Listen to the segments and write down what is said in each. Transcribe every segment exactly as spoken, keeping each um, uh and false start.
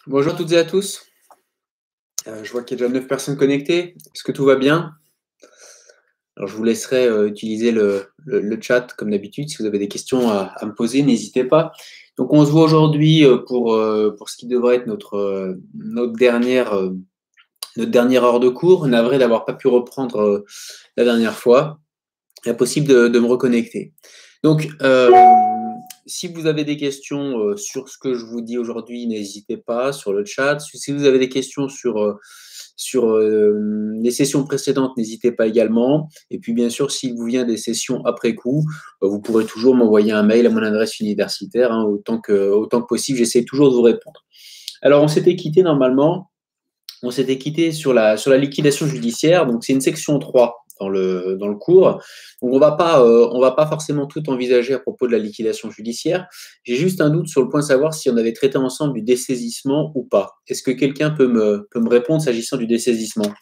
Bonjour à toutes et à tous. Euh, je vois qu'il y a déjà neuf personnes connectées. Est-ce que tout va bien? Alors, je vous laisserai euh, utiliser le, le- le chat comme d'habitude. Si vous avez des questions à, à me poser, n'hésitez pas. Donc, on se voit aujourd'hui euh, pour, euh, pour ce qui devrait être notre, euh, notre, dernière, euh, notre dernière heure de cours. Navré d'avoir pas pu reprendre euh, la dernière fois. Impossible de, de me reconnecter. Donc, euh, si vous avez des questions euh, sur ce que je vous dis aujourd'hui, n'hésitez pas sur le chat. Si vous avez des questions sur, euh, sur euh, les sessions précédentes, n'hésitez pas également. Et puis, bien sûr, s'il vous vient des sessions après coup, euh, vous pourrez toujours m'envoyer un mail à mon adresse universitaire. Hein, autant, que, autant que possible, j'essaie toujours de vous répondre. Alors, on s'était quitté normalement. On s'était quitté sur la, sur la liquidation judiciaire. Donc, c'est une section trois dans le, dans le cours. Donc, on va pas, euh, on va pas forcément tout envisager à propos de la liquidation judiciaire. J'ai juste un doute sur le point de savoir si on avait traité ensemble du dessaisissement ou pas. Est-ce que quelqu'un peut me, peut me répondre s'agissant du dessaisissement?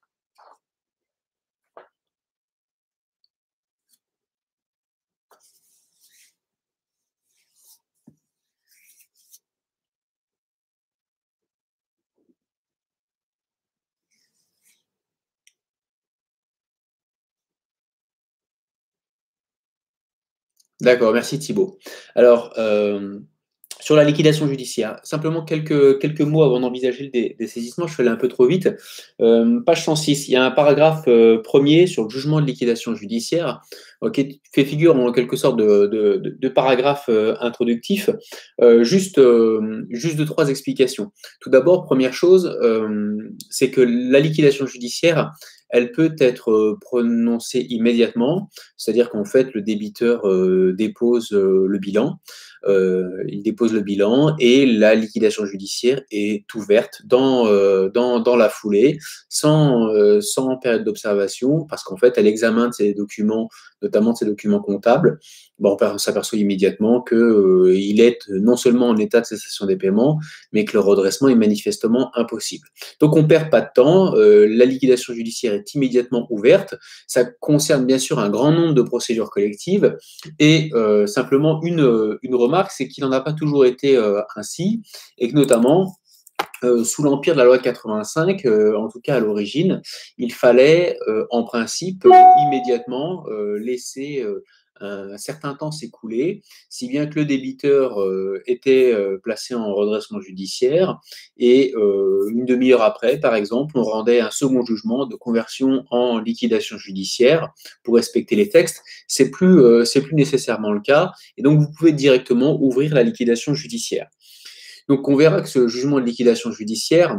D'accord, merci Thibault. Alors, euh, sur la liquidation judiciaire, simplement quelques, quelques mots avant d'envisager le dé- dessaisissement, je suis allé un peu trop vite. Euh, page cent six, il y a un paragraphe euh, premier sur le jugement de liquidation judiciaire, euh, qui fait figure en quelque sorte de, de, de- de paragraphe euh, introductif. Euh, juste, euh, juste deux, trois explications. Tout d'abord, première chose, euh, c'est que la liquidation judiciaire, elle peut être euh, prononcée immédiatement, c'est-à-dire qu'en fait, le débiteur euh, dépose euh, le bilan. Euh, il dépose le bilan et la liquidation judiciaire est ouverte dans, euh, dans, dans la foulée, sans, euh, sans période d'observation, parce qu'en fait, à l'examen de ces documents, notamment de ces documents comptables, bon, on s'aperçoit immédiatement qu'il euh, est non seulement en état de cessation des paiements, mais que le redressement est manifestement impossible. Donc, on ne perd pas de temps, euh, la liquidation judiciaire est immédiatement ouverte, ça concerne bien sûr un grand nombre de procédures collectives, et euh, simplement une, une remarque, c'est qu'il n'en a pas toujours été euh, ainsi, et que notamment, euh, sous l'empire de la loi de quatre-vingt-cinq, euh, en tout cas à l'origine, il fallait euh, en principe euh, immédiatement euh, laisser euh, un certain temps s'écouler, si bien que le débiteur euh, était euh, placé en redressement judiciaire et euh, une demi-heure après, par exemple, on rendait un second jugement de conversion en liquidation judiciaire pour respecter les textes. C'est plus, euh, c'est plus nécessairement le cas et donc vous pouvez directement ouvrir la liquidation judiciaire. Donc, on verra que ce jugement de liquidation judiciaire,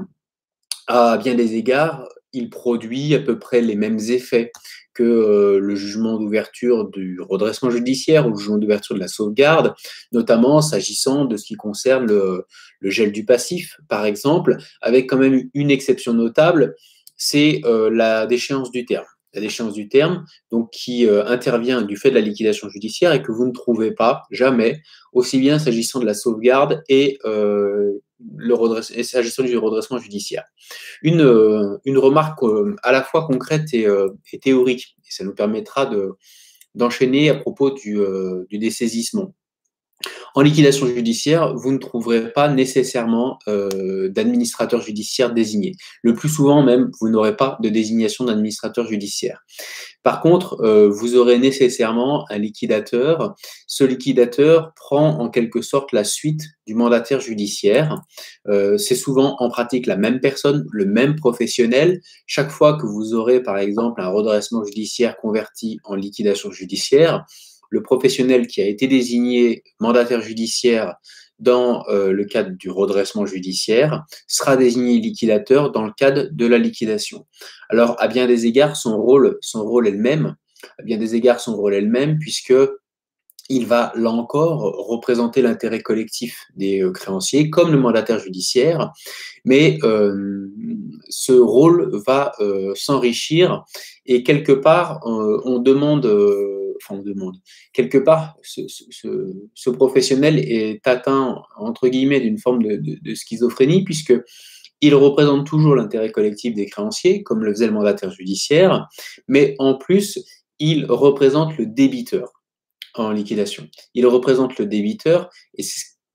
à bien des égards, il produit à peu près les mêmes effets que euh, le jugement d'ouverture du redressement judiciaire ou le jugement d'ouverture de la sauvegarde, notamment s'agissant de ce qui concerne le, le gel du passif, par exemple, avec quand même une exception notable, c'est euh, la déchéance du terme. La déchéance du terme, donc qui euh, intervient du fait de la liquidation judiciaire et que vous ne trouvez pas jamais, aussi bien s'agissant de la sauvegarde et, euh, le redresse, et s'agissant du redressement judiciaire. Une, euh, une remarque euh, à la fois concrète et, euh, et théorique, et ça nous permettra de, d'enchaîner à propos du, euh, du dessaisissement. En liquidation judiciaire, vous ne trouverez pas nécessairement euh, d'administrateur judiciaire désigné. Le plus souvent même, vous n'aurez pas de désignation d'administrateur judiciaire. Par contre, euh, vous aurez nécessairement un liquidateur. Ce liquidateur prend en quelque sorte la suite du mandataire judiciaire. Euh, c'est souvent en pratique la même personne, le même professionnel. Chaque fois que vous aurez, par exemple, un redressement judiciaire converti en liquidation judiciaire, le professionnel qui a été désigné mandataire judiciaire dans euh, le cadre du redressement judiciaire sera désigné liquidateur dans le cadre de la liquidation. Alors, à bien des égards, son rôle, son rôle est le même. À bien des égards, son rôle est le même, puisque il va, là encore, représenter l'intérêt collectif des euh, créanciers, comme le mandataire judiciaire, mais euh, ce rôle va euh, s'enrichir et quelque part, euh, on demande, euh, enfin on demande, quelque part, ce, ce, ce, professionnel est atteint, entre guillemets, d'une forme de, de, de schizophrénie, puisque il représente toujours l'intérêt collectif des créanciers, comme le faisait le mandataire judiciaire, mais en plus, il représente le débiteur en liquidation. Il représente le débiteur et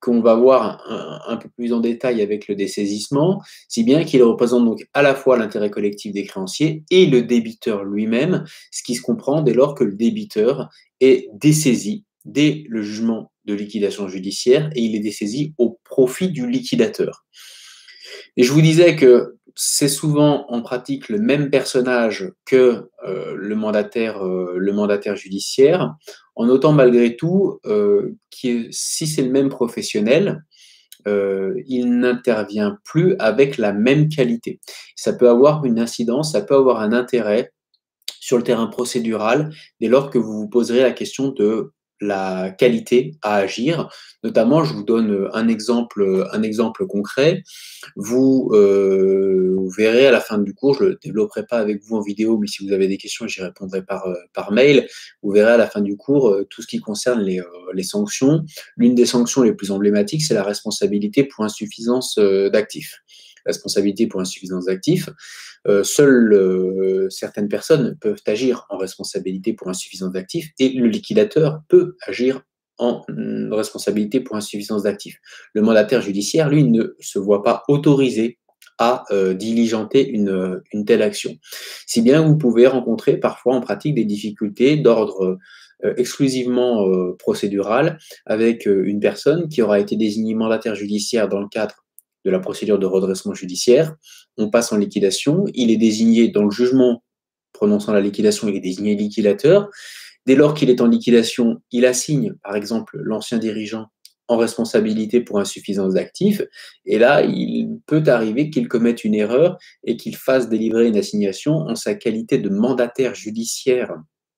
qu'on va voir un, un peu plus en détail avec le dessaisissement, si bien qu'il représente donc à la fois l'intérêt collectif des créanciers et le débiteur lui-même, ce qui se comprend dès lors que le débiteur est dessaisi dès le jugement de liquidation judiciaire et il est dessaisi au profit du liquidateur. Et je vous disais que c'est souvent en pratique le même personnage que euh, le, mandataire, euh, le mandataire judiciaire, en notant malgré tout euh, que si c'est le même professionnel, euh, il n'intervient plus avec la même qualité. Ça peut avoir une incidence, ça peut avoir un intérêt sur le terrain procédural dès lors que vous vous poserez la question de la qualité à agir. Notamment, je vous donne un exemple, un exemple concret. Vous, euh, vous verrez à la fin du cours, je ne le développerai pas avec vous en vidéo, mais si vous avez des questions, j'y répondrai par, euh, par mail. Vous verrez à la fin du cours euh, tout ce qui concerne les, euh, les sanctions. L'une des sanctions les plus emblématiques, c'est la responsabilité pour insuffisance euh, d'actifs. Responsabilité pour insuffisance d'actifs. Euh, seules euh, certaines personnes peuvent agir en responsabilité pour insuffisance d'actifs et le liquidateur peut agir en responsabilité pour insuffisance d'actifs. Le mandataire judiciaire, lui, ne se voit pas autorisé à euh, diligenter une, une telle action. Si bien vous pouvez rencontrer parfois en pratique des difficultés d'ordre euh, exclusivement euh, procédural avec euh, une personne qui aura été désignée mandataire judiciaire dans le cadre de la procédure de redressement judiciaire. On passe en liquidation, il est désigné dans le jugement prononçant la liquidation, il est désigné liquidateur. Dès lors qu'il est en liquidation, il assigne, par exemple, l'ancien dirigeant en responsabilité pour insuffisance d'actifs. Et là, il peut arriver qu'il commette une erreur et qu'il fasse délivrer une assignation en sa qualité de mandataire judiciaire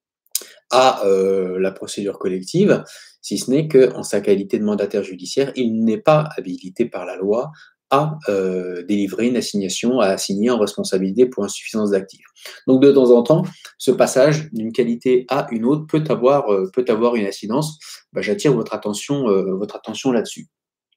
à euh, la procédure collective, si ce n'est qu'en sa qualité de mandataire judiciaire, il n'est pas habilité par la loi à euh, délivrer une assignation, à assigner en responsabilité pour insuffisance d'actifs. Donc de temps en temps, ce passage d'une qualité à une autre peut avoir, euh, peut avoir une incidence. Ben, j'attire votre attention, euh, votre attention là-dessus.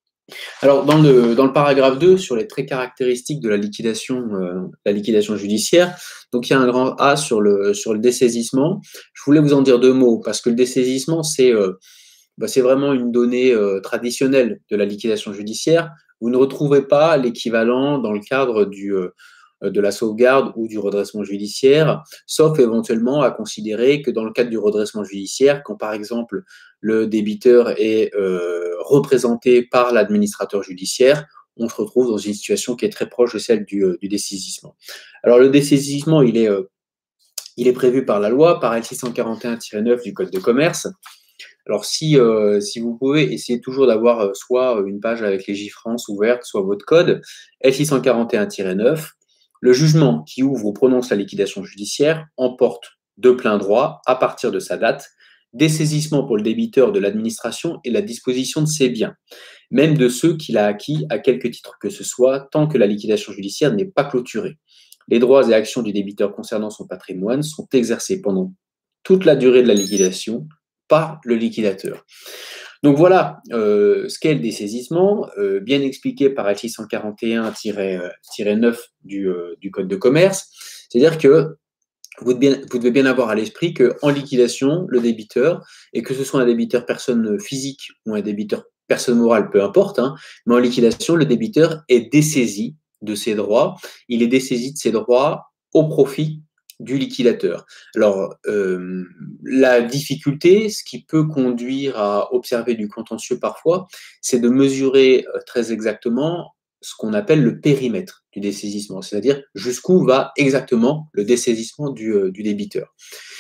Alors, dans le, dans le paragraphe deux, sur les traits caractéristiques de la liquidation, euh, la liquidation judiciaire, donc il y a un grand A sur le, sur le dessaisissement. Je voulais vous en dire deux mots, parce que le dessaisissement, c'est euh, bah, c'est vraiment une donnée euh, traditionnelle de la liquidation judiciaire. Vous ne retrouvez pas l'équivalent dans le cadre du, euh, de la sauvegarde ou du redressement judiciaire, sauf éventuellement à considérer que dans le cadre du redressement judiciaire, quand par exemple le débiteur est euh, représenté par l'administrateur judiciaire, on se retrouve dans une situation qui est très proche de celle du, du dessaisissement. Alors le dessaisissement, il est, euh, il est prévu par la loi, par L six cent quarante et un tiret neuf du Code de commerce. Alors, si, euh, si vous pouvez essayer toujours d'avoir euh, soit une page avec Légifrance ouverte, soit votre code, L six cent quarante et un tiret neuf, le jugement qui ouvre ou prononce la liquidation judiciaire emporte de plein droit, à partir de sa date, dessaisissement pour le débiteur de l'administration et la disposition de ses biens, même de ceux qu'il a acquis à quelque titre que ce soit, tant que la liquidation judiciaire n'est pas clôturée. Les droits et actions du débiteur concernant son patrimoine sont exercés pendant toute la durée de la liquidation par le liquidateur. Donc voilà euh, ce qu'est le dessaisissement, euh, bien expliqué par L six cent quarante et un tiret neuf du, euh, du Code de commerce. C'est-à-dire que vous devez, bien, vous devez bien avoir à l'esprit qu'en liquidation, le débiteur, et que ce soit un débiteur personne physique ou un débiteur personne morale, peu importe, hein, mais en liquidation, le débiteur est dessaisi de ses droits. Il est dessaisi de ses droits au profit du liquidateur. Alors, euh, la difficulté, ce qui peut conduire à observer du contentieux parfois, c'est de mesurer euh, très exactement ce qu'on appelle le périmètre du dessaisissement, c'est-à-dire jusqu'où va exactement le dessaisissement du, euh, du débiteur.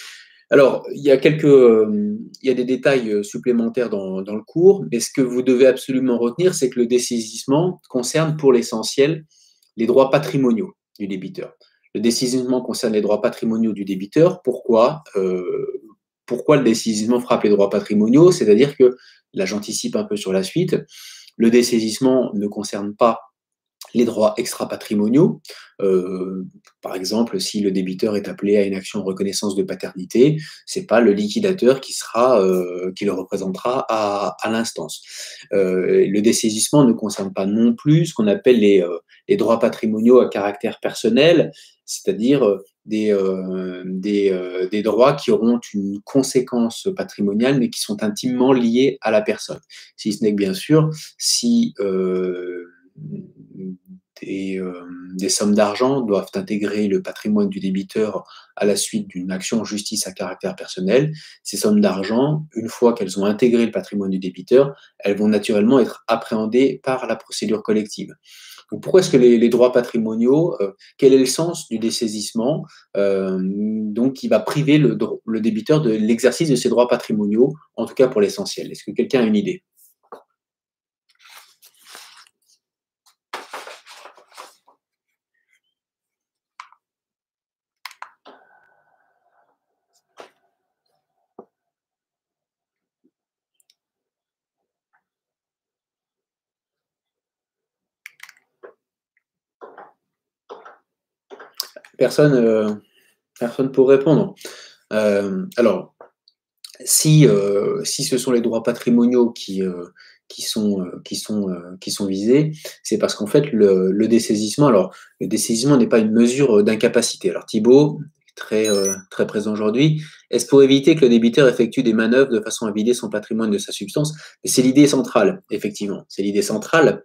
Alors, il y a quelques, euh, il y a des détails supplémentaires dans, dans le cours, mais ce que vous devez absolument retenir, c'est que le dessaisissement concerne pour l'essentiel les droits patrimoniaux du débiteur. Le dessaisissement concerne les droits patrimoniaux du débiteur. Pourquoi euh, Pourquoi le dessaisissement frappe les droits patrimoniaux? C'est-à-dire que, là j'anticipe un peu sur la suite, le dessaisissement ne concerne pas les droits extra-patrimoniaux. Euh, par exemple, si le débiteur est appelé à une action de reconnaissance de paternité, ce n'est pas le liquidateur qui, sera, euh, qui le représentera à, à l'instance. Euh, le dessaisissement ne concerne pas non plus ce qu'on appelle les, euh, les droits patrimoniaux à caractère personnel, c'est-à-dire des, euh, des, euh, des droits qui auront une conséquence patrimoniale, mais qui sont intimement liés à la personne. Si ce n'est que, bien sûr, si euh, des, euh, des sommes d'argent doivent intégrer le patrimoine du débiteur à la suite d'une action en justice à caractère personnel, ces sommes d'argent, une fois qu'elles ont intégré le patrimoine du débiteur, elles vont naturellement être appréhendées par la procédure collective. Donc pourquoi est-ce que les, les droits patrimoniaux, euh, quel est le sens du dessaisissement, euh, donc qui va priver le, le débiteur de l'exercice de ses droits patrimoniaux, en tout cas pour l'essentiel? Est-ce que quelqu'un a une idée? Personne, euh, personne pour répondre. Euh, alors, si, euh, si ce sont les droits patrimoniaux qui, euh, qui, sont, euh, qui, sont, euh, qui sont visés, c'est parce qu'en fait, le, le dessaisissement, alors, le dessaisissement n'est pas une mesure d'incapacité. Alors, Thibault, très, euh, très présent aujourd'hui, est-ce pour éviter que le débiteur effectue des manœuvres de façon à vider son patrimoine de sa substance? C'est l'idée centrale, effectivement. C'est l'idée centrale.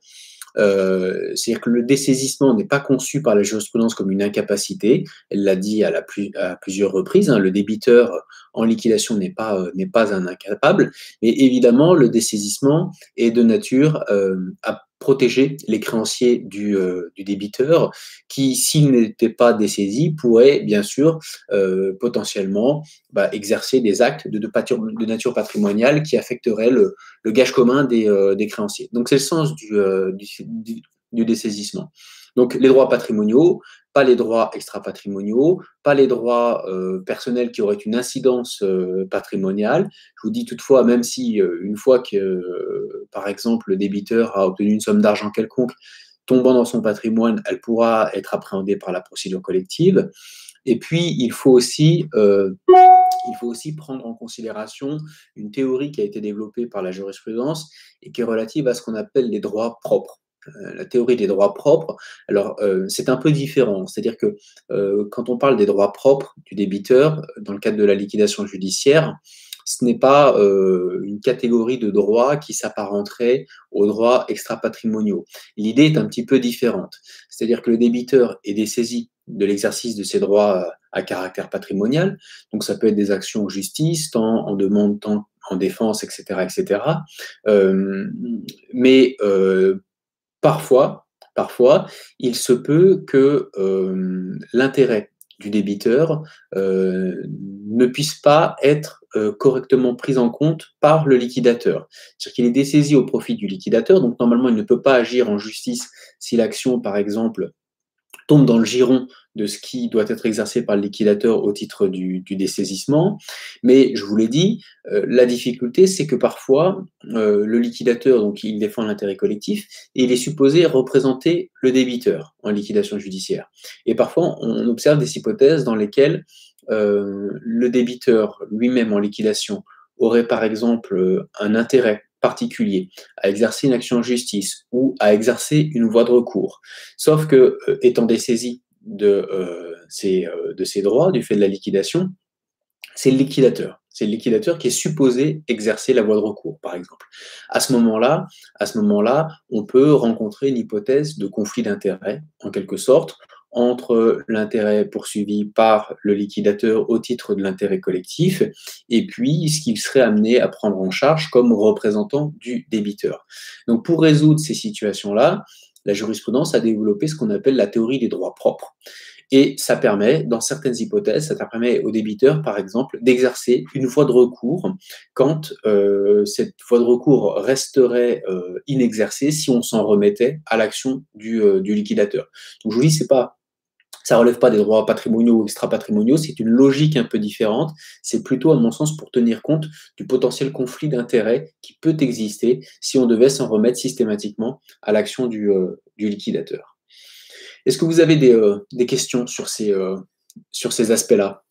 Euh, c'est-à-dire que le dessaisissement n'est pas conçu par la jurisprudence comme une incapacité. Elle l'a dit à, la plus, à plusieurs reprises. Hein, le débiteur en liquidation n'est pas, euh, n'est pas un incapable. Mais évidemment, le dessaisissement est de nature euh, à protéger les créanciers du, euh, du débiteur qui, s'il n'était pas dessaisi, pourrait bien sûr euh, potentiellement bah, exercer des actes de, de, de nature patrimoniale qui affecteraient le, le gage commun des, euh, des créanciers. Donc c'est le sens du, euh, du, du, du dessaisissement. Donc les droits patrimoniaux, pas les droits extra-patrimoniaux, pas les droits euh, personnels qui auraient une incidence euh, patrimoniale. Je vous dis toutefois, même si euh, une fois que, euh, par exemple, le débiteur a obtenu une somme d'argent quelconque tombant dans son patrimoine, elle pourra être appréhendée par la procédure collective. Et puis, il faut aussi, euh, il faut aussi prendre en considération une théorie qui a été développée par la jurisprudence et qui est relative à ce qu'on appelle les droits propres. Euh, la théorie des droits propres, alors euh, c'est un peu différent, c'est-à-dire que euh, quand on parle des droits propres du débiteur, dans le cadre de la liquidation judiciaire, ce n'est pas euh, une catégorie de droits qui s'apparenterait aux droits extra-patrimoniaux. L'idée est un petit peu différente, c'est-à-dire que le débiteur est dessaisi de l'exercice de ses droits à caractère patrimonial, donc ça peut être des actions en justice, tant en demande, tant en défense, et cetera, et cetera. Euh, mais euh, Parfois, parfois, il se peut que euh, l'intérêt du débiteur euh, ne puisse pas être euh, correctement pris en compte par le liquidateur. C'est-à-dire qu'il est dessaisi au profit du liquidateur, donc normalement il ne peut pas agir en justice si l'action, par exemple, tombe dans le giron de ce qui doit être exercé par le liquidateur au titre du, du dessaisissement. Mais je vous l'ai dit, euh, la difficulté, c'est que parfois, euh, le liquidateur, donc il défend l'intérêt collectif, et il est supposé représenter le débiteur en liquidation judiciaire. Et parfois, on observe des hypothèses dans lesquelles euh, le débiteur lui-même en liquidation aurait par exemple un intérêt particulier à exercer une action en justice ou à exercer une voie de recours. Sauf que, euh, étant dessaisi de, euh, ces, euh, de ces droits, du fait de la liquidation, c'est le liquidateur. C'est le liquidateur qui est supposé exercer la voie de recours, par exemple. À ce moment-là, à ce moment-là, on peut rencontrer une hypothèse de conflit d'intérêts, en quelque sorte, entre l'intérêt poursuivi par le liquidateur au titre de l'intérêt collectif et puis ce qu'il serait amené à prendre en charge comme représentant du débiteur. Donc, pour résoudre ces situations-là, la jurisprudence a développé ce qu'on appelle la théorie des droits propres. Et ça permet, dans certaines hypothèses, ça permet aux débiteurs, par exemple, d'exercer une voie de recours quand euh, cette voie de recours resterait euh, inexercée si on s'en remettait à l'action du, euh, du liquidateur. Donc je vous dis, c'est pas, ça relève pas des droits patrimoniaux ou extra-patrimoniaux, c'est une logique un peu différente. C'est plutôt, à mon sens, pour tenir compte du potentiel conflit d'intérêts qui peut exister si on devait s'en remettre systématiquement à l'action du, euh, du liquidateur. Est-ce que vous avez des, euh, des questions sur ces, euh, sur ces aspects-là?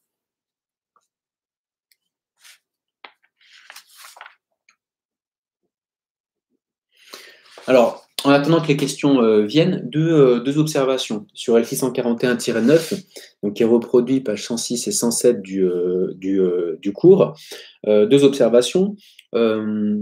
Alors, En attendant que les questions euh, viennent, deux, euh, deux observations sur L six cent quarante et un tiret neuf, donc qui est reproduit page cent six et cent sept du, euh, du, euh, du cours. Euh, deux observations. Euh,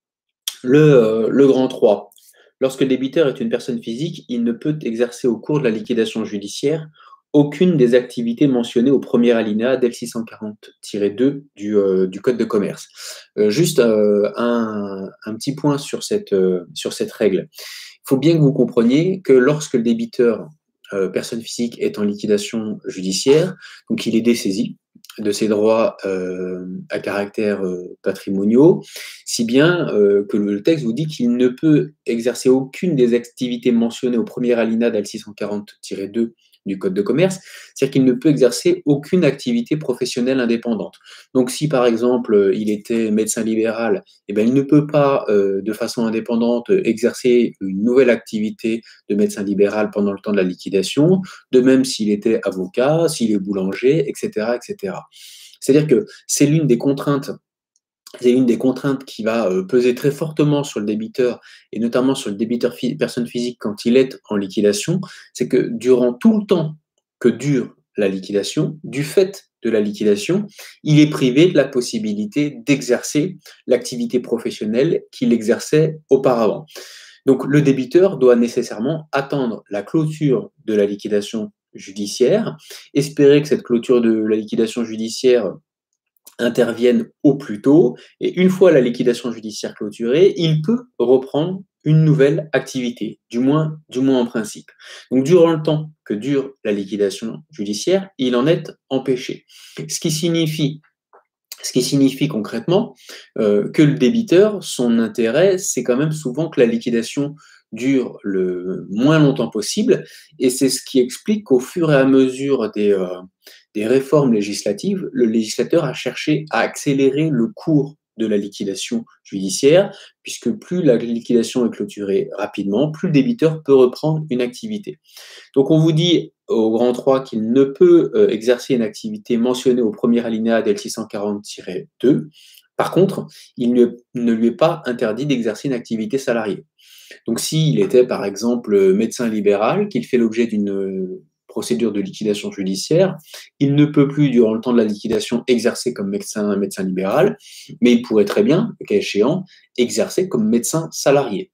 le, euh, le grand trois. Lorsque le débiteur est une personne physique, il ne peut exercer au cours de la liquidation judiciaire aucune des activités mentionnées au premier alinéa d'L six cent quarante tiret deux du, euh, du Code de commerce. Euh, juste euh, un, un petit point sur cette, euh, sur cette règle. Il faut bien que vous compreniez que lorsque le débiteur, euh, personne physique, est en liquidation judiciaire, donc il est dessaisi de ses droits euh, à caractère euh, patrimoniaux, si bien euh, que le texte vous dit qu'il ne peut exercer aucune des activités mentionnées au premier alinéa d'L six cent quarante tiret deux du Code de commerce, c'est-à-dire qu'il ne peut exercer aucune activité professionnelle indépendante. Donc si par exemple il était médecin libéral, eh bien, il ne peut pas euh, de façon indépendante exercer une nouvelle activité de médecin libéral pendant le temps de la liquidation, de même s'il était avocat, s'il est boulanger, et cetera, et cetera. C'est-à-dire que c'est l'une des contraintes c'est une des contraintes qui va euh, peser très fortement sur le débiteur, et notamment sur le débiteur fi- personne physique quand il est en liquidation, c'est que durant tout le temps que dure la liquidation, du fait de la liquidation, il est privé de la possibilité d'exercer l'activité professionnelle qu'il exerçait auparavant. Donc le débiteur doit nécessairement attendre la clôture de la liquidation judiciaire, espérer que cette clôture de la liquidation judiciaire interviennent au plus tôt, et une fois la liquidation judiciaire clôturée, il peut reprendre une nouvelle activité, du moins, du moins en principe. Donc, durant le temps que dure la liquidation judiciaire, il en est empêché. Ce qui signifie, ce qui signifie concrètement euh, que le débiteur, son intérêt, c'est quand même souvent que la liquidation dure le moins longtemps possible, et c'est ce qui explique qu'au fur et à mesure des, euh, des réformes législatives, le législateur a cherché à accélérer le cours de la liquidation judiciaire, puisque plus la liquidation est clôturée rapidement, plus le débiteur peut reprendre une activité. Donc on vous dit au grand trois qu'il ne peut euh, exercer une activité mentionnée au premier alinéa d'L six cent quarante tiret deux. Par contre, il ne, ne lui est pas interdit d'exercer une activité salariée. Donc s'il était par exemple médecin libéral, qu'il fait l'objet d'une procédure de liquidation judiciaire, il ne peut plus, durant le temps de la liquidation, exercer comme médecin, médecin libéral, mais il pourrait très bien, le cas échéant, exercer comme médecin salarié.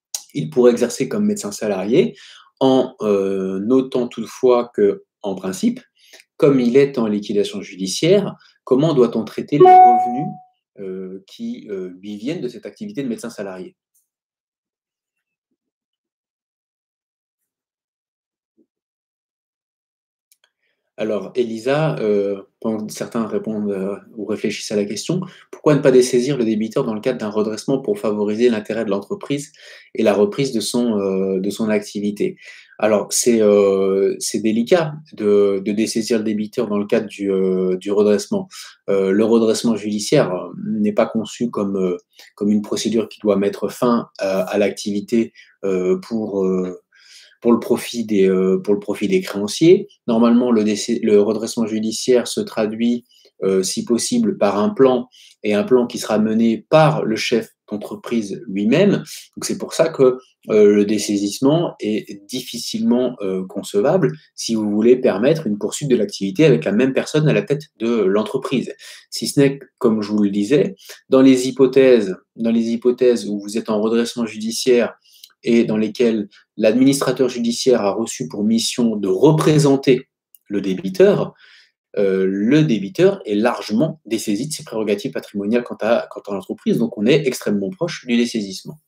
Il pourrait exercer comme médecin salarié en euh, notant toutefois que, en principe, comme il est en liquidation judiciaire, comment doit-on traiter les revenus euh, qui euh, lui viennent de cette activité de médecin salarié? Alors, Elisa, euh, pendant que certains répondent euh, ou réfléchissent à la question, pourquoi ne pas dessaisir le débiteur dans le cadre d'un redressement pour favoriser l'intérêt de l'entreprise et la reprise de son, euh, de son activité? Alors, c'est euh, c'est délicat de, de dessaisir le débiteur dans le cadre du, euh, du redressement. Euh, le redressement judiciaire euh, n'est pas conçu comme, euh, comme une procédure qui doit mettre fin à, à l'activité euh, pour... euh, pour le profit des, euh, pour le profit des créanciers. Normalement, le, décès, le redressement judiciaire se traduit, euh, si possible, par un plan, et un plan qui sera mené par le chef d'entreprise lui-même. Donc c'est pour ça que euh, le dessaisissement est difficilement euh, concevable si vous voulez permettre une poursuite de l'activité avec la même personne à la tête de l'entreprise. Si ce n'est, comme je vous le disais, dans les hypothèses, dans les hypothèses où vous êtes en redressement judiciaire et dans lesquelles l'administrateur judiciaire a reçu pour mission de représenter le débiteur, euh, le débiteur est largement dessaisi de ses prérogatives patrimoniales quant à, quant à l'entreprise. Donc on est extrêmement proche du dessaisissement.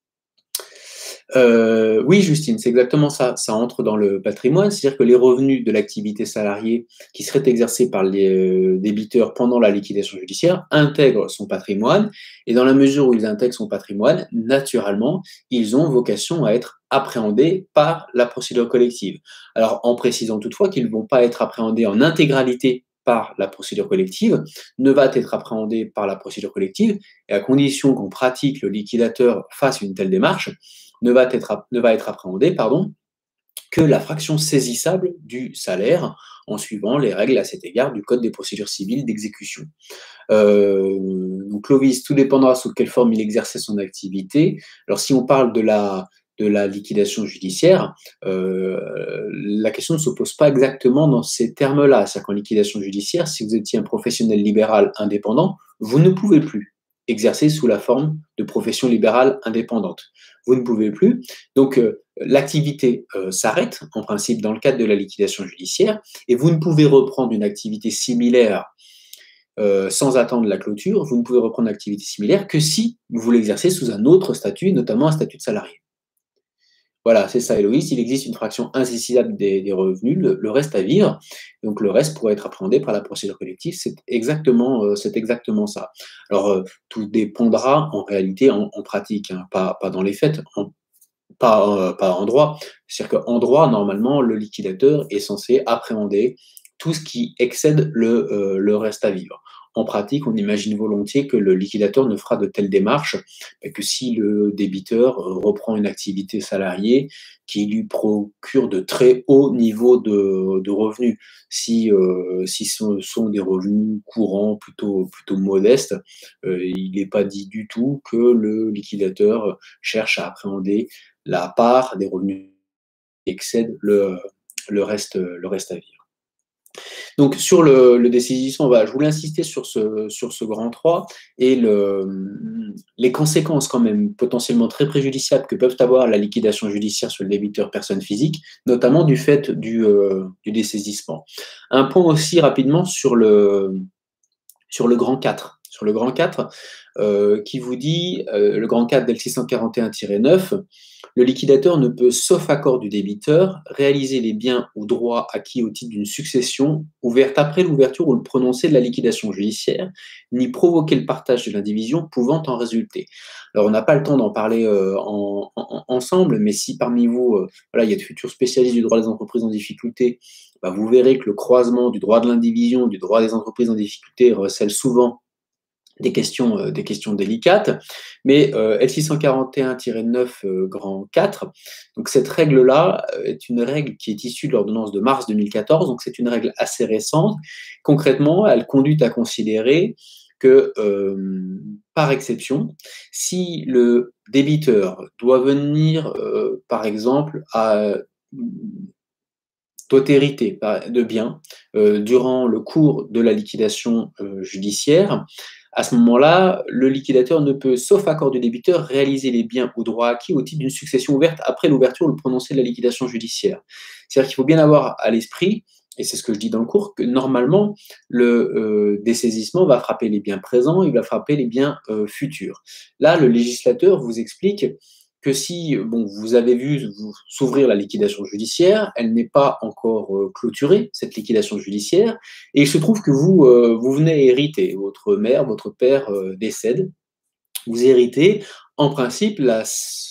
Euh, oui, Justine, c'est exactement ça. Ça entre dans le patrimoine, c'est-à-dire que les revenus de l'activité salariée qui seraient exercés par les euh, débiteurs pendant la liquidation judiciaire intègrent son patrimoine, et dans la mesure où ils intègrent son patrimoine, naturellement, ils ont vocation à être appréhendés par la procédure collective. Alors, en précisant toutefois qu'ils ne vont pas être appréhendés en intégralité par la procédure collective, ne va être appréhendé par la procédure collective, et à condition qu'en pratique le liquidateur fasse une telle démarche, ne va être, ne va être appréhendé pardon, que la fraction saisissable du salaire, en suivant les règles à cet égard du Code des procédures civiles d'exécution. Euh, donc Clovis, tout dépendra sous quelle forme il exerçait son activité. Alors si on parle de la de la liquidation judiciaire, euh, la question ne se pose pas exactement dans ces termes-là. C'est-à-dire qu'en liquidation judiciaire, si vous étiez un professionnel libéral indépendant, vous ne pouvez plus exercer sous la forme de profession libérale indépendante. Vous ne pouvez plus. Donc, euh, l'activité euh, s'arrête, en principe, dans le cadre de la liquidation judiciaire, et vous ne pouvez reprendre une activité similaire euh, sans attendre la clôture. Vous ne pouvez reprendre une activité similaire que si vous l'exercez sous un autre statut, notamment un statut de salarié. Voilà, c'est ça, Héloïse. Il existe une fraction insaisissable des, des revenus, le, le reste à vivre. Donc, le reste pourrait être appréhendé par la procédure collective. C'est exactement, euh, c'est exactement ça. Alors, euh, tout dépendra en réalité en, en pratique, hein, pas, pas dans les faits, en, pas, euh, pas en droit. C'est-à-dire qu'en droit, normalement, le liquidateur est censé appréhender tout ce qui excède le, euh, le reste à vivre. En pratique, on imagine volontiers que le liquidateur ne fera de telles démarches que si le débiteur reprend une activité salariée qui lui procure de très hauts niveaux de, de revenus. Si, euh, si ce sont des revenus courants plutôt, plutôt modestes, euh, il n'est pas dit du tout que le liquidateur cherche à appréhender la part des revenus qui excède le, le, reste, le reste à vivre. Donc, sur le, le dessaisissement, voilà, je voulais insister sur ce, sur ce grand trois et le, les conséquences quand même potentiellement très préjudiciables que peuvent avoir la liquidation judiciaire sur le débiteur personne physique, notamment du fait du, euh, du dessaisissement. Un point aussi rapidement sur le, sur le grand quatre. Sur le grand quatre, euh, qui vous dit, euh, le grand quatre d'L six cent quarante et un tiret neuf, le liquidateur ne peut, sauf accord du débiteur, réaliser les biens ou droits acquis au titre d'une succession ouverte après l'ouverture ou le prononcé de la liquidation judiciaire, ni provoquer le partage de l'indivision pouvant en résulter. Alors, on n'a pas le temps d'en parler euh, en, en, ensemble, mais si parmi vous, euh, voilà, il y a de futurs spécialistes du droit des entreprises en difficulté, bah, vous verrez que le croisement du droit de l'indivision, du droit des entreprises en difficulté recèle souvent des questions, euh, des questions délicates, mais euh, L six cent quarante et un tiret neuf euh, grand quatre, donc cette règle-là euh, est une règle qui est issue de l'ordonnance de mars deux mille quatorze, donc c'est une règle assez récente. Concrètement, elle conduit à considérer que, euh, par exception, si le débiteur doit venir, euh, par exemple, à doit hériter de biens euh, durant le cours de la liquidation euh, judiciaire, à ce moment-là, le liquidateur ne peut, sauf accord du débiteur, réaliser les biens ou droits acquis au titre d'une succession ouverte après l'ouverture ou le prononcé de la liquidation judiciaire. C'est-à-dire qu'il faut bien avoir à l'esprit, et c'est ce que je dis dans le cours, que normalement, le euh, dessaisissement va frapper les biens présents, il va frapper les biens euh, futurs. Là, le législateur vous explique que si bon, vous avez vu s'ouvrir la liquidation judiciaire, elle n'est pas encore euh, clôturée, cette liquidation judiciaire, et il se trouve que vous, euh, vous venez hériter, votre mère, votre père euh, décède, vous héritez, en principe, la,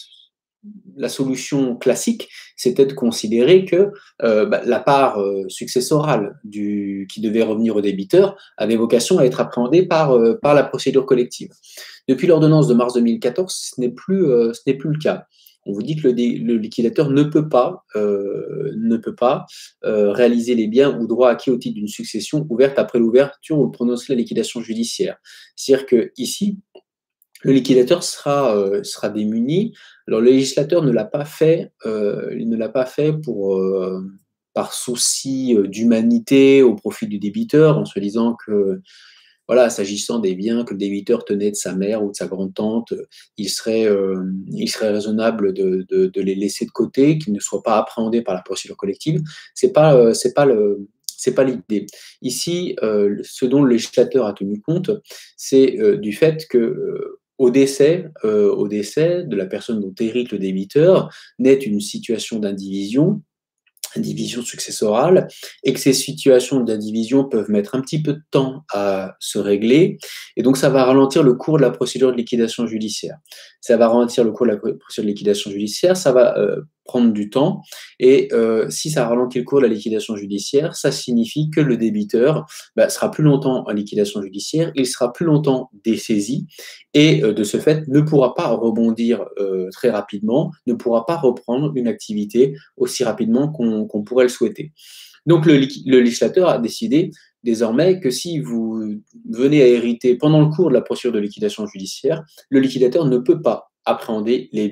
la solution classique, c'était de considérer que euh, bah, la part euh, successorale du, qui devait revenir au débiteur avait vocation à être appréhendée par, euh, par la procédure collective. Depuis l'ordonnance de mars deux mille quatorze, ce n'est plus, euh, ce n'est plus le cas. On vous dit que le, le liquidateur ne peut pas, euh, ne peut pas euh, réaliser les biens ou droits acquis au titre d'une succession ouverte après l'ouverture ou le prononcé de la liquidation judiciaire. C'est-à-dire qu'ici, le liquidateur sera, euh, sera démuni. Alors, le législateur ne l'a pas fait, euh, il ne l'a pas fait pour, euh, par souci d'humanité au profit du débiteur, en se disant que voilà, s'agissant des biens que le débiteur tenait de sa mère ou de sa grande-tante, il serait, euh, il serait raisonnable de, de, de les laisser de côté, qu'ils ne soient pas appréhendés par la procédure collective. C'est pas, euh, c'est pas le, c'est pas l'idée. Ici, euh, ce dont le législateur a tenu compte, c'est euh, du fait que euh, au décès, euh, au décès de la personne dont hérite le débiteur, naît une situation d'indivision, division successorale, et que ces situations d'indivision peuvent mettre un petit peu de temps à se régler, et donc ça va ralentir le cours de la procédure de liquidation judiciaire. Ça va ralentir le cours de la procédure de liquidation judiciaire, ça va euh, prendre du temps, et euh, si ça ralentit le cours de la liquidation judiciaire, ça signifie que le débiteur bah, sera plus longtemps en liquidation judiciaire, il sera plus longtemps dessaisi, et euh, de ce fait ne pourra pas rebondir euh, très rapidement, ne pourra pas reprendre une activité aussi rapidement qu'on qu'on pourrait le souhaiter. Donc le, le législateur a décidé désormais que si vous venez à hériter pendant le cours de la procédure de liquidation judiciaire, le liquidateur ne peut pas appréhender les biens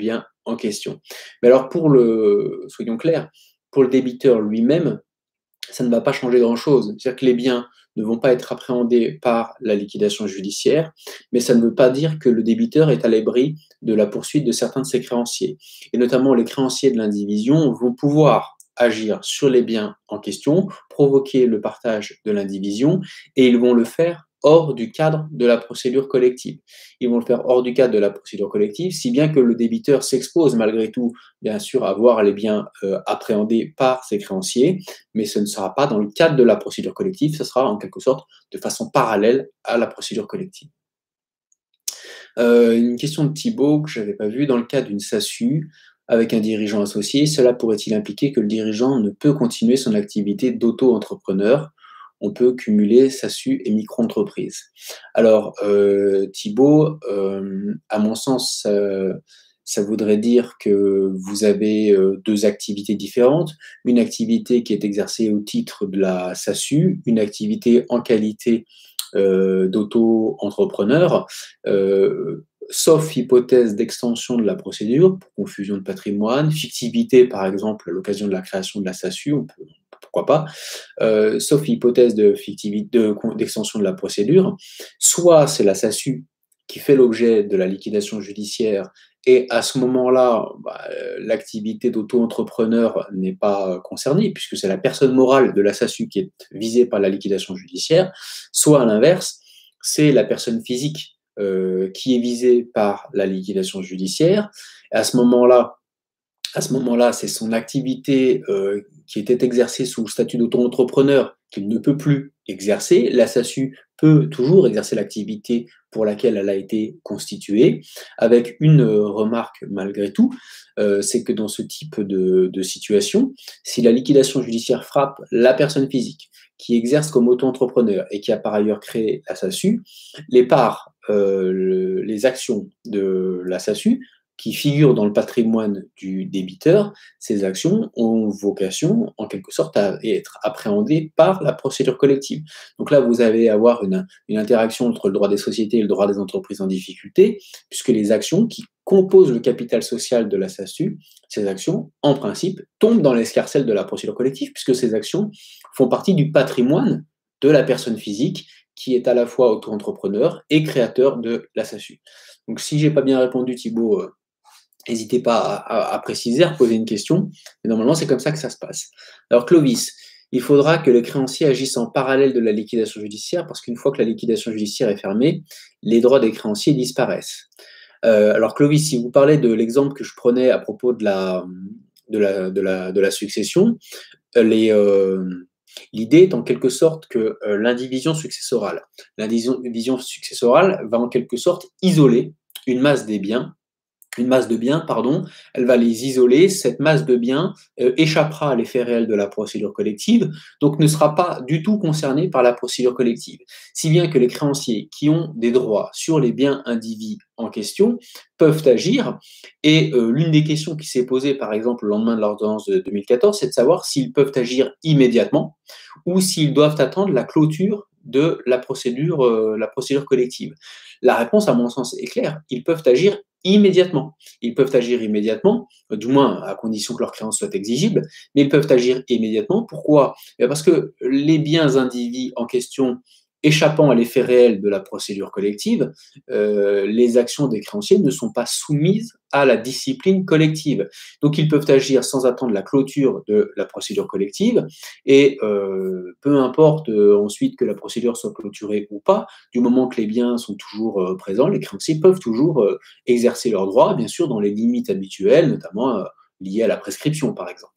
en question. Mais alors, pour le, soyons clairs, pour le débiteur lui-même, ça ne va pas changer grand-chose. C'est-à-dire que les biens ne vont pas être appréhendés par la liquidation judiciaire, mais ça ne veut pas dire que le débiteur est à l'abri de la poursuite de certains de ses créanciers. Et notamment, les créanciers de l'indivision vont pouvoir agir sur les biens en question, provoquer le partage de l'indivision, et ils vont le faire hors du cadre de la procédure collective. Ils vont le faire hors du cadre de la procédure collective, si bien que le débiteur s'expose malgré tout, bien sûr, à voir les biens euh, appréhendés par ses créanciers, mais ce ne sera pas dans le cadre de la procédure collective, ce sera en quelque sorte de façon parallèle à la procédure collective. Euh, une question de Thibaut que je n'avais pas vue, dans le cas d'une S A S U avec un dirigeant associé, cela pourrait-il impliquer que le dirigeant ne peut continuer son activité d'auto-entrepreneur? On peut cumuler S A S U et micro-entreprise. Alors, euh, Thibaut, euh, à mon sens, euh, ça voudrait dire que vous avez euh, deux activités différentes. Une activité qui est exercée au titre de la S A S U, une activité en qualité euh, d'auto-entrepreneur, euh, sauf hypothèse d'extension de la procédure, pour confusion de patrimoine, fictivité par exemple à l'occasion de la création de la S A S U, on peut, pourquoi pas, euh, sauf hypothèse de fictivité, de, d'extension de la procédure, soit c'est la S A S U qui fait l'objet de la liquidation judiciaire et à ce moment-là, bah, l'activité d'auto-entrepreneur n'est pas concernée puisque c'est la personne morale de la S A S U qui est visée par la liquidation judiciaire, soit à l'inverse, c'est la personne physique euh, qui est visée par la liquidation judiciaire. Et à ce moment-là, à ce moment-là, c'est son activité euh, qui était exercée sous le statut d'auto-entrepreneur qu'il ne peut plus exercer. La S A S U peut toujours exercer l'activité pour laquelle elle a été constituée, avec une remarque malgré tout, euh, c'est que dans ce type de, de situation, si la liquidation judiciaire frappe la personne physique qui exerce comme auto-entrepreneur et qui a par ailleurs créé la S A S U, les parts, euh, le, les actions de la S A S U qui figurent dans le patrimoine du débiteur, ces actions ont vocation, en quelque sorte, à être appréhendées par la procédure collective. Donc là, vous allez avoir une, une interaction entre le droit des sociétés et le droit des entreprises en difficulté, puisque les actions qui composent le capital social de la S A S U, ces actions, en principe, tombent dans l'escarcelle de la procédure collective, puisque ces actions font partie du patrimoine de la personne physique qui est à la fois auto-entrepreneur et créateur de la S A S U. Donc si je n'ai pas bien répondu, Thibaut, euh, n'hésitez pas à, à, à préciser, à poser une question. Mais normalement, c'est comme ça que ça se passe. Alors, Clovis, il faudra que les créanciers agissent en parallèle de la liquidation judiciaire parce qu'une fois que la liquidation judiciaire est fermée, les droits des créanciers disparaissent. Euh, alors, Clovis, si vous parlez de l'exemple que je prenais à propos de la, de la, de la, de la succession, les... Euh, L'idée est en quelque sorte que euh, l'indivision successorale, l'indivision successorale va en quelque sorte isoler une masse des biens une masse de biens, pardon, elle va les isoler, cette masse de biens euh, échappera à l'effet réel de la procédure collective, donc ne sera pas du tout concernée par la procédure collective. Si bien que les créanciers qui ont des droits sur les biens indivis en question peuvent agir, et euh, l'une des questions qui s'est posée par exemple le lendemain de l'ordonnance de deux mille quatorze, c'est de savoir s'ils peuvent agir immédiatement ou s'ils doivent attendre la clôture de la procédure, euh, la procédure collective. La réponse, à mon sens, est claire. Ils peuvent agir immédiatement. Ils peuvent agir immédiatement, du moins à condition que leur créance soit exigible, mais ils peuvent agir immédiatement. Pourquoi? Parce que les biens indivis en question échappant à l'effet réel de la procédure collective, euh, les actions des créanciers ne sont pas soumises à la discipline collective. Donc, ils peuvent agir sans attendre la clôture de la procédure collective et euh, peu importe euh, ensuite que la procédure soit clôturée ou pas, du moment que les biens sont toujours euh, présents, les créanciers peuvent toujours euh, exercer leurs droits, bien sûr, dans les limites habituelles, notamment euh, liées à la prescription, par exemple.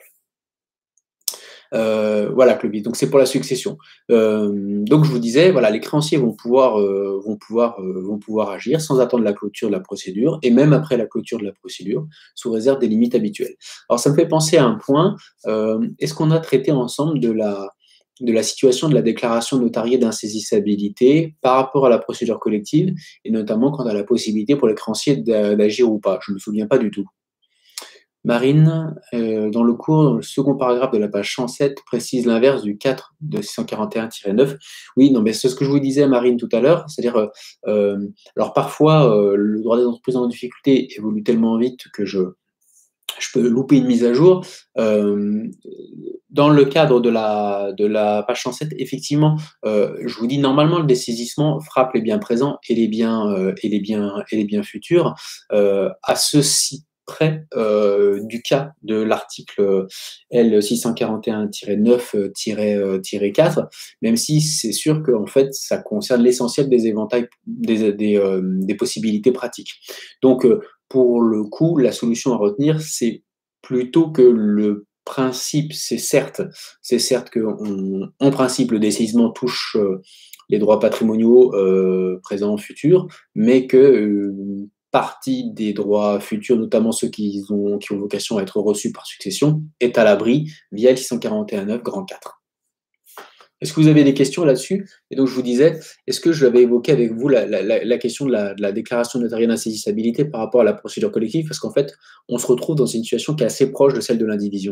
Euh, voilà, Clovis. Donc c'est pour la succession. Euh, donc je vous disais, voilà, les créanciers vont pouvoir, euh, vont pouvoir, euh, vont pouvoir agir sans attendre la clôture de la procédure et même après la clôture de la procédure, sous réserve des limites habituelles. Alors ça me fait penser à un point. Euh, Est-ce qu'on a traité ensemble de la de la situation de la déclaration notariée d'insaisissabilité par rapport à la procédure collective et notamment quant à la possibilité pour les créanciers d'agir ou pas? Je ne me souviens pas du tout. Marine, euh, dans le cours, le second paragraphe de la page cent sept précise l'inverse du quatre de six cent quarante et un tiret neuf. Oui, non, mais c'est ce que je vous disais, Marine, tout à l'heure. C'est-à-dire, euh, alors parfois, euh, le droit des entreprises en difficulté évolue tellement vite que je je peux louper une mise à jour. Euh, dans le cadre de la, de la page cent sept, effectivement, euh, je vous dis, normalement, le dessaisissement frappe les biens présents et les biens, euh, et les biens, et les biens futurs, euh, à ceci près euh, du cas de l'article L six cent quarante et un tiret neuf tiret quatre, même si c'est sûr que en fait, ça concerne l'essentiel des éventails, des, des, euh, des possibilités pratiques. Donc, euh, pour le coup, la solution à retenir, c'est plutôt que le principe, c'est certes, c'est certes que on, en principe le dessaisissement touche euh, les droits patrimoniaux euh, présents, futurs, mais que euh, partie des droits futurs, notamment ceux qui ont, qui ont vocation à être reçus par succession, est à l'abri via le six cent quarante et un neuf grand quatre. Est-ce que vous avez des questions là-dessus? Et donc, je vous disais, est-ce que j'avais évoqué avec vous la, la, la question de la, de la déclaration notariée d'insaisissabilité par rapport à la procédure collective? Parce qu'en fait, on se retrouve dans une situation qui est assez proche de celle de l'indivision.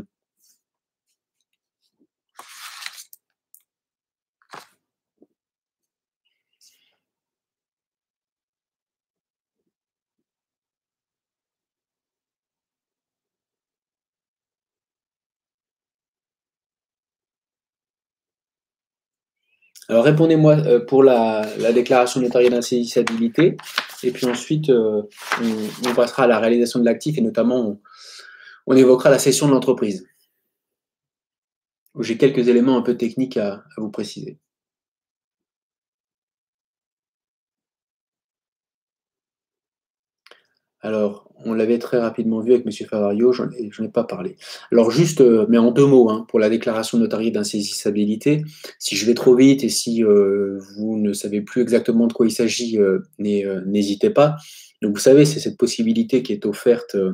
Alors, répondez-moi euh, pour la, la déclaration notariée d'insaisissabilité, et puis ensuite, euh, on, on passera à la réalisation de l'actif, et notamment, on, on évoquera la cession de l'entreprise, où j'ai quelques éléments un peu techniques à, à vous préciser. Alors, on l'avait très rapidement vu avec M. Favario, j'en ai, j'en ai pas parlé. Alors juste, euh, mais en deux mots, hein, pour la déclaration notariée d'insaisissabilité, si je vais trop vite et si euh, vous ne savez plus exactement de quoi il s'agit, euh, euh, n'hésitez pas. Donc vous savez, c'est cette possibilité qui est offerte euh,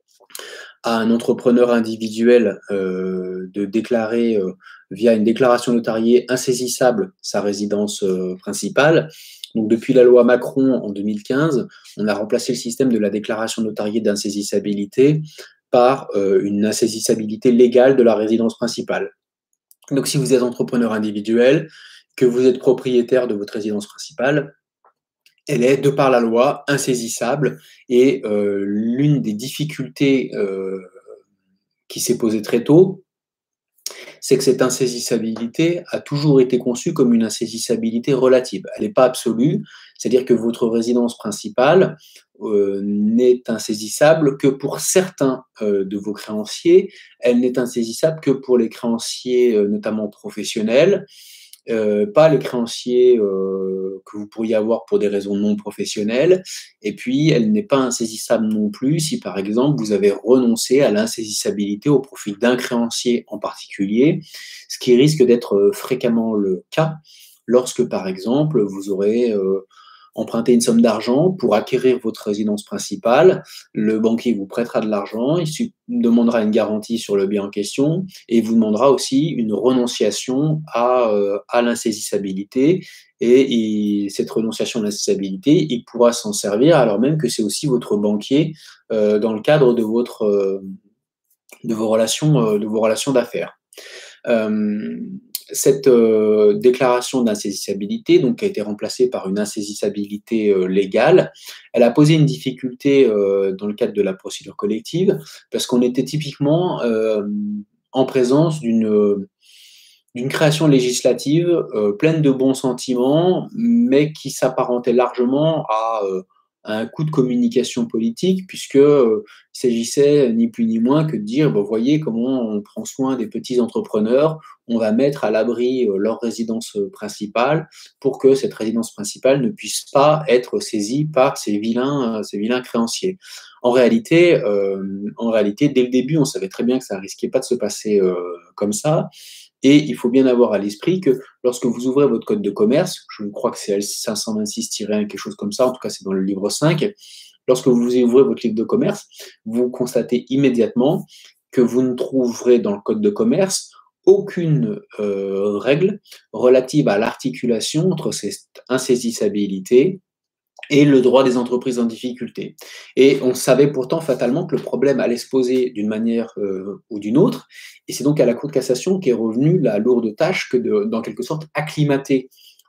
à un entrepreneur individuel euh, de déclarer euh, via une déclaration notariée insaisissable sa résidence euh, principale. Donc, depuis la loi Macron en deux mille quinze, on a remplacé le système de la déclaration notariée d'insaisissabilité par euh, une insaisissabilité légale de la résidence principale. Donc, si vous êtes entrepreneur individuel, que vous êtes propriétaire de votre résidence principale, elle est, de par la loi, insaisissable. Et euh, l'une des difficultés euh, qui s'est posée très tôt, c'est que cette insaisissabilité a toujours été conçue comme une insaisissabilité relative. Elle n'est pas absolue, c'est-à-dire que votre résidence principale euh, n'est insaisissable que pour certains euh, de vos créanciers, elle n'est insaisissable que pour les créanciers euh, notamment professionnels, euh, pas les créanciers euh, que vous pourriez avoir pour des raisons non professionnelles, et puis elle n'est pas insaisissable non plus si par exemple vous avez renoncé à l'insaisissabilité au profit d'un créancier en particulier, ce qui risque d'être fréquemment le cas lorsque par exemple vous aurez euh, emprunter une somme d'argent pour acquérir votre résidence principale. Le banquier vous prêtera de l'argent, il demandera une garantie sur le bien en question et vous demandera aussi une renonciation à, euh, à l'insaisissabilité. Et, et cette renonciation à l'insaisissabilité, il pourra s'en servir alors même que c'est aussi votre banquier euh, dans le cadre de, votre, euh, de vos relations, euh, de vos relations d'affaires. Euh, cette euh, déclaration d'insaisissabilité, donc, qui a été remplacée par une insaisissabilité euh, légale, elle a posé une difficulté euh, dans le cadre de la procédure collective, parce qu'on était typiquement euh, en présence d'une d'une création législative euh, pleine de bons sentiments, mais qui s'apparentait largement à, euh, à un coup de communication politique, puisqu'il euh, s'agissait ni plus ni moins que de dire, bon, voyez comment on prend soin des petits entrepreneurs, on va mettre à l'abri euh, leur résidence principale pour que cette résidence principale ne puisse pas être saisie par ces vilains, ces vilains créanciers. En réalité, euh, en réalité, dès le début, on savait très bien que ça risquait pas de se passer euh, comme ça. Et il faut bien avoir à l'esprit que lorsque vous ouvrez votre code de commerce, je crois que c'est L cinq cent vingt-six un, quelque chose comme ça, en tout cas c'est dans le livre cinq, lorsque vous ouvrez votre livre de commerce, vous constatez immédiatement que vous ne trouverez dans le code de commerce aucune euh, règle relative à l'articulation entre cette insaisissabilité et le droit des entreprises en difficulté. Et on savait pourtant fatalement que le problème allait se poser d'une manière euh, ou d'une autre, et c'est donc à la Cour de cassation qu'est revenue la lourde tâche que de, dans quelque sorte, acclimater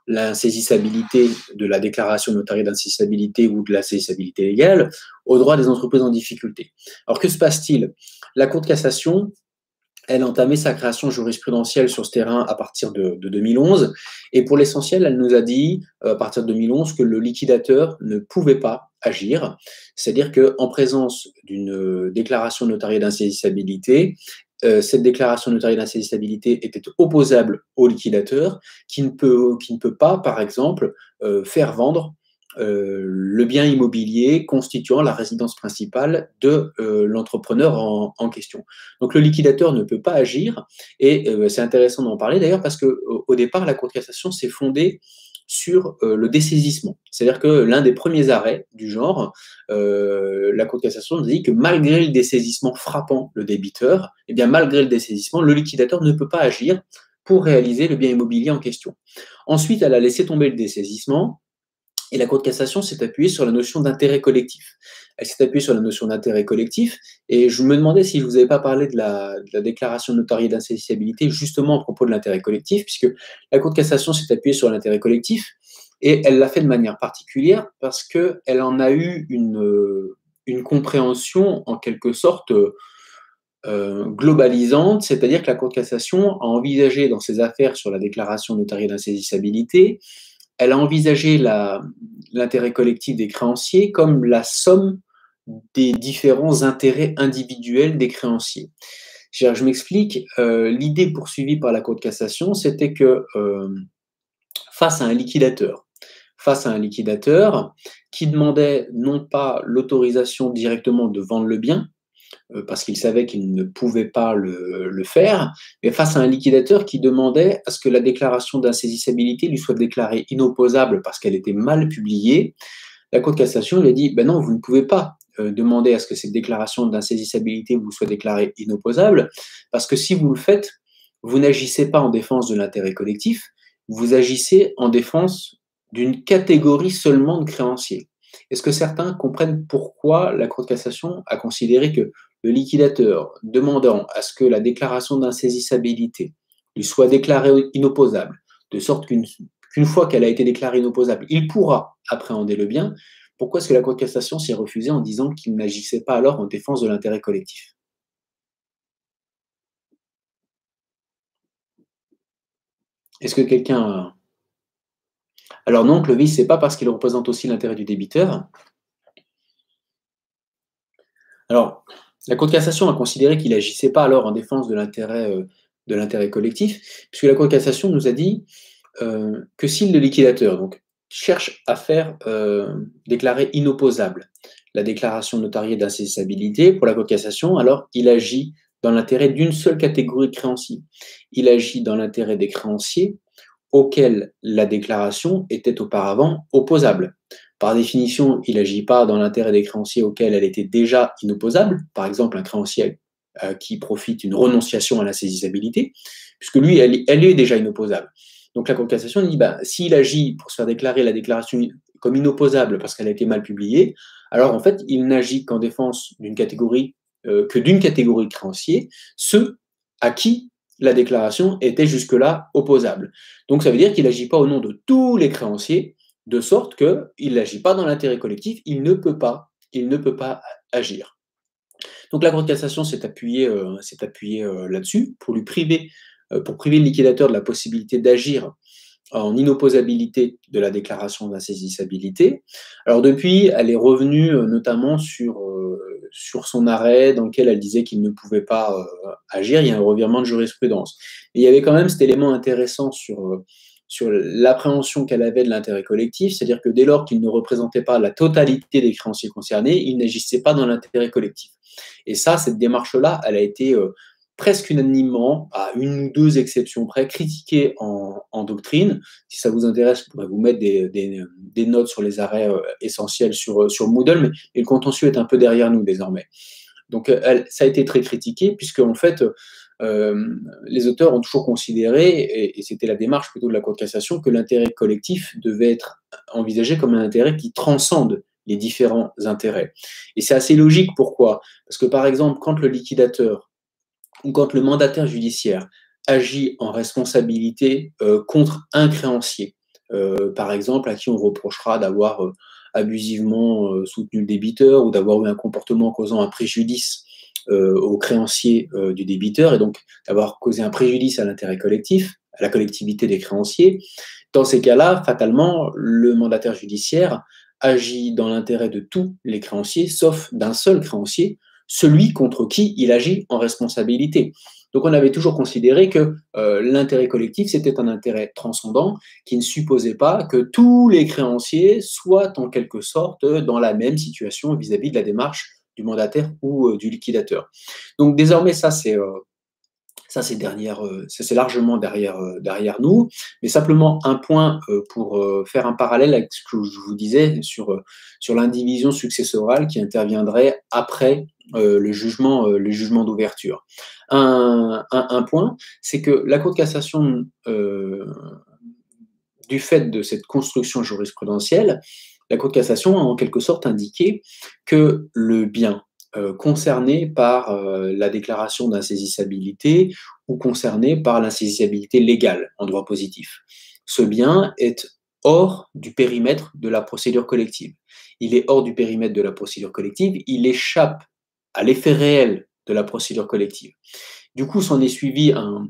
l'insaisissabilité de la déclaration notariée d'insaisissabilité ou de la saisissabilité légale aux droits des entreprises en difficulté. Alors, que se passe-t-il? La Cour de cassation, elle a entamé sa création jurisprudentielle sur ce terrain à partir de, de deux mille onze, et pour l'essentiel, elle nous a dit, à partir de deux mille onze, que le liquidateur ne pouvait pas agir, c'est-à-dire qu'en présence d'une déclaration notariée d'insaisissabilité, euh, cette déclaration notariée d'insaisissabilité était opposable au liquidateur, qui ne peut, qui ne peut pas, par exemple, euh, faire vendre Euh, le bien immobilier constituant la résidence principale de euh, l'entrepreneur en, en question. Donc le liquidateur ne peut pas agir, et euh, c'est intéressant d'en parler d'ailleurs parce qu'au au départ, la Cour de cassation s'est fondée sur euh, le dessaisissement. C'est-à-dire que l'un des premiers arrêts du genre, euh, la Cour de cassation nous dit que malgré le dessaisissement frappant le débiteur, eh bien malgré le dessaisissement, le liquidateur ne peut pas agir pour réaliser le bien immobilier en question. Ensuite, elle a laissé tomber le dessaisissement, et la Cour de cassation s'est appuyée sur la notion d'intérêt collectif. Elle s'est appuyée sur la notion d'intérêt collectif, et je me demandais si je ne vous avais pas parlé de la, de la déclaration notariée d'insaisissabilité justement à propos de l'intérêt collectif, puisque la Cour de cassation s'est appuyée sur l'intérêt collectif, et elle l'a fait de manière particulière parce qu'elle en a eu une, une compréhension en quelque sorte euh, globalisante, c'est-à-dire que la Cour de cassation a envisagé dans ses affaires sur la déclaration notariée d'insaisissabilité, elle a envisagé l'intérêt collectif des créanciers comme la somme des différents intérêts individuels des créanciers. Je, je m'explique, euh, l'idée poursuivie par la Cour de cassation, c'était que euh, face à un liquidateur, face à un liquidateur qui demandait non pas l'autorisation directement de vendre le bien, parce qu'il savait qu'il ne pouvait pas le, le faire, mais face à un liquidateur qui demandait à ce que la déclaration d'insaisissabilité lui soit déclarée inopposable parce qu'elle était mal publiée, la Cour de cassation lui a dit ben non, vous ne pouvez pas euh, demander à ce que cette déclaration d'insaisissabilité vous soit déclarée inopposable, parce que si vous le faites, vous n'agissez pas en défense de l'intérêt collectif, vous agissez en défense d'une catégorie seulement de créanciers. Est-ce que certains comprennent pourquoi la Cour de cassation a considéré que le liquidateur demandant à ce que la déclaration d'insaisissabilité lui soit déclarée inopposable, de sorte qu'une qu'une fois qu'elle a été déclarée inopposable, il pourra appréhender le bien, pourquoi est-ce que la Cour de cassation s'est refusée en disant qu'il n'agissait pas alors en défense de l'intérêt collectif? Est-ce que quelqu'un... Alors non, Clovis, c'est pas parce qu'il représente aussi l'intérêt du débiteur. Alors, la Cour de cassation a considéré qu'il n'agissait pas alors en défense de l'intérêt euh, de l'intérêt collectif, puisque la Cour de cassation nous a dit euh, que si le liquidateur donc, cherche à faire euh, déclarer inopposable la déclaration notariée d'insaisissabilité pour la Cour de cassation, alors il agit dans l'intérêt d'une seule catégorie de créanciers. Il agit dans l'intérêt des créanciers auxquels la déclaration était auparavant opposable. Par définition, il n'agit pas dans l'intérêt des créanciers auxquels elle était déjà inopposable, par exemple un créancier euh, qui profite d'une renonciation à la saisissabilité, puisque lui, elle, elle est déjà inopposable. Donc la Cour de cassation dit, bah, s'il agit pour se faire déclarer la déclaration comme inopposable parce qu'elle a été mal publiée, alors en fait, il n'agit qu'en défense d'une catégorie, euh, que d'une catégorie de créanciers, ceux à qui la déclaration était jusque-là opposable. Donc ça veut dire qu'il n'agit pas au nom de tous les créanciers, de sorte qu'il n'agit pas dans l'intérêt collectif, il ne peut pas, il ne peut pas agir. Donc la Cour de cassation s'est appuyée, euh, s'est appuyée euh, là-dessus pour lui priver, euh, pour priver le liquidateur de la possibilité d'agir en inopposabilité de la déclaration d'insaisissabilité. Alors depuis, elle est revenue euh, notamment sur, euh, sur son arrêt dans lequel elle disait qu'il ne pouvait pas euh, agir. Il y a un revirement de jurisprudence. Et il y avait quand même cet élément intéressant sur, euh, sur l'appréhension qu'elle avait de l'intérêt collectif, c'est-à-dire que dès lors qu'il ne représentait pas la totalité des créanciers concernés, il n'agissait pas dans l'intérêt collectif. Et ça, cette démarche-là, elle a été euh, presque unanimement, à une ou deux exceptions près, critiquée en, en doctrine. Si ça vous intéresse, je pourrais vous mettre des, des, des notes sur les arrêts euh, essentiels sur, sur Moodle, mais le contentieux est un peu derrière nous désormais. Donc elle, ça a été très critiqué, puisque en fait, euh, les auteurs ont toujours considéré, et, et c'était la démarche plutôt de la Cour de cassation, que l'intérêt collectif devait être envisagé comme un intérêt qui transcende les différents intérêts. Et c'est assez logique, pourquoi? Parce que par exemple, quand le liquidateur ou quand le mandataire judiciaire agit en responsabilité euh, contre un créancier, euh, par exemple, à qui on reprochera d'avoir euh, abusivement euh, soutenu le débiteur ou d'avoir eu un comportement causant un préjudice euh, aux créanciers euh, du débiteur, et donc d'avoir causé un préjudice à l'intérêt collectif, à la collectivité des créanciers. Dans ces cas-là, fatalement, le mandataire judiciaire agit dans l'intérêt de tous les créanciers, sauf d'un seul créancier, celui contre qui il agit en responsabilité. Donc on avait toujours considéré que euh, l'intérêt collectif, c'était un intérêt transcendant qui ne supposait pas que tous les créanciers soient en quelque sorte dans la même situation vis-à-vis de la démarche du mandataire ou euh, du liquidateur. Donc désormais, ça c'est euh, ça, c'est derrière, euh, c'est largement derrière, euh, derrière nous. Mais simplement un point euh, pour euh, faire un parallèle avec ce que je vous disais sur, euh, sur l'indivision successorale qui interviendrait après euh, le jugement, euh, le jugement d'ouverture. Un, un, un point, c'est que la Cour de cassation, euh, du fait de cette construction jurisprudentielle, la Cour de cassation a en quelque sorte indiqué que le bien euh, concerné par euh, la déclaration d'insaisissabilité ou concerné par l'insaisissabilité légale en droit positif, ce bien est hors du périmètre de la procédure collective. Il est hors du périmètre de la procédure collective, il échappe à l'effet réel de la procédure collective. Du coup, s'en est suivi un,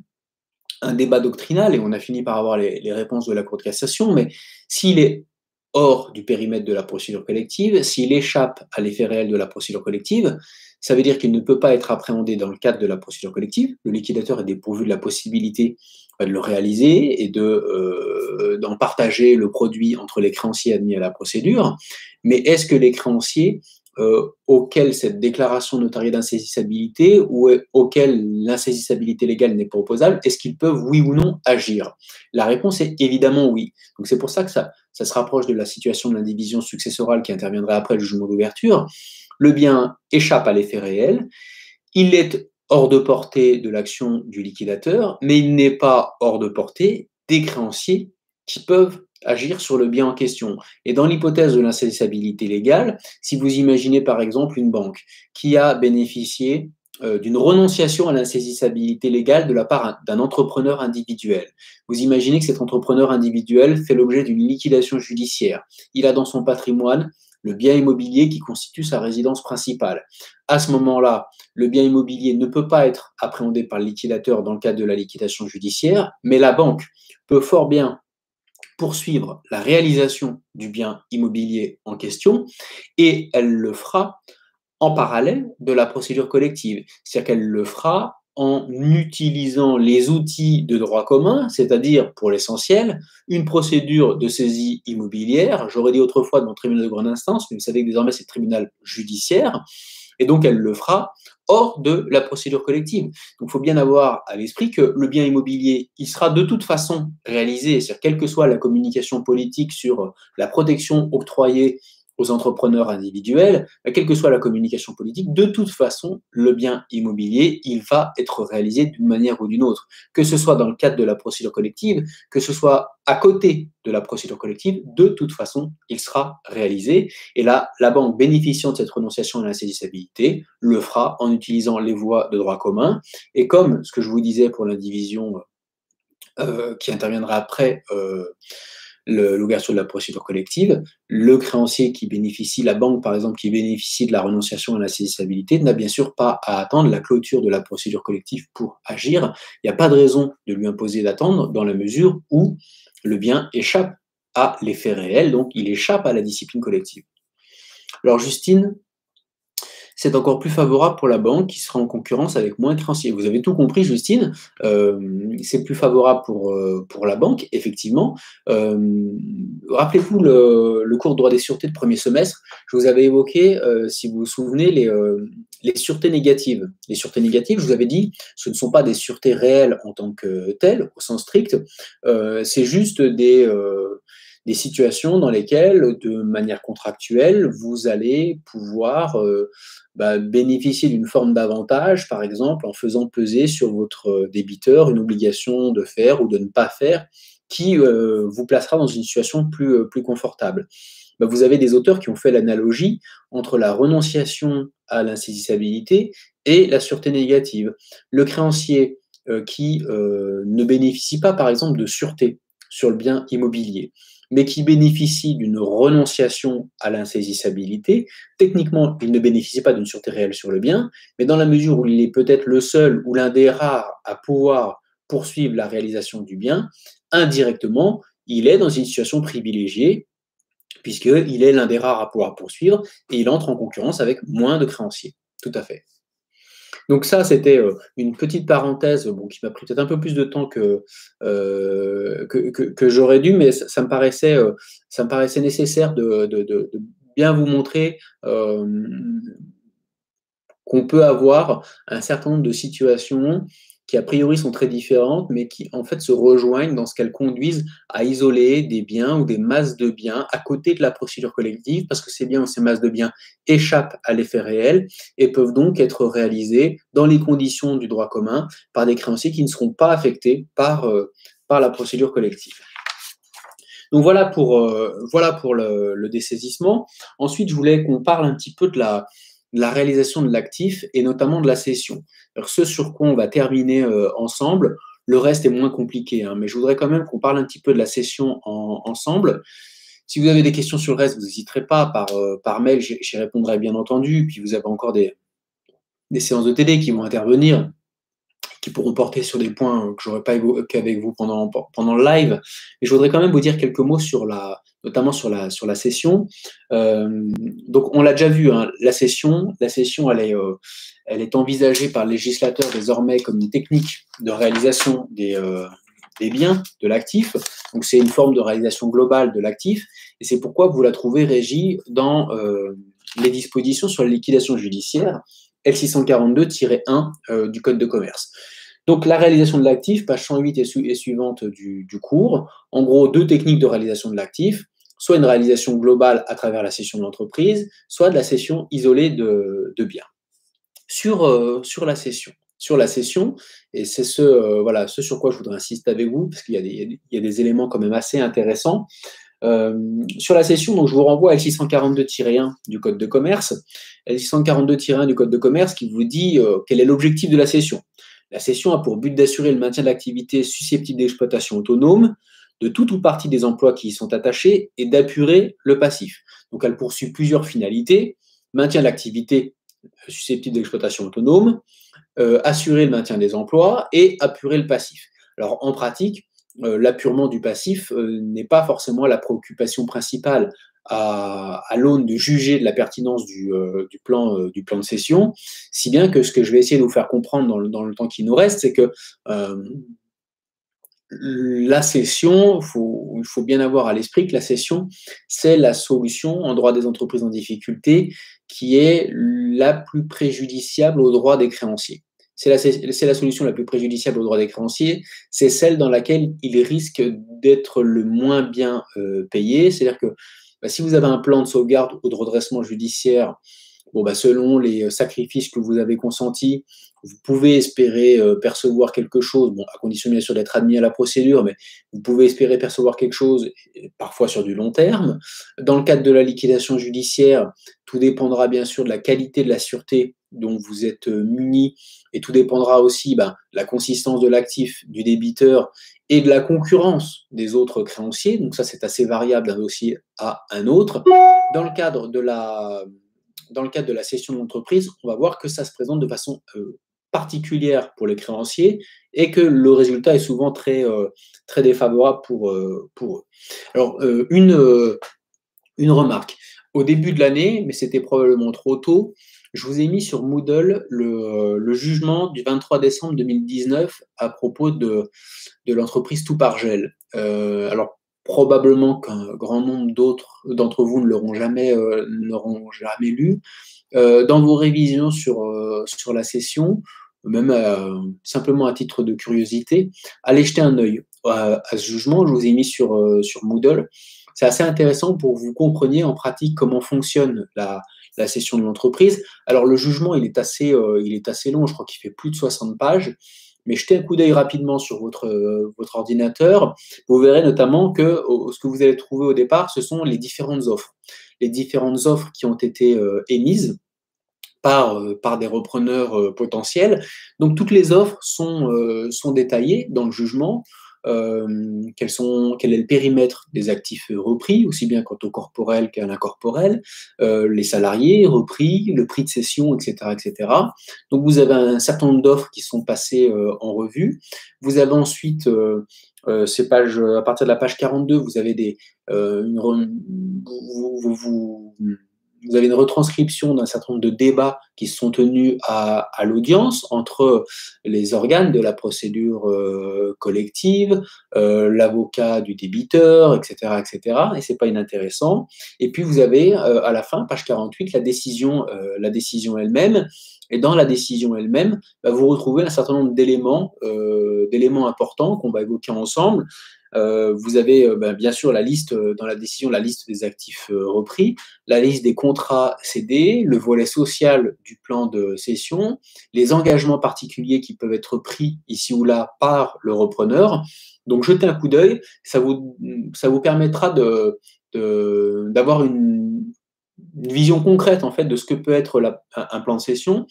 un débat doctrinal et on a fini par avoir les, les réponses de la Cour de cassation, mais s'il est hors du périmètre de la procédure collective, s'il échappe à l'effet réel de la procédure collective, ça veut dire qu'il ne peut pas être appréhendé dans le cadre de la procédure collective. Le liquidateur est dépourvu de la possibilité de le réaliser et de, euh, d'en partager le produit entre les créanciers admis à la procédure. Mais est-ce que les créanciers euh, auxquels cette déclaration notariée d'insaisissabilité ou auxquels l'insaisissabilité légale n'est pas opposable, est-ce qu'ils peuvent, oui ou non, agir? La réponse est évidemment oui. Donc c'est pour ça que ça, ça se rapproche de la situation de l'indivision successorale qui interviendrait après le jugement d'ouverture. Le bien échappe à l'effet réel, il est hors de portée de l'action du liquidateur, mais il n'est pas hors de portée des créanciers qui peuvent agir sur le bien en question. Et dans l'hypothèse de l'insaisissabilité légale, si vous imaginez par exemple une banque qui a bénéficié euh, d'une renonciation à l'insaisissabilité légale de la part d'un entrepreneur individuel, vous imaginez que cet entrepreneur individuel fait l'objet d'une liquidation judiciaire. Il a dans son patrimoine le bien immobilier qui constitue sa résidence principale. À ce moment-là, le bien immobilier ne peut pas être appréhendé par le liquidateur dans le cadre de la liquidation judiciaire, mais la banque peut fort bien poursuivre la réalisation du bien immobilier en question et elle le fera en parallèle de la procédure collective. C'est-à-dire qu'elle le fera en utilisant les outils de droit commun, c'est-à-dire, pour l'essentiel, une procédure de saisie immobilière. J'aurais dit autrefois dans le tribunal de grande instance, mais vous savez que désormais c'est le tribunal judiciaire, et donc elle le fera hors de la procédure collective. Donc il faut bien avoir à l'esprit que le bien immobilier, il sera de toute façon réalisé, c'est-à-dire quelle que soit la communication politique sur la protection octroyée aux entrepreneurs individuels, quelle que soit la communication politique, de toute façon, le bien immobilier, il va être réalisé d'une manière ou d'une autre, que ce soit dans le cadre de la procédure collective, que ce soit à côté de la procédure collective, de toute façon, il sera réalisé. Et là, la banque bénéficiant de cette renonciation à l'insaisissabilité le fera en utilisant les voies de droit commun. Et comme ce que je vous disais pour l'indivision euh, qui interviendra après euh, l'ouverture de la procédure collective, le créancier qui bénéficie, la banque par exemple qui bénéficie de la renonciation à l'insaisissabilité n'a bien sûr pas à attendre la clôture de la procédure collective pour agir. Il n'y a pas de raison de lui imposer d'attendre dans la mesure où le bien échappe à l'effet réel, donc il échappe à la discipline collective. Alors Justine, c'est encore plus favorable pour la banque qui sera en concurrence avec moins de créanciers. Vous avez tout compris, Justine. Euh, c'est plus favorable pour, euh, pour la banque, effectivement. Euh, Rappelez-vous le, le cours de droit des sûretés de premier semestre. Je vous avais évoqué, euh, si vous vous souvenez, les, euh, les sûretés négatives. Les sûretés négatives, je vous avais dit, ce ne sont pas des sûretés réelles en tant que telles, au sens strict. Euh, c'est juste des... Euh, des situations dans lesquelles, de manière contractuelle, vous allez pouvoir euh, bah, bénéficier d'une forme d'avantage, par exemple, en faisant peser sur votre débiteur une obligation de faire ou de ne pas faire qui euh, vous placera dans une situation plus, euh, plus confortable. Bah, vous avez des auteurs qui ont fait l'analogie entre la renonciation à l'insaisissabilité et la sûreté négative. Le créancier euh, qui euh, ne bénéficie pas, par exemple, de sûreté, sur le bien immobilier, mais qui bénéficie d'une renonciation à l'insaisissabilité. Techniquement, il ne bénéficie pas d'une sûreté réelle sur le bien, mais dans la mesure où il est peut-être le seul ou l'un des rares à pouvoir poursuivre la réalisation du bien, indirectement, il est dans une situation privilégiée, puisqu'il est l'un des rares à pouvoir poursuivre, et il entre en concurrence avec moins de créanciers. Tout à fait. Donc ça, c'était euh, une petite parenthèse bon, qui m'a pris peut-être un peu plus de temps que, euh, que, que, que j'aurais dû, mais ça, ça, me paraissait, euh, ça me paraissait nécessaire de, de, de, de bien vous montrer euh, qu'on peut avoir un certain nombre de situations qui a priori sont très différentes, mais qui en fait se rejoignent dans ce qu'elles conduisent à isoler des biens ou des masses de biens à côté de la procédure collective, parce que ces biens ou ces masses de biens échappent à l'effet réel et peuvent donc être réalisés dans les conditions du droit commun par des créanciers qui ne seront pas affectés par, euh, par la procédure collective. Donc voilà pour, euh, voilà pour le, le dessaisissement. Ensuite, je voulais qu'on parle un petit peu de la, de la réalisation de l'actif et notamment de la cession. Alors, ce sur quoi on va terminer euh, ensemble, le reste est moins compliqué, hein, mais je voudrais quand même qu'on parle un petit peu de la cession en, ensemble. Si vous avez des questions sur le reste, vous n'hésiterez pas par, euh, par mail, j'y répondrai bien entendu. Puis vous avez encore des, des séances de T D qui vont intervenir, qui pourront porter sur des points que je n'aurais pas évoqués avec vous pendant, pendant le live. Mais je voudrais quand même vous dire quelques mots sur la, notamment sur la, sur la session. Euh, donc, on l'a déjà vu, hein, la session, la session elle, est, euh, elle est envisagée par le législateur désormais comme une technique de réalisation des, euh, des biens, de l'actif. Donc, c'est une forme de réalisation globale de l'actif. Et c'est pourquoi vous la trouvez régie dans euh, les dispositions sur la liquidation judiciaire, L six cent quarante-deux tiret un euh, du Code de commerce. Donc, la réalisation de l'actif, page cent huit et, su et suivante du, du cours. En gros, deux techniques de réalisation de l'actif, soit une réalisation globale à travers la cession de l'entreprise, soit de la cession isolée de, de biens. Sur, euh, sur la cession, sur la cession, et c'est ce, euh, voilà, ce sur quoi je voudrais insister avec vous, parce qu'il y a des, il y a des éléments quand même assez intéressants. Euh, sur la cession, donc je vous renvoie à L six cent quarante-deux tiret un du Code de commerce. L six cent quarante-deux tiret un du Code de commerce qui vous dit euh, quel est l'objectif de la cession. La cession a pour but d'assurer le maintien de l'activité susceptible d'exploitation autonome de tout ou partie des emplois qui y sont attachés et d'apurer le passif. Donc elle poursuit plusieurs finalités. Maintien de l'activité susceptible d'exploitation autonome, euh, assurer le maintien des emplois et apurer le passif. Alors en pratique, Euh, l'appurement du passif euh, n'est pas forcément la préoccupation principale à, à l'aune de juger de la pertinence du, euh, du, plan, euh, du plan de cession, si bien que ce que je vais essayer de vous faire comprendre dans le, dans le temps qui nous reste, c'est que euh, la cession, faut, il faut bien avoir à l'esprit que la cession, c'est la solution en droit des entreprises en difficulté qui est la plus préjudiciable aux droits des créanciers. C'est la, la solution la plus préjudiciable aux droits des créanciers, c'est celle dans laquelle ils risquent d'être le moins bien euh, payés. C'est-à-dire que bah, si vous avez un plan de sauvegarde ou de redressement judiciaire, bon, bah, selon les sacrifices que vous avez consentis, vous pouvez espérer euh, percevoir quelque chose, bon, à condition bien sûr d'être admis à la procédure, mais vous pouvez espérer percevoir quelque chose, parfois sur du long terme. Dans le cadre de la liquidation judiciaire, tout dépendra bien sûr de la qualité de la sûreté dont vous êtes euh, muni, et tout dépendra aussi bah, de la consistance de l'actif du débiteur et de la concurrence des autres créanciers. Donc ça, c'est assez variable d'un dossier à un autre. Dans le cadre de la, dans le cadre de la cession de l'entreprise, on va voir que ça se présente de façon euh, particulière pour les créanciers et que le résultat est souvent très, euh, très défavorable pour, euh, pour eux. Alors, euh, une, euh, une remarque. Au début de l'année, mais c'était probablement trop tôt, je vous ai mis sur Moodle le, le jugement du vingt-trois décembre deux mille dix-neuf à propos de, de l'entreprise Toupargel. Euh, alors, probablement qu'un grand nombre d'autres d'entre vous ne l'auront jamais, euh, n'auront jamais lu. Euh, dans vos révisions sur, euh, sur la session, même euh, simplement à titre de curiosité, allez jeter un œil à, à ce jugement. Je vous ai mis sur, euh, sur Moodle. C'est assez intéressant pour que vous compreniez en pratique comment fonctionne la, la cession de l'entreprise. Alors, le jugement, il est assez, euh, il est assez long, je crois qu'il fait plus de soixante pages, mais jetez un coup d'œil rapidement sur votre, euh, votre ordinateur. Vous verrez notamment que euh, ce que vous allez trouver au départ, ce sont les différentes offres. Les différentes offres qui ont été euh, émises par, euh, par des repreneurs euh, potentiels. Donc, toutes les offres sont, euh, sont détaillées dans le jugement. euh, quels sont, quel est le périmètre des actifs repris, aussi bien quant au corporel qu'à l'incorporel, euh, les salariés repris, le prix de cession, et cetera, et cetera. Donc vous avez un certain nombre d'offres qui sont passées euh, en revue. Vous avez ensuite euh, euh, ces pages, à partir de la page quarante-deux, vous avez des, euh, une, vous, vous, vous, vous avez une retranscription d'un certain nombre de débats qui sont tenus à, à l'audience entre les organes de la procédure euh, collective, euh, l'avocat du débiteur, et cetera, et cetera. Et c'est pas inintéressant. Et puis vous avez euh, à la fin, page quarante-huit, la décision, euh, la décision elle-même. Et dans la décision elle-même, bah, vous retrouvez un certain nombre d'éléments, euh, d'éléments importants qu'on va évoquer ensemble. Euh, vous avez euh, bah, bien sûr la liste, euh, dans la décision, la liste des actifs euh, repris, la liste des contrats cédés, le volet social du plan de cession, les engagements particuliers qui peuvent être pris ici ou là par le repreneur. Donc jetez un coup d'œil, ça vous, ça vous permettra de, de, d'avoir une, une vision concrète en fait de ce que peut être la, un plan de cession,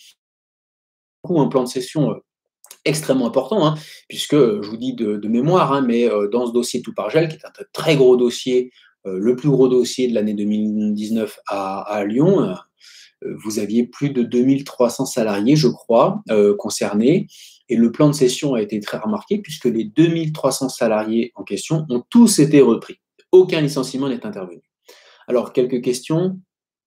ou un plan de cession euh, extrêmement important, hein, puisque je vous dis de, de mémoire, hein, mais euh, dans ce dossier Tout par Gel, qui est un très gros dossier, euh, le plus gros dossier de l'année deux mille dix-neuf à, à Lyon, euh, vous aviez plus de deux mille trois cents salariés, je crois, euh, concernés, et le plan de cession a été très remarqué, puisque les deux mille trois cents salariés en question ont tous été repris. Aucun licenciement n'est intervenu. Alors, quelques questions.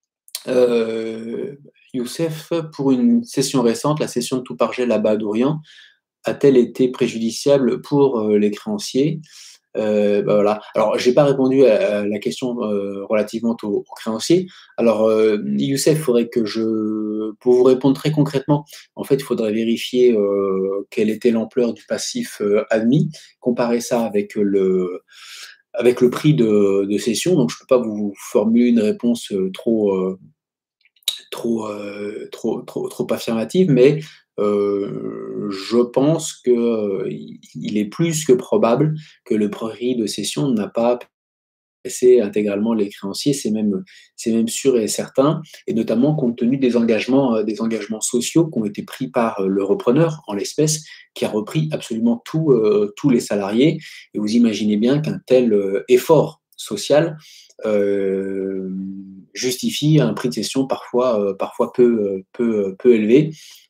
Euh, Youssef, pour une session récente, la session de Tout par Gel à Badourian, a-t-elle été préjudiciable pour euh, les créanciers? euh, bah voilà. Alors, je n'ai pas répondu à, à la question euh, relativement aux, aux créanciers. Alors, euh, Youssef, il faudrait que je... Pour vous répondre très concrètement, en fait, il faudrait vérifier euh, quelle était l'ampleur du passif euh, admis, comparer ça avec le, avec le prix de, de cession. Donc, je ne peux pas vous formuler une réponse euh, trop... Euh, trop, euh, trop, trop, trop affirmative, mais euh, je pense qu'il euh, est plus que probable que le prix de cession n'a pas passé intégralement les créanciers, c'est même, c'est même sûr et certain, et notamment compte tenu des engagements, euh, des engagements sociaux qui ont été pris par euh, le repreneur, en l'espèce, qui a repris absolument tout, euh, tous les salariés, et vous imaginez bien qu'un tel euh, effort social euh, justifie un prix de cession parfois, euh, parfois peu, peu, peu élevé.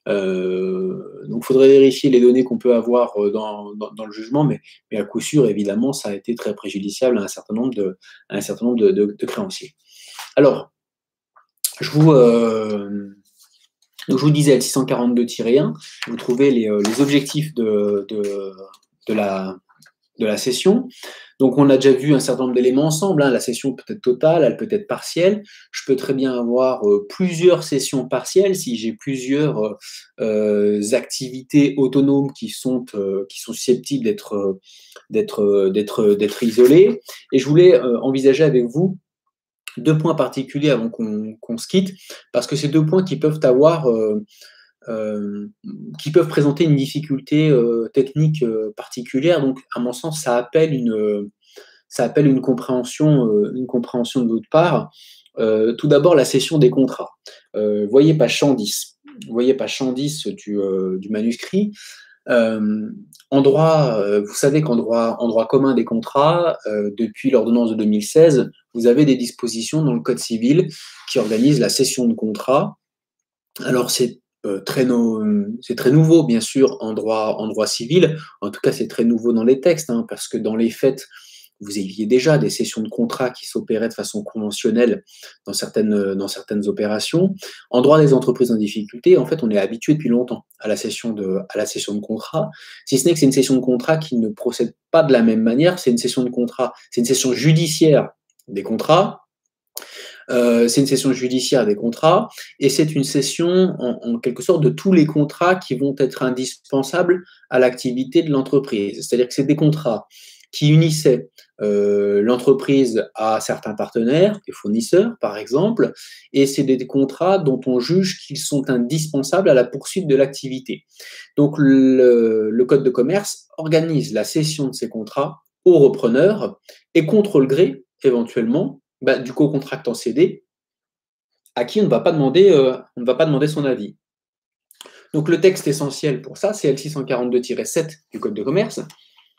Euh, donc, il faudrait vérifier les données qu'on peut avoir dans, dans, dans le jugement, mais, mais à coup sûr, évidemment, ça a été très préjudiciable à un certain nombre de, à un certain nombre de, de, de créanciers. Alors, je vous, euh, je vous disais, L six cent quarante-deux tiret un, vous trouvez les, les objectifs de, de, de la de la session. Donc, on a déjà vu un certain nombre d'éléments ensemble. Hein. La session peut être totale, elle peut être partielle. Je peux très bien avoir euh, plusieurs sessions partielles si j'ai plusieurs euh, activités autonomes qui sont, euh, qui sont susceptibles d'être euh, d'être, euh, d'être, d'être isolées. Et je voulais euh, envisager avec vous deux points particuliers avant qu'on, qu'on se quitte, parce que c'est deux points qui peuvent avoir... Euh, Euh, qui peuvent présenter une difficulté euh, technique euh, particulière. Donc, à mon sens, ça appelle une, euh, ça appelle une compréhension, euh, une compréhension de votre part. Euh, tout d'abord, la cession des contrats. Euh, voyez page cent dix. Voyez page cent dix du, euh, du manuscrit. Euh, en droit, euh, vous savez qu'en droit, en droit commun des contrats, euh, depuis l'ordonnance de deux mille seize, vous avez des dispositions dans le Code civil qui organisent la cession de contrats. Alors, c'est euh, très, no c'est très nouveau, bien sûr, en droit, en droit civil. En tout cas, c'est très nouveau dans les textes, hein, parce que dans les faits, vous aviez déjà des cessions de contrats qui s'opéraient de façon conventionnelle dans certaines, dans certaines opérations. En droit des entreprises en difficulté, en fait, on est habitué depuis longtemps à la cession de, à la cession de contrat, si ce n'est que c'est une cession de contrat qui ne procède pas de la même manière. C'est une cession de contrat, c'est une cession judiciaire des contrats. Euh, c'est une cession judiciaire des contrats et c'est une cession en, en quelque sorte de tous les contrats qui vont être indispensables à l'activité de l'entreprise. C'est-à-dire que c'est des contrats qui unissaient euh, l'entreprise à certains partenaires, des fournisseurs par exemple, et c'est des contrats dont on juge qu'ils sont indispensables à la poursuite de l'activité. Donc le, le Code de commerce organise la cession de ces contrats aux repreneurs et contre le gré, éventuellement, bah, du co-contractant cédé, à qui on ne va pas demander, euh, on ne va pas demander son avis. Donc le texte essentiel pour ça, c'est L six cent quarante-deux tiret sept du Code de commerce,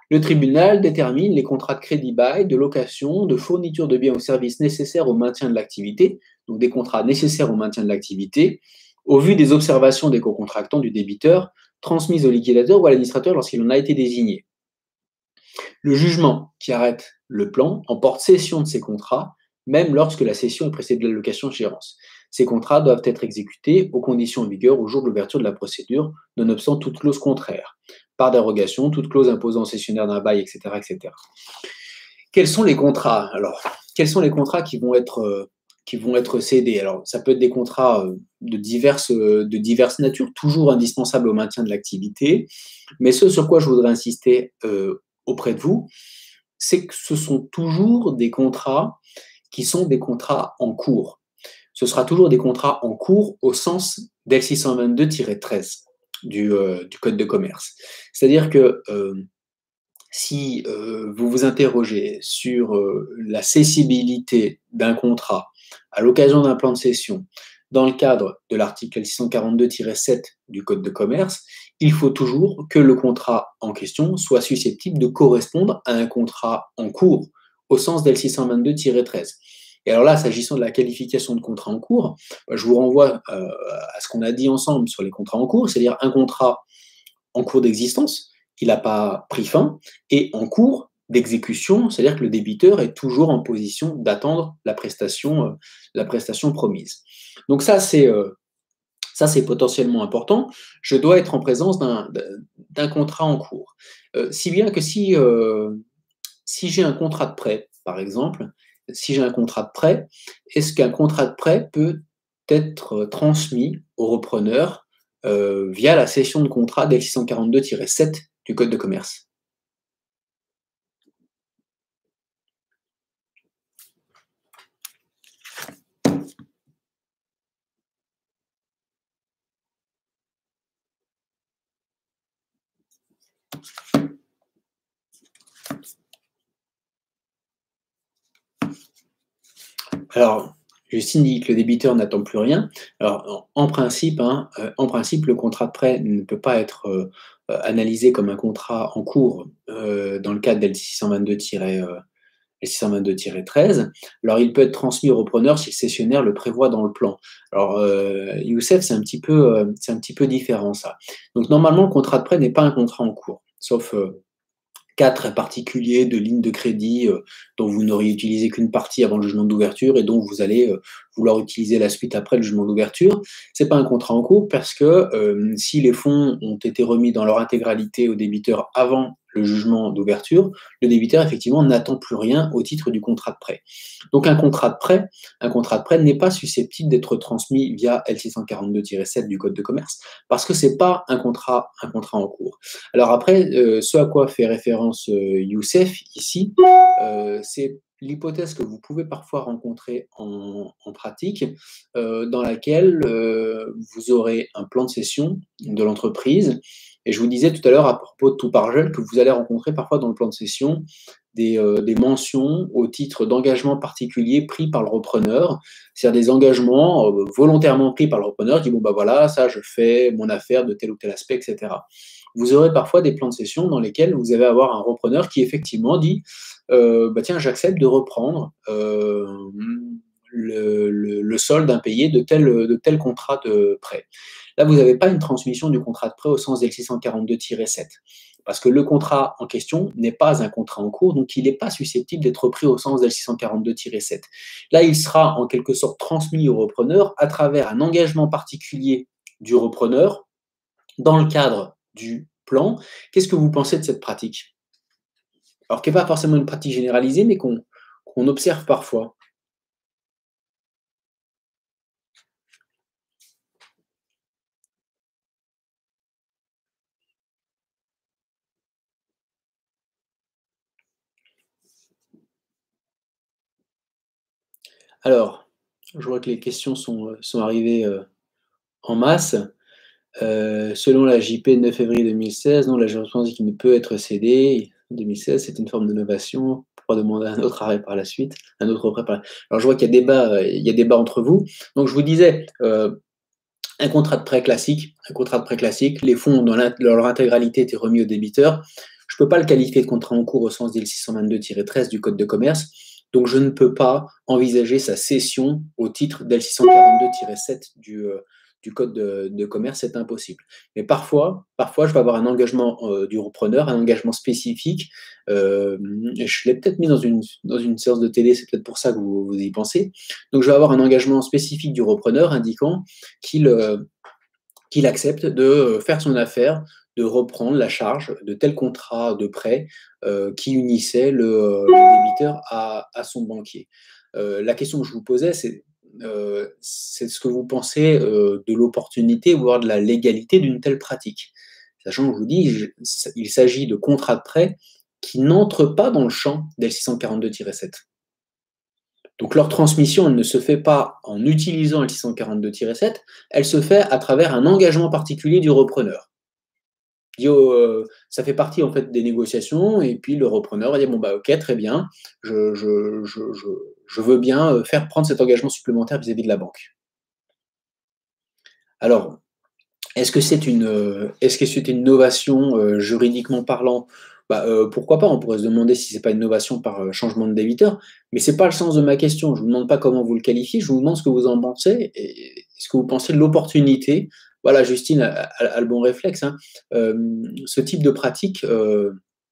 Le tribunal détermine les contrats de crédit-bail, de location, de fourniture de biens ou services nécessaires au maintien de l'activité, donc des contrats nécessaires au maintien de l'activité, au vu des observations des co-contractants du débiteur, transmises au liquidateur ou à l'administrateur lorsqu'il en a été désigné. Le jugement qui arrête le plan emporte cession de ces contrats, même lorsque la cession est précédée de la location-gérance. Ces contrats doivent être exécutés aux conditions en vigueur au jour de l'ouverture de la procédure, nonobstant toute clause contraire. Par dérogation, toute clause imposant au cessionnaire d'un bail, et cetera, et cetera. Quels sont les contrats? Alors, quels sont les contrats qui vont être, euh, qui vont être cédés? Alors, ça peut être des contrats euh, de diverses, euh, de diverses natures, toujours indispensables au maintien de l'activité. Mais ce sur quoi je voudrais insister euh, auprès de vous, c'est que ce sont toujours des contrats qui sont des contrats en cours. Ce sera toujours des contrats en cours au sens d'L six cent vingt-deux tiret treize du, euh, du Code de commerce. C'est-à-dire que euh, si euh, vous vous interrogez sur euh, la cessibilité d'un contrat à l'occasion d'un plan de cession dans le cadre de l'article L six cent quarante-deux tiret sept du Code de commerce, il faut toujours que le contrat en question soit susceptible de correspondre à un contrat en cours au sens d'L six cent vingt-deux tiret treize. Et alors là, s'agissant de la qualification de contrat en cours, je vous renvoie euh, à ce qu'on a dit ensemble sur les contrats en cours, c'est-à-dire un contrat en cours d'existence, il n'a pas pris fin, et en cours d'exécution, c'est-à-dire que le débiteur est toujours en position d'attendre la prestation, euh, la prestation promise. Donc ça, c'est euh, ça, c'est potentiellement important. Je dois être en présence d'un, d'un contrat en cours. Euh, si bien que si, euh, si j'ai un contrat de prêt, par exemple, si j'ai un contrat de prêt, est-ce qu'un contrat de prêt peut être transmis au repreneur euh, via la cession de contrat d'L six cent quarante-deux tiret sept du Code de commerce? Alors, Justine dit que le débiteur n'attend plus rien. Alors, en, en principe, hein, euh, en principe, le contrat de prêt ne peut pas être euh, euh, analysé comme un contrat en cours euh, dans le cadre d'L six cent vingt-deux tiret treize. Alors, il peut être transmis au repreneur si le cessionnaire le prévoit dans le plan. Alors, euh, Youssef, c'est un petit peu, euh, c'est un petit peu différent, ça. Donc, normalement, le contrat de prêt n'est pas un contrat en cours, sauf euh, cas très particuliers de lignes de crédit euh, dont vous n'auriez utilisé qu'une partie avant le jugement d'ouverture et dont vous allez euh, vouloir utiliser la suite après le jugement d'ouverture. Ce n'est pas un contrat en cours parce que euh, si les fonds ont été remis dans leur intégralité au débiteur avant le jugement d'ouverture, le débiteur effectivement n'attend plus rien au titre du contrat de prêt. Donc un contrat de prêt, un contrat de prêt n'est pas susceptible d'être transmis via L six cent quarante-deux tiret sept du Code de commerce parce que c'est pas un contrat, un contrat en cours. Alors après, euh, ce à quoi fait référence euh, Youssef ici, euh, c'est l'hypothèse que vous pouvez parfois rencontrer en, en pratique, euh, dans laquelle euh, vous aurez un plan de cession de l'entreprise. Et je vous disais tout à l'heure à propos de tout par jeune que vous allez rencontrer parfois dans le plan de cession des, euh, des mentions au titre d'engagement particulier pris par le repreneur, c'est-à-dire des engagements euh, volontairement pris par le repreneur, qui dit bon bah voilà, ça je fais mon affaire de tel ou tel aspect, et cetera. Vous aurez parfois des plans de cession dans lesquels vous allez avoir un repreneur qui effectivement dit euh, bah tiens, j'accepte de reprendre euh, le, le, le solde impayé de tel, de tel contrat de prêt. Là, vous n'avez pas une transmission du contrat de prêt au sens d'L six cent quarante-deux tiret sept, parce que le contrat en question n'est pas un contrat en cours, donc il n'est pas susceptible d'être pris au sens d'L six cent quarante-deux tiret sept. Là, il sera en quelque sorte transmis au repreneur à travers un engagement particulier du repreneur dans le cadre du plan. Qu'est-ce que vous pensez de cette pratique? Alors, qui n'est pas forcément une pratique généralisée, mais qu'on qu'on observe parfois. Alors, je vois que les questions sont, sont arrivées euh, en masse. Euh, selon la J P neuf février deux mille seize, non, la jurisprudence dit qu'il ne peut être cédé. deux mille seize, c'est une forme d'innovation. Pourquoi demander un autre arrêt par la suite, un autre prêt par la... Alors, je vois qu'il y a débat, euh, il y a débat entre vous. Donc, je vous disais, euh, un contrat de prêt classique, un contrat de prêt classique, les fonds dans, dans leur intégralité étaient remis au débiteur. Je je ne peux pas le qualifier de contrat en cours au sens d'I L six cent vingt-deux tiret treize du Code de commerce, donc je ne peux pas envisager sa cession au titre d'L six cent quarante-deux tiret sept du, euh, du Code de, de commerce, c'est impossible. Mais parfois, parfois, je vais avoir un engagement euh, du repreneur, un engagement spécifique. Euh, je l'ai peut-être mis dans une, dans une séance de télé, c'est peut-être pour ça que vous, vous y pensez. Donc, je vais avoir un engagement spécifique du repreneur indiquant qu'il euh, qu'il accepte de faire son affaire, de reprendre la charge de tel contrat de prêt euh, qui unissait le, le débiteur à, à son banquier. Euh, la question que je vous posais, c'est euh, c'est ce que vous pensez euh, de l'opportunité, voire de la légalité d'une telle pratique. Sachant que je vous dis, je, il s'agit de contrats de prêt qui n'entrent pas dans le champ d'L six cent quarante-deux tiret sept. Donc leur transmission, elle ne se fait pas en utilisant L six cent quarante-deux tiret sept, elle se fait à travers un engagement particulier du repreneur. Euh, ça fait partie en fait des négociations, et puis le repreneur va dire bon bah ok, très bien, je, je, je, je, je veux bien faire prendre cet engagement supplémentaire vis-à-vis de la banque. Alors, est-ce que c'est une, est-ce que c'est une innovation euh, juridiquement parlant? Bah, euh, pourquoi pas, on pourrait se demander si c'est pas une innovation par euh, changement de débiteur, mais c'est pas le sens de ma question. Je vous demande pas comment vous le qualifiez, je vous demande ce que vous en pensez, et ce que vous pensez de l'opportunité. Voilà, Justine a, a, a le bon réflexe, hein. Euh, ce type de pratique, euh,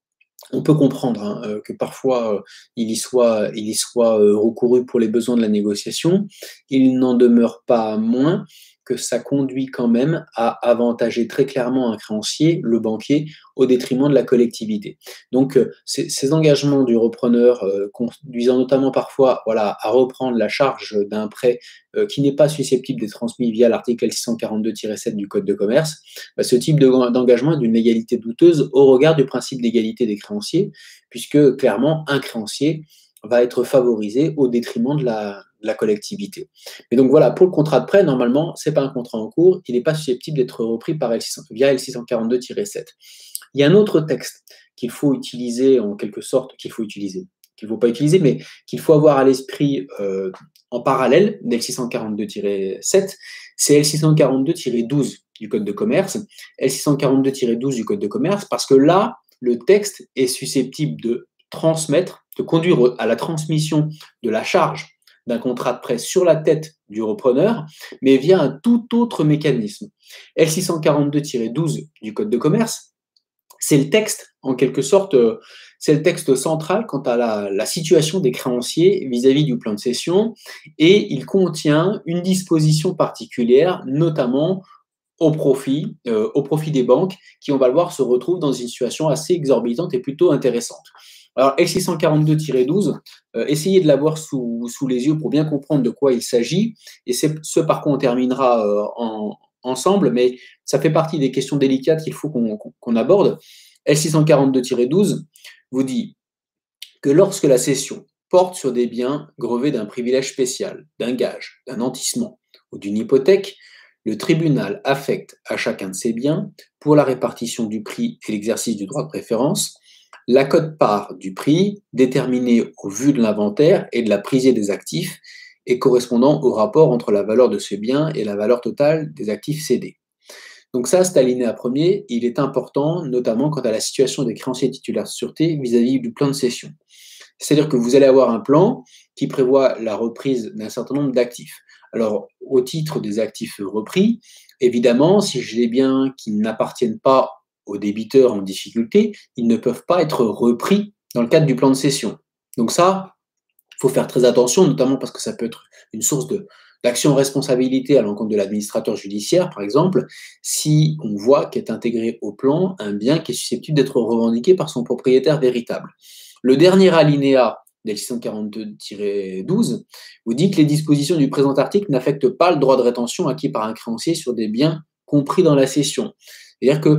on peut comprendre hein, euh, que parfois euh, il y soit, il y soit euh, recouru pour les besoins de la négociation. Il n'en demeure pas moins que ça conduit quand même à avantager très clairement un créancier, le banquier, au détriment de la collectivité. Donc, euh, ces, ces engagements du repreneur euh, conduisant notamment parfois voilà, à reprendre la charge d'un prêt euh, qui n'est pas susceptible d'être transmis via l'article L six cent quarante-deux tiret sept du Code de commerce, bah, ce type de, d'engagement est d'une légalité douteuse au regard du principe d'égalité des créanciers, puisque clairement, un créancier va être favorisé au détriment de la, de la collectivité. Mais donc voilà, pour le contrat de prêt, normalement, ce n'est pas un contrat en cours, il n'est pas susceptible d'être repris par L six cents, via L six cent quarante-deux tiret sept. Il y a un autre texte qu'il faut utiliser en quelque sorte, qu'il faut utiliser, qu'il ne faut pas utiliser, mais qu'il faut avoir à l'esprit euh, en parallèle d'L six cent quarante-deux tiret sept, c'est L six cent quarante-deux tiret douze du Code de commerce. L six cent quarante-deux tiret douze du Code de commerce, parce que là, le texte est susceptible de transmettre, de conduire à la transmission de la charge d'un contrat de prêt sur la tête du repreneur, mais via un tout autre mécanisme. L six cent quarante-deux tiret douze du Code de commerce, c'est le texte, en quelque sorte, c'est le texte central quant à la, la situation des créanciers vis-à-vis du plan de cession, et il contient une disposition particulière, notamment au profit, euh, au profit des banques, qui, on va le voir, se retrouvent dans une situation assez exorbitante et plutôt intéressante. Alors, L six cent quarante-deux tiret douze, euh, essayez de l'avoir sous, sous les yeux pour bien comprendre de quoi il s'agit, et c'est ce par quoi on terminera euh, en, ensemble, mais ça fait partie des questions délicates qu'il faut qu'on qu'on aborde. L six cent quarante-deux tiret douze vous dit que lorsque la cession porte sur des biens grevés d'un privilège spécial, d'un gage, d'un nantissement ou d'une hypothèque, le tribunal affecte à chacun de ces biens, pour la répartition du prix et l'exercice du droit de préférence, la quote-part du prix déterminée au vu de l'inventaire et de la prisée des actifs et correspondant au rapport entre la valeur de ce bien et la valeur totale des actifs cédés. Donc ça, cet alinéa premier, il est important, notamment quant à la situation des créanciers titulaires de sûreté vis-à-vis du plan de cession. C'est-à-dire que vous allez avoir un plan qui prévoit la reprise d'un certain nombre d'actifs. Alors, au titre des actifs repris, évidemment, si j'ai des biens qui n'appartiennent pas aux débiteurs en difficulté, ils ne peuvent pas être repris dans le cadre du plan de cession. Donc ça, il faut faire très attention, notamment parce que ça peut être une source de, d'action en responsabilité à l'encontre de l'administrateur judiciaire, par exemple, si on voit qu'est intégré au plan un bien qui est susceptible d'être revendiqué par son propriétaire véritable. Le dernier alinéa L six cent quarante-deux tiret douze vous dit que les dispositions du présent article n'affectent pas le droit de rétention acquis par un créancier sur des biens compris dans la cession. C'est-à-dire que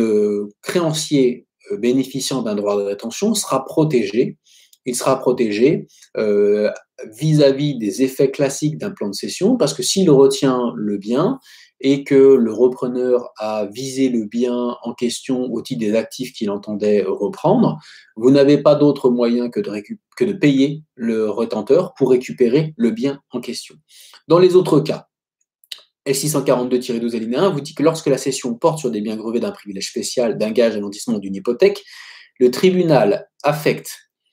le créancier bénéficiant d'un droit de rétention sera protégé. Il sera protégé euh, vis-à-vis des effets classiques d'un plan de cession, parce que s'il retient le bien et que le repreneur a visé le bien en question au titre des actifs qu'il entendait reprendre, vous n'avez pas d'autre moyen que de, récup- que de payer le retenteur pour récupérer le bien en question. Dans les autres cas, L six cent quarante-deux tiret douze alinéa un vous dit que lorsque la cession porte sur des biens grevés d'un privilège spécial, d'un gage, d'un nantissement ou d'une hypothèque, le tribunal affecte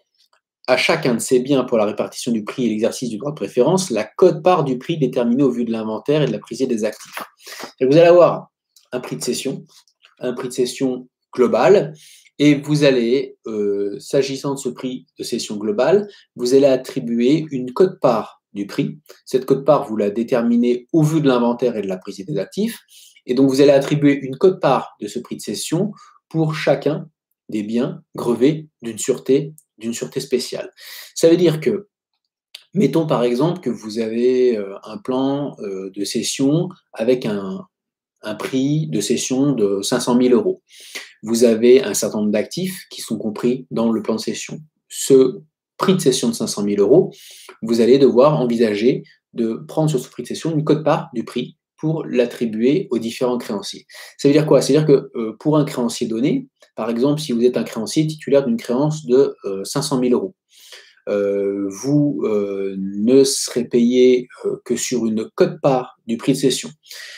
à chacun de ces biens pour la répartition du prix et l'exercice du droit de préférence la quote-part du prix déterminée au vu de l'inventaire et de la prisée des actifs. Et vous allez avoir un prix de cession, un prix de cession global, et vous allez, euh, s'agissant de ce prix de cession global, vous allez attribuer une quote-part du prix. Cette quote-part, vous la déterminez au vu de l'inventaire et de la prisée des actifs, et donc vous allez attribuer une quote-part de ce prix de cession pour chacun des biens grevés d'une sûreté, d'une sûreté spéciale. Ça veut dire que, mettons par exemple que vous avez euh, un plan euh, de cession avec un, un prix de cession de cinq cent mille euros. Vous avez un certain nombre d'actifs qui sont compris dans le plan de cession. Ce prix de cession de cinq cent mille euros, vous allez devoir envisager de prendre sur ce prix de cession une quote-part du prix pour l'attribuer aux différents créanciers. Ça veut dire quoi? C'est-à-dire que euh, pour un créancier donné, par exemple, si vous êtes un créancier titulaire d'une créance de euh, cinq cent mille euros, euh, vous euh, ne serez payé euh, que sur une quote-part du prix de cession.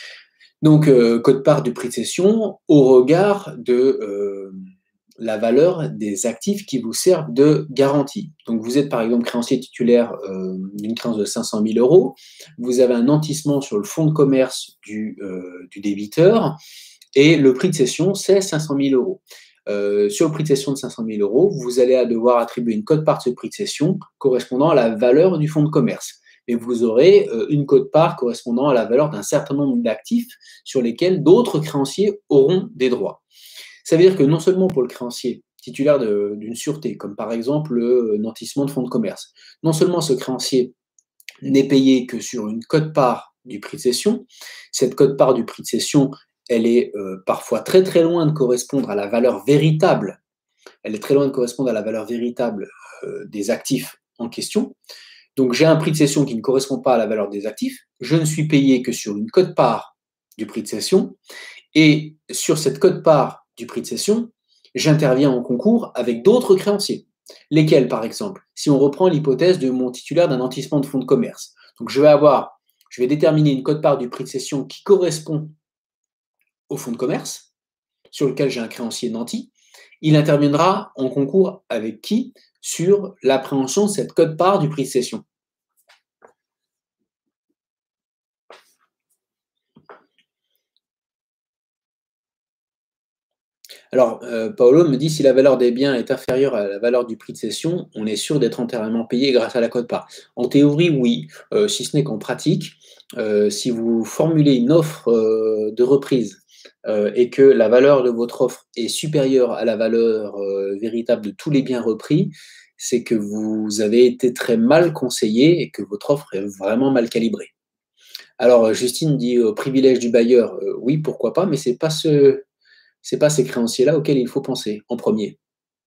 Donc, euh, quote-part du prix de cession au regard de euh, la valeur des actifs qui vous servent de garantie. Donc, vous êtes par exemple créancier titulaire euh, d'une créance de cinq cent mille euros, vous avez un nantissement sur le fonds de commerce du, euh, du débiteur, et le prix de cession, c'est cinq cent mille euros. Euh, sur le prix de cession de cinq cent mille euros, vous allez devoir attribuer une quote-part de ce prix de cession correspondant à la valeur du fonds de commerce. Et vous aurez euh, une quote-part correspondant à la valeur d'un certain nombre d'actifs sur lesquels d'autres créanciers auront des droits. Ça veut dire que non seulement pour le créancier titulaire d'une sûreté, comme par exemple le nantissement de fonds de commerce, non seulement ce créancier n'est payé que sur une quote-part du prix de cession, cette quote-part du prix de cession, elle est euh, parfois très très loin de correspondre à la valeur véritable, elle est très loin de correspondre à la valeur véritable euh, des actifs en question. Donc j'ai un prix de cession qui ne correspond pas à la valeur des actifs, je ne suis payé que sur une quote-part du prix de cession, et sur cette quote-part du prix de cession, j'interviens en concours avec d'autres créanciers. Lesquels, par exemple? Si on reprend l'hypothèse de mon titulaire d'un nantissement de fonds de commerce. Donc je vais avoir, je vais déterminer une quote-part du prix de cession qui correspond au fonds de commerce, sur lequel j'ai un créancier nanti. Il interviendra en concours avec qui? Sur l'appréhension de cette quote-part du prix de cession. Alors, euh, Paolo me dit, si la valeur des biens est inférieure à la valeur du prix de cession, on est sûr d'être entièrement payé grâce à la quote-part. En théorie, oui, euh, si ce n'est qu'en pratique, euh, si vous formulez une offre euh, de reprise euh, et que la valeur de votre offre est supérieure à la valeur euh, véritable de tous les biens repris, c'est que vous avez été très mal conseillé et que votre offre est vraiment mal calibrée. Alors, Justine dit au privilège du bailleur, euh, oui, pourquoi pas, mais c'est pas ce c'est pas ces créanciers-là auxquels il faut penser en premier.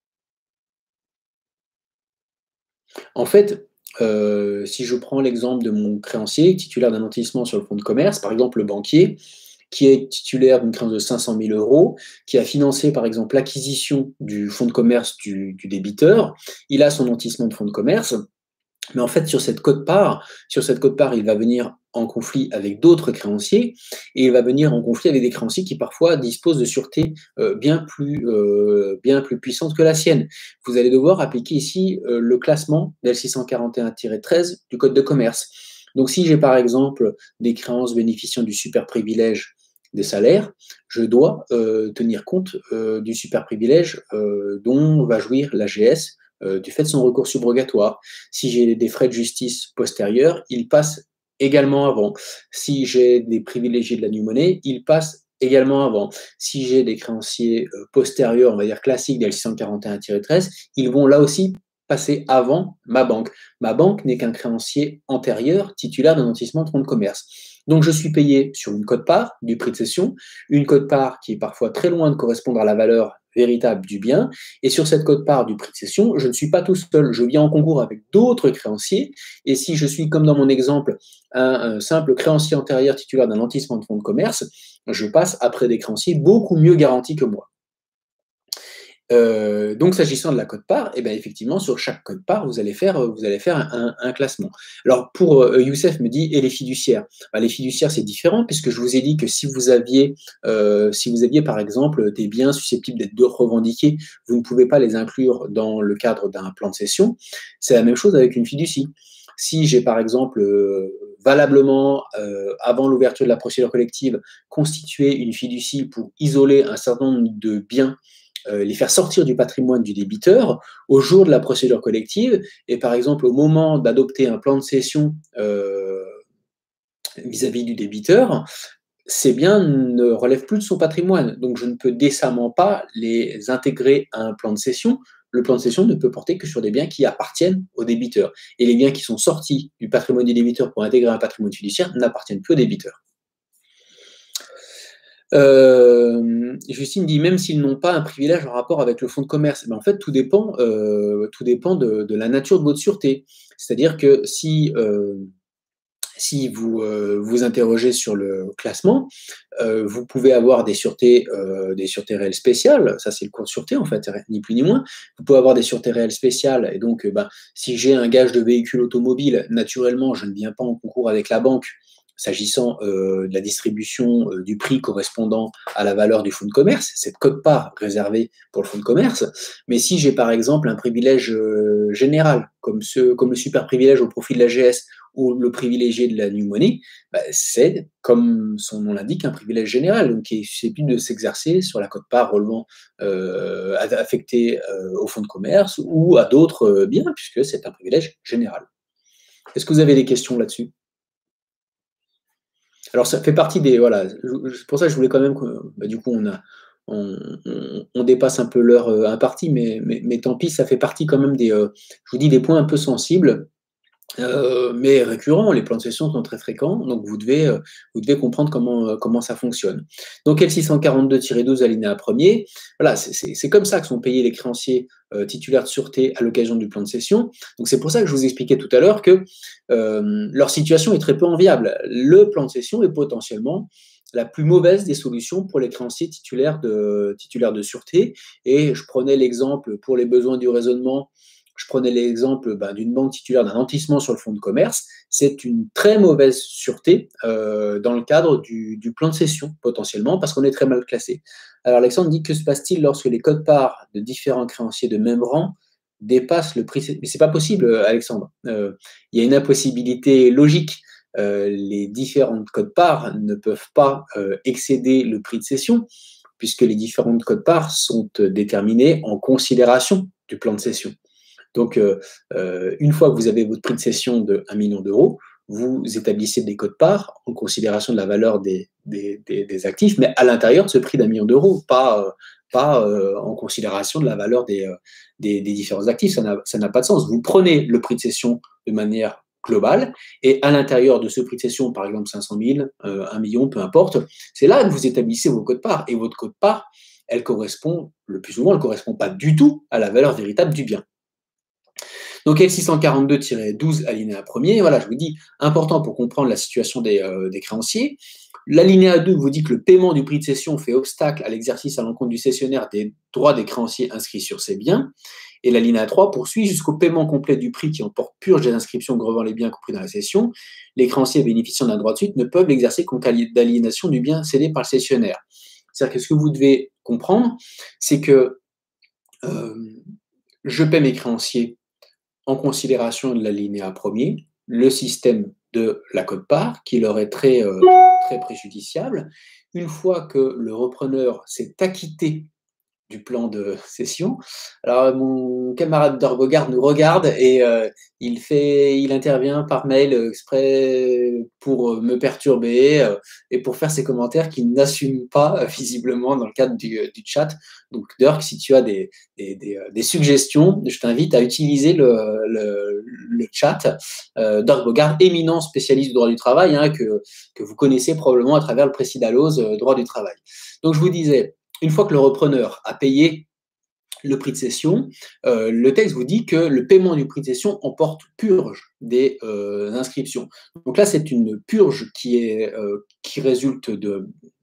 En fait, euh, si je prends l'exemple de mon créancier titulaire d'un nantissement sur le fonds de commerce, par exemple le banquier, qui est titulaire d'une créance de cinq cent mille euros, qui a financé par exemple l'acquisition du fonds de commerce du, du débiteur, il a son nantissement de fonds de commerce, mais en fait, sur cette quote-part, sur cette quote-part, il va venir en conflit avec d'autres créanciers et il va venir en conflit avec des créanciers qui parfois disposent de sûretés euh, bien plus, euh, bien plus puissantes que la sienne. Vous allez devoir appliquer ici euh, le classement d'L six cent quarante et un tiret treize du Code de commerce. Donc, si j'ai par exemple des créances bénéficiant du super privilège des salaires, je dois euh, tenir compte euh, du super privilège euh, dont va jouir l'A G S Euh, du fait de son recours subrogatoire. Si j'ai des frais de justice postérieurs, ils passent également avant. Si j'ai des privilégiés de la new money, ils passent également avant. Si j'ai des créanciers euh, postérieurs, on va dire classiques d'L six cent quarante et un tiret treize, ils vont là aussi passer avant ma banque. Ma banque n'est qu'un créancier antérieur titulaire d'un nantissement de fonds de commerce. Donc, je suis payé sur une quote-part du prix de cession, une quote-part qui est parfois très loin de correspondre à la valeur véritable du bien. Et sur cette quote-part du prix de cession, je ne suis pas tout seul. Je viens en concours avec d'autres créanciers. Et si je suis, comme dans mon exemple, un, un simple créancier antérieur titulaire d'un nantissement de fonds de commerce, je passe après des créanciers beaucoup mieux garantis que moi. Euh, donc, s'agissant de la quote-part, eh ben, effectivement, sur chaque quote-part, vous allez faire, vous allez faire un, un classement. Alors, pour euh, Youssef me dit, et les fiduciaires? Ben, les fiduciaires, c'est différent, puisque je vous ai dit que si vous aviez, euh, si vous aviez par exemple, des biens susceptibles d'être de revendiqués, vous ne pouvez pas les inclure dans le cadre d'un plan de cession. C'est la même chose avec une fiducie. Si j'ai, par exemple, euh, valablement, euh, avant l'ouverture de la procédure collective, constitué une fiducie pour isoler un certain nombre de biens, Euh, les faire sortir du patrimoine du débiteur au jour de la procédure collective, et par exemple au moment d'adopter un plan de cession euh, vis-à-vis du débiteur, ces biens ne relèvent plus de son patrimoine. Donc je ne peux décemment pas les intégrer à un plan de cession. Le plan de cession ne peut porter que sur des biens qui appartiennent au débiteur. Et les biens qui sont sortis du patrimoine du débiteur pour intégrer un patrimoine fiduciaire n'appartiennent plus au débiteur. Euh, Justine dit, même s'ils n'ont pas un privilège en rapport avec le fonds de commerce, mais en fait, tout dépend, euh, tout dépend de, de la nature de votre sûreté. C'est-à-dire que si, euh, si vous euh, vous interrogez sur le classement, euh, vous pouvez avoir des sûretés, euh, des sûretés réelles spéciales, ça c'est le cours de sûreté en fait, ni plus ni moins. Vous pouvez avoir des sûretés réelles spéciales, et donc euh, ben, si j'ai un gage de véhicule automobile, naturellement, je ne viens pas en concours avec la banque, s'agissant euh, de la distribution euh, du prix correspondant à la valeur du fonds de commerce, cette quote-part réservée pour le fonds de commerce. Mais si j'ai par exemple un privilège euh, général, comme, ce, comme le super privilège au profit de l'A G S ou le privilégié de la new money, bah, c'est, comme son nom l'indique, un privilège général, donc qui est susceptible de s'exercer sur la quote-part relevant euh, affectée euh, au fonds de commerce ou à d'autres euh, biens, puisque c'est un privilège général. Est-ce que vous avez des questions là-dessus? Alors, ça fait partie des. Voilà, c'est pour ça que je voulais quand même que. Bah, du coup, on, a, on, on, on dépasse un peu l'heure euh, impartie, mais, mais, mais tant pis, ça fait partie quand même des. Euh, je vous dis des points un peu sensibles. Euh, mais récurrents, les plans de session sont très fréquents, donc vous devez, euh, vous devez comprendre comment, euh, comment ça fonctionne. Donc L six cent quarante-deux tiret douze alinéa premier, voilà, c'est comme ça que sont payés les créanciers euh, titulaires de sûreté à l'occasion du plan de cession. Donc c'est pour ça que je vous expliquais tout à l'heure que euh, leur situation est très peu enviable. Le plan de cession est potentiellement la plus mauvaise des solutions pour les créanciers titulaires de, titulaires de sûreté. Et je prenais l'exemple pour les besoins du raisonnement. Je prenais l'exemple ben, d'une banque titulaire d'un nantissement sur le fonds de commerce. C'est une très mauvaise sûreté euh, dans le cadre du, du plan de cession, potentiellement, parce qu'on est très mal classé. Alors, Alexandre dit, que se passe-t-il lorsque les codes-parts de différents créanciers de même rang dépassent le prix? Mais ce n'est pas possible, Alexandre. Euh, il y a une impossibilité logique. Euh, les différentes codes-parts ne peuvent pas euh, excéder le prix de cession, puisque les différentes codes-parts sont euh, déterminées en considération du plan de cession. Donc, euh, euh, une fois que vous avez votre prix de cession de un million d'euros, vous établissez des quotes-parts en considération de la valeur des, des, des, des actifs, mais à l'intérieur de ce prix d'un million d'euros, pas, euh, pas euh, en considération de la valeur des, euh, des, des différents actifs. Ça n'a pas de sens. Vous prenez le prix de cession de manière globale, et à l'intérieur de ce prix de cession, par exemple cinq cent mille, euh, un million, peu importe, c'est là que vous établissez vos quotes-parts, et votre quote-part, elle correspond, le plus souvent, elle ne correspond pas du tout à la valeur véritable du bien. Donc L six cent quarante-deux tiret douze, alinéa premier, voilà, je vous dis, important pour comprendre la situation des, euh, des créanciers. L'alinéa deux vous dit que le paiement du prix de cession fait obstacle à l'exercice à l'encontre du cessionnaire des droits des créanciers inscrits sur ces biens. Et l'alinéa trois poursuit jusqu'au paiement complet du prix qui emporte purge des inscriptions grevant les biens compris dans la cession. Les créanciers bénéficiant d'un droit de suite ne peuvent l'exercer qu'en cas d'aliénation du bien cédé par le cessionnaire. C'est-à-dire que ce que vous devez comprendre, c'est que euh, je paie mes créanciers en considération de l'alinéa premier, le système de la quote-part, qui leur est très, euh, très préjudiciable. Une fois que le repreneur s'est acquitté du plan de cession. Alors, mon camarade d'Orgogard nous regarde et euh, il, fait, il intervient par mail exprès pour me perturber euh, et pour faire ses commentaires qu'il n'assume pas euh, visiblement dans le cadre du, du chat. Donc, Dirk, si tu as des, des, des, des suggestions, je t'invite à utiliser le, le, le chat. Euh, Dirk Bogard, éminent spécialiste du droit du travail, hein, que, que vous connaissez probablement à travers le Précidalose euh, droit du travail. Donc, je vous disais, une fois que le repreneur a payé le prix de cession, euh, le texte vous dit que le paiement du prix de cession emporte purge des euh, inscriptions. Donc là, c'est une purge qui, est, euh, qui résulte de,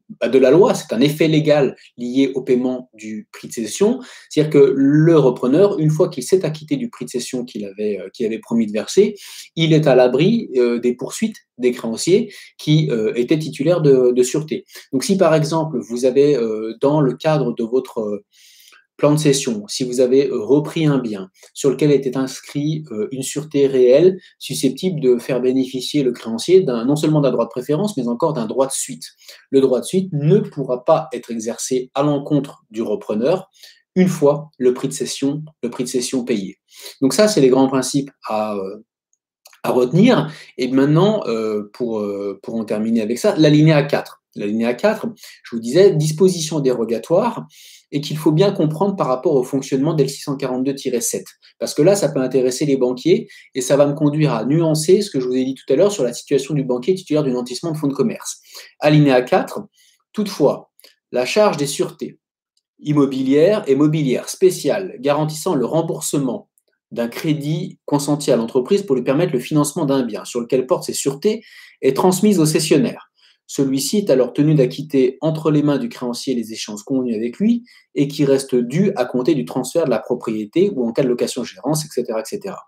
bah, de la loi, c'est un effet légal lié au paiement du prix de cession. C'est-à-dire que le repreneur, une fois qu'il s'est acquitté du prix de cession qu'il avait, euh, qu'il avait promis de verser, il est à l'abri euh, des poursuites des créanciers qui euh, étaient titulaires de, de sûreté. Donc si par exemple, vous avez euh, dans le cadre de votre euh, plan de cession, si vous avez repris un bien sur lequel était inscrit euh, une sûreté réelle susceptible de faire bénéficier le créancier d'un, non seulement d'un droit de préférence, mais encore d'un droit de suite. Le droit de suite ne pourra pas être exercé à l'encontre du repreneur une fois le prix de cession, le prix de cession payé. Donc ça, c'est les grands principes à, euh, à retenir. Et maintenant, euh, pour, euh, pour en terminer avec ça, l'alinéa quatre. L'alinéa quatre, je vous disais, disposition dérogatoire, et qu'il faut bien comprendre par rapport au fonctionnement d'L six cent quarante-deux tiret sept. Parce que là, ça peut intéresser les banquiers, et ça va me conduire à nuancer ce que je vous ai dit tout à l'heure sur la situation du banquier titulaire du nantissement de fonds de commerce. Alinéa quatre, toutefois, la charge des sûretés immobilières et mobilières spéciales garantissant le remboursement d'un crédit consenti à l'entreprise pour lui permettre le financement d'un bien sur lequel portent ses sûretés est transmise au cessionnaire. Celui-ci est alors tenu d'acquitter entre les mains du créancier les échéances convenues avec lui et qui restent dues à compter du transfert de la propriété ou en cas de location-gérance, et cetera, et cetera.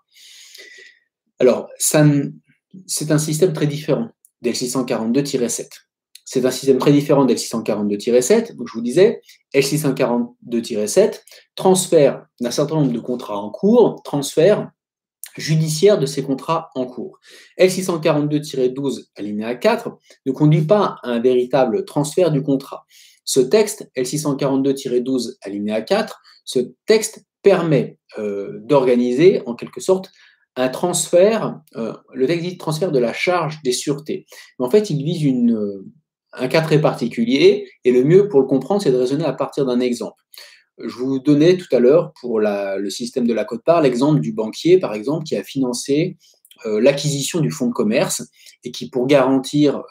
Alors, ça, c'est un système très différent d'L six cent quarante-deux tiret sept. C'est un système très différent d'L six cent quarante-deux tiret sept. Donc, je vous disais, L six cent quarante-deux tiret sept, transfert d'un certain nombre de contrats en cours, transfert judiciaire de ces contrats en cours. L six cent quarante-deux tiret douze, alinéa quatre, ne conduit pas à un véritable transfert du contrat. Ce texte, L six cent quarante-deux tiret douze, alinéa quatre, ce texte permet euh, d'organiser, en quelque sorte, un transfert, euh, le texte dit transfert de la charge des sûretés. Mais en fait, il vise une, euh, un cas très particulier, et le mieux pour le comprendre, c'est de raisonner à partir d'un exemple. Je vous donnais tout à l'heure, pour la, le système de la quote-part, l'exemple du banquier, par exemple, qui a financé euh, l'acquisition du fonds de commerce et qui, pour garantir,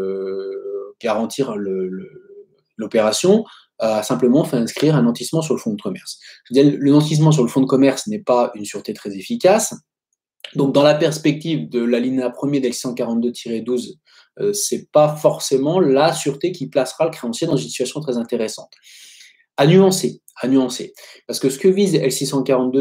euh, garantir le, le, l'opération, a simplement fait inscrire un nantissement sur le fonds de commerce. Je veux dire, le nantissement sur le fonds de commerce n'est pas une sûreté très efficace. Donc, dans la perspective de l'alinéa premier d'L six cent quarante-deux tiret douze, euh, ce n'est pas forcément la sûreté qui placera le créancier dans une situation très intéressante. À nuancer, à nuancer. Parce que ce que vise L six cent quarante-deux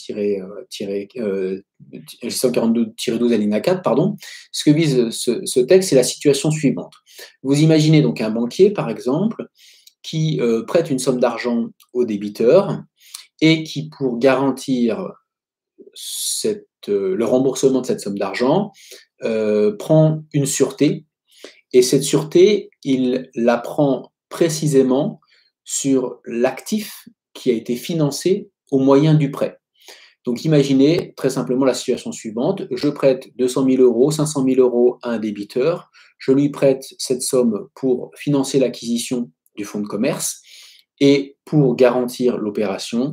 tiret douze alinéa quatre, pardon, ce que vise ce, ce texte, c'est la situation suivante. Vous imaginez donc un banquier, par exemple, qui euh, prête une somme d'argent au débiteur et qui, pour garantir cette, euh, le remboursement de cette somme d'argent, euh, prend une sûreté. Et cette sûreté, il la prend précisément sur l'actif qui a été financé au moyen du prêt. Donc imaginez très simplement la situation suivante, je prête deux cent mille euros, cinq cent mille euros à un débiteur, je lui prête cette somme pour financer l'acquisition du fonds de commerce et pour garantir l'opération,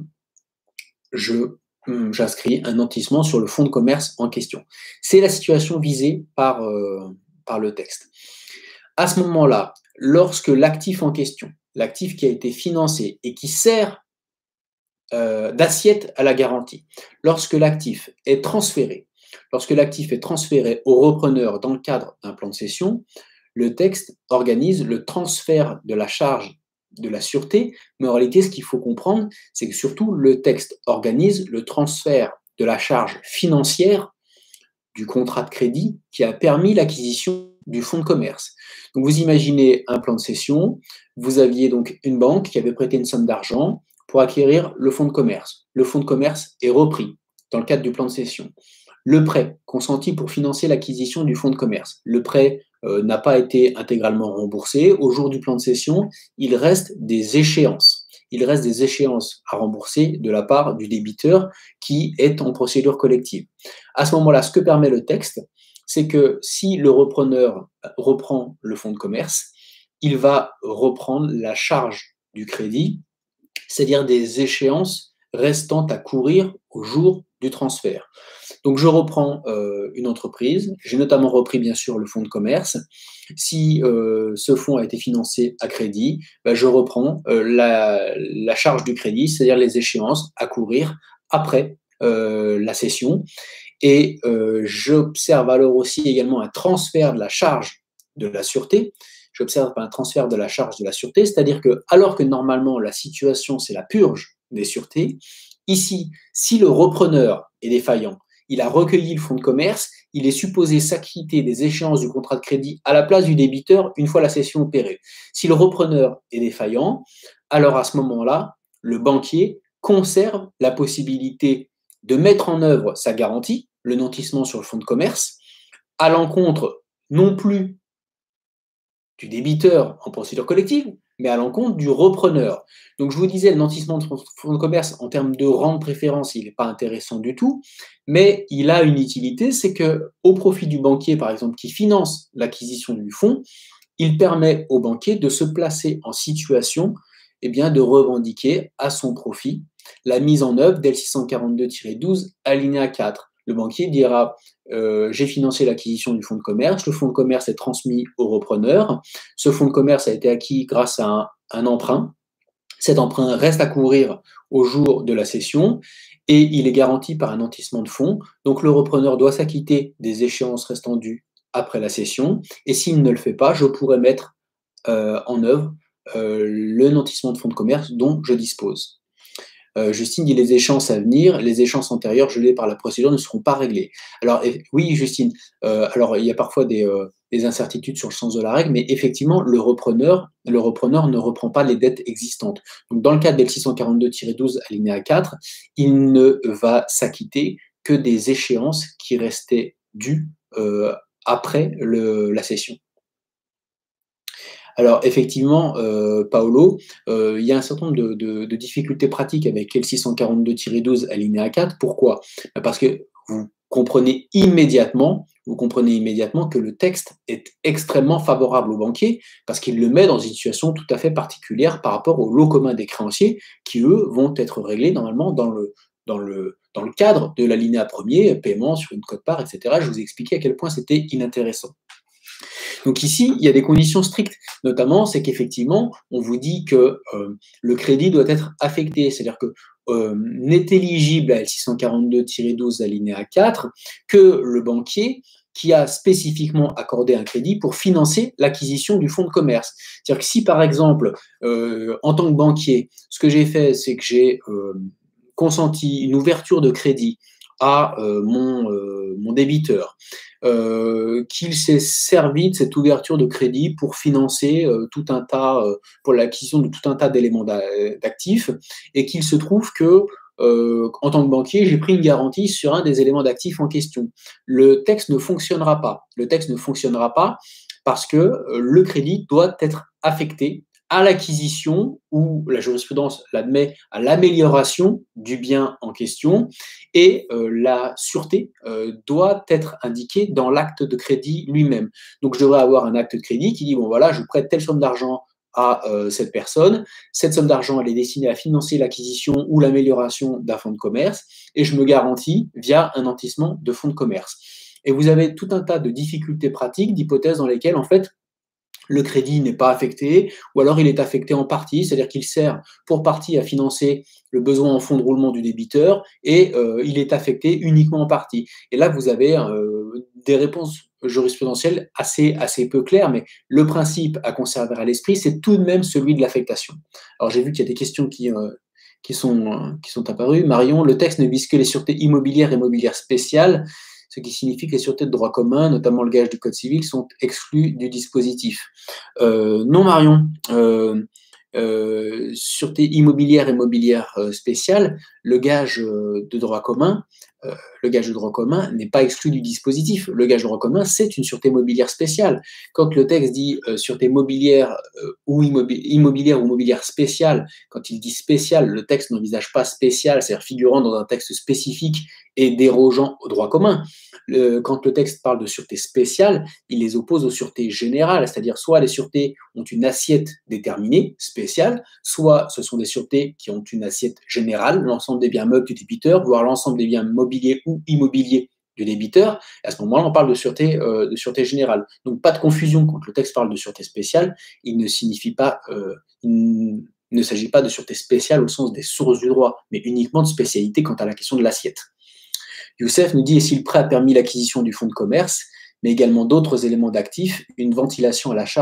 je, j'inscris un nantissement sur le fonds de commerce en question. C'est la situation visée par, euh, par le texte. À ce moment-là, lorsque l'actif en question, l'actif qui a été financé et qui sert euh, d'assiette à la garantie, lorsque l'actif est transféré, lorsque l'actif est transféré au repreneur dans le cadre d'un plan de cession, le texte organise le transfert de la charge de la sûreté, mais en réalité, ce qu'il faut comprendre, c'est que surtout le texte organise le transfert de la charge financière du contrat de crédit qui a permis l'acquisition du fonds de commerce. Donc vous imaginez un plan de cession, vous aviez donc une banque qui avait prêté une somme d'argent pour acquérir le fonds de commerce. Le fonds de commerce est repris dans le cadre du plan de cession. Le prêt consenti pour financer l'acquisition du fonds de commerce. Le prêt euh, n'a pas été intégralement remboursé. Au jour du plan de cession, il reste des échéances. Il reste des échéances à rembourser de la part du débiteur qui est en procédure collective. À ce moment-là, ce que permet le texte, c'est que si le repreneur reprend le fonds de commerce, il va reprendre la charge du crédit, c'est-à-dire des échéances restant à courir au jour du transfert. Donc je reprends euh, une entreprise, j'ai notamment repris bien sûr le fonds de commerce. Si euh, ce fonds a été financé à crédit, ben, je reprends euh, la, la charge du crédit, c'est-à-dire les échéances à courir après euh, la cession. Et euh, j'observe alors aussi également un transfert de la charge de la sûreté. j'observe un transfert de la charge de la sûreté, c'est-à-dire que alors que normalement la situation c'est la purge des sûretés, ici, si le repreneur est défaillant, il a recueilli le fonds de commerce, il est supposé s'acquitter des échéances du contrat de crédit à la place du débiteur une fois la cession opérée. Si le repreneur est défaillant, alors à ce moment-là, le banquier conserve la possibilité de mettre en œuvre sa garantie, le nantissement sur le fonds de commerce, à l'encontre non plus du débiteur en procédure collective, mais à l'encontre du repreneur. Donc je vous disais, le nantissement de fonds de commerce, en termes de rang de préférence, il n'est pas intéressant du tout, mais il a une utilité, c'est qu'au profit du banquier, par exemple, qui finance l'acquisition du fonds, il permet au banquier de se placer en situation eh bien, de revendiquer à son profit la mise en œuvre d'L six cent quarante-deux tiret douze, alinéa quatre. Le banquier dira euh, « j'ai financé l'acquisition du fonds de commerce, le fonds de commerce est transmis au repreneur, ce fonds de commerce a été acquis grâce à un, un emprunt, cet emprunt reste à couvrir au jour de la cession et il est garanti par un nantissement de fonds, donc le repreneur doit s'acquitter des échéances restant dues après la cession, et s'il ne le fait pas, je pourrais mettre euh, en œuvre euh, le nantissement de fonds de commerce dont je dispose. Euh, Justine dit les échéances à venir, les échéances antérieures gelées par la procédure ne seront pas réglées. Alors oui, Justine, euh, alors il y a parfois des, euh, des incertitudes sur le sens de la règle, mais effectivement, le repreneur, le repreneur ne reprend pas les dettes existantes. Donc dans le cas de L six cent quarante-deux tiret douze, alinéa quatre, il ne va s'acquitter que des échéances qui restaient dues euh, après le, la cession. Alors effectivement, euh, Paolo, euh, il y a un certain nombre de, de, de difficultés pratiques avec L six cent quarante-deux tiret douze alinéa quatre. Pourquoi? Parce que vous comprenez immédiatement, vous comprenez immédiatement que le texte est extrêmement favorable au banquier parce qu'il le met dans une situation tout à fait particulière par rapport au lot commun des créanciers qui, eux, vont être réglés normalement dans le, dans le, dans le cadre de l'alinéa premier, paiement sur une quote-part, et cetera. Je vous ai expliqué à quel point c'était inintéressant. Donc ici, il y a des conditions strictes, notamment, c'est qu'effectivement, on vous dit que euh, le crédit doit être affecté, c'est-à-dire que euh, n'est éligible à L six cent quarante-deux tiret douze alinéa quatre que le banquier qui a spécifiquement accordé un crédit pour financer l'acquisition du fonds de commerce. C'est-à-dire que si, par exemple, euh, en tant que banquier, ce que j'ai fait, c'est que j'ai euh, consenti une ouverture de crédit à euh, mon, euh, mon débiteur, euh, qu'il s'est servi de cette ouverture de crédit pour financer euh, tout un tas, euh, pour l'acquisition de tout un tas d'éléments d'actifs, et qu'il se trouve que, euh, en tant que banquier, j'ai pris une garantie sur un des éléments d'actifs en question. Le texte ne fonctionnera pas. Le texte ne fonctionnera pas parce que euh, le crédit doit être affecté à l'acquisition, ou la jurisprudence l'admet, à l'amélioration du bien en question, et euh, la sûreté euh, doit être indiquée dans l'acte de crédit lui-même. Donc je devrais avoir un acte de crédit qui dit, bon voilà, je prête telle somme d'argent à euh, cette personne, cette somme d'argent elle est destinée à financer l'acquisition ou l'amélioration d'un fonds de commerce, et je me garantis via un nantissement de fonds de commerce. Et vous avez tout un tas de difficultés pratiques, d'hypothèses dans lesquelles en fait le crédit n'est pas affecté, ou alors il est affecté en partie, c'est-à-dire qu'il sert pour partie à financer le besoin en fonds de roulement du débiteur, et euh, il est affecté uniquement en partie. Et là, vous avez euh, des réponses jurisprudentielles assez, assez peu claires, mais le principe à conserver à l'esprit, c'est tout de même celui de l'affectation. Alors j'ai vu qu'il y a des questions qui, euh, qui, sont, euh, qui sont apparues. Marion, le texte ne vise que les sûretés immobilières et mobilières spéciales, ce qui signifie que les sûretés de droit commun, notamment le gage du Code civil, sont exclues du dispositif. Euh, non, Marion, euh, euh, sûreté immobilière et mobilière euh, spéciale, le gage euh, de droit commun, euh, le gage de droit commun n'est pas exclu du dispositif. Le gage de droit commun, c'est une sûreté mobilière spéciale. Quand le texte dit euh, sûreté mobilière euh, ou immobilière, immobilière ou mobilière spéciale, quand il dit spécial, le texte n'envisage pas spécial, c'est-à-dire figurant dans un texte spécifique et dérogeant au droit commun. Le, quand le texte parle de sûreté spéciale, il les oppose aux sûretés générales, c'est-à-dire soit les sûretés ont une assiette déterminée, spéciale, soit ce sont des sûretés qui ont une assiette générale, l'ensemble des biens meubles du débiteur, voire l'ensemble des biens mobiliers ou immobiliers du débiteur. À ce moment-là, on parle de sûreté, euh, de sûreté générale. Donc pas de confusion, quand le texte parle de sûreté spéciale, il ne signifie pas, euh, il ne s'agit pas de sûreté spéciale au sens des sources du droit, mais uniquement de spécialité quant à la question de l'assiette. Youssef nous dit, et si le prêt a permis l'acquisition du fonds de commerce, mais également d'autres éléments d'actifs, une ventilation à la charge,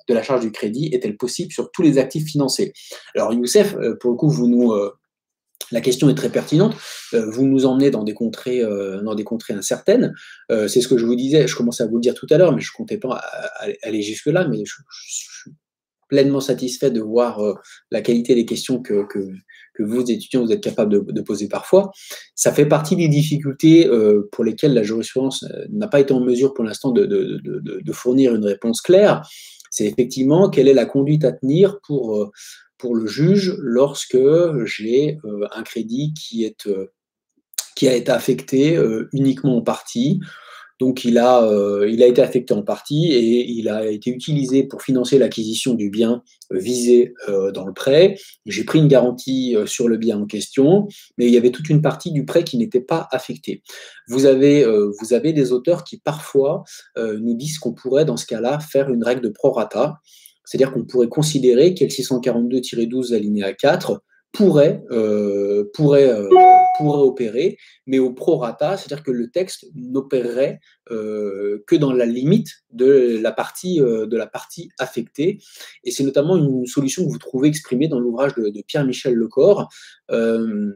de la charge du crédit est-elle possible sur tous les actifs financés? Alors Youssef, euh, pour le coup, vous nous, euh, la question est très pertinente. Euh, vous nous emmenez dans des contrées, euh, dans des contrées incertaines. Euh, c'est ce que je vous disais, je commençais à vous le dire tout à l'heure, mais je ne comptais pas à- à- aller jusque-là, mais je, je suis pleinement satisfait de voir euh, la qualité des questions que, que, que vous, étudiants, vous êtes capables de, de poser parfois. Ça fait partie des difficultés euh, pour lesquelles la jurisprudence euh, n'a pas été en mesure pour l'instant de, de, de, de fournir une réponse claire. C'est effectivement quelle est la conduite à tenir pour, euh, pour le juge lorsque j'ai euh, un crédit qui, est, euh, qui a été affecté euh, uniquement en partie. Donc, il a, euh, il a été affecté en partie et il a été utilisé pour financer l'acquisition du bien euh, visé euh, dans le prêt. J'ai pris une garantie euh, sur le bien en question, mais il y avait toute une partie du prêt qui n'était pas affectée. Vous avez, euh, vous avez des auteurs qui parfois euh, nous disent qu'on pourrait, dans ce cas-là, faire une règle de prorata, c'est-à-dire qu'on pourrait considérer qu'L six cent quarante-deux tiret douze alinéa quatre pourrait, euh, pourrait, euh, pourrait opérer, mais au prorata, c'est-à-dire que le texte n'opérerait euh, que dans la limite de la partie, euh, de la partie affectée. Et c'est notamment une solution que vous trouvez exprimée dans l'ouvrage de, de Pierre-Michel Lecor. Euh,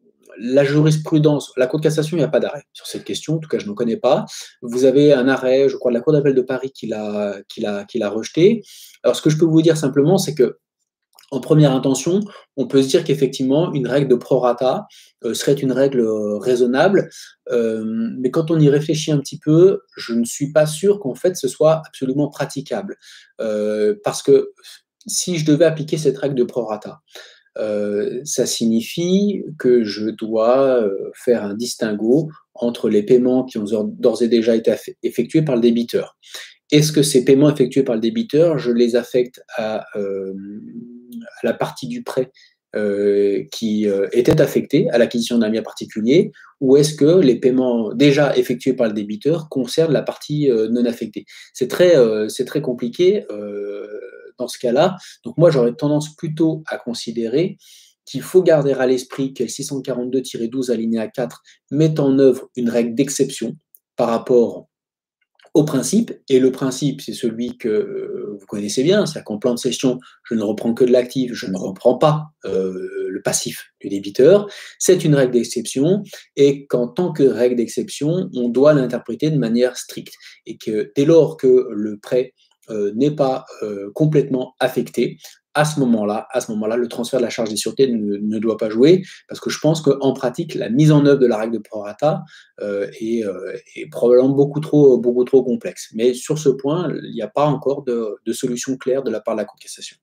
la jurisprudence, la Cour de cassation, il n'y a pas d'arrêt sur cette question, en tout cas je n'en connais pas. Vous avez un arrêt, je crois, de la Cour d'appel de Paris qui l'a, qui l'a, qui l'a rejeté. Alors ce que je peux vous dire simplement, c'est que en première intention, on peut se dire qu'effectivement, une règle de prorata euh, serait une règle euh, raisonnable, euh, mais quand on y réfléchit un petit peu, je ne suis pas sûr qu'en fait ce soit absolument praticable. Euh, parce que si je devais appliquer cette règle de prorata, euh, ça signifie que je dois euh, faire un distinguo entre les paiements qui ont d'ores et déjà été effectués par le débiteur. Est-ce que ces paiements effectués par le débiteur, je les affecte à, euh, à la partie du prêt euh, qui euh, était affectée à l'acquisition d'un bien particulier, ou est-ce que les paiements déjà effectués par le débiteur concernent la partie euh, non affectée? C'est très, euh, c'est très compliqué euh, dans ce cas-là. Donc moi, j'aurais tendance plutôt à considérer qu'il faut garder à l'esprit qu'L six cent quarante-deux tiret douze alinéa quatre met en œuvre une règle d'exception par rapport au principe, et le principe, c'est celui que euh, vous connaissez bien, c'est-à-dire qu'en plan de cession, je ne reprends que de l'actif, je ne reprends pas euh, le passif du débiteur. C'est une règle d'exception, et qu'en tant que règle d'exception, on doit l'interpréter de manière stricte, et que dès lors que le prêt euh, n'est pas euh, complètement affecté, à ce moment-là, à ce moment-là, le transfert de la charge des sûretés ne, ne doit pas jouer, parce que je pense qu'en pratique, la mise en œuvre de la règle de prorata euh, est, euh, est probablement beaucoup trop, beaucoup trop complexe. Mais sur ce point, il n'y a pas encore de, de solution claire de la part de la Cour de cassation.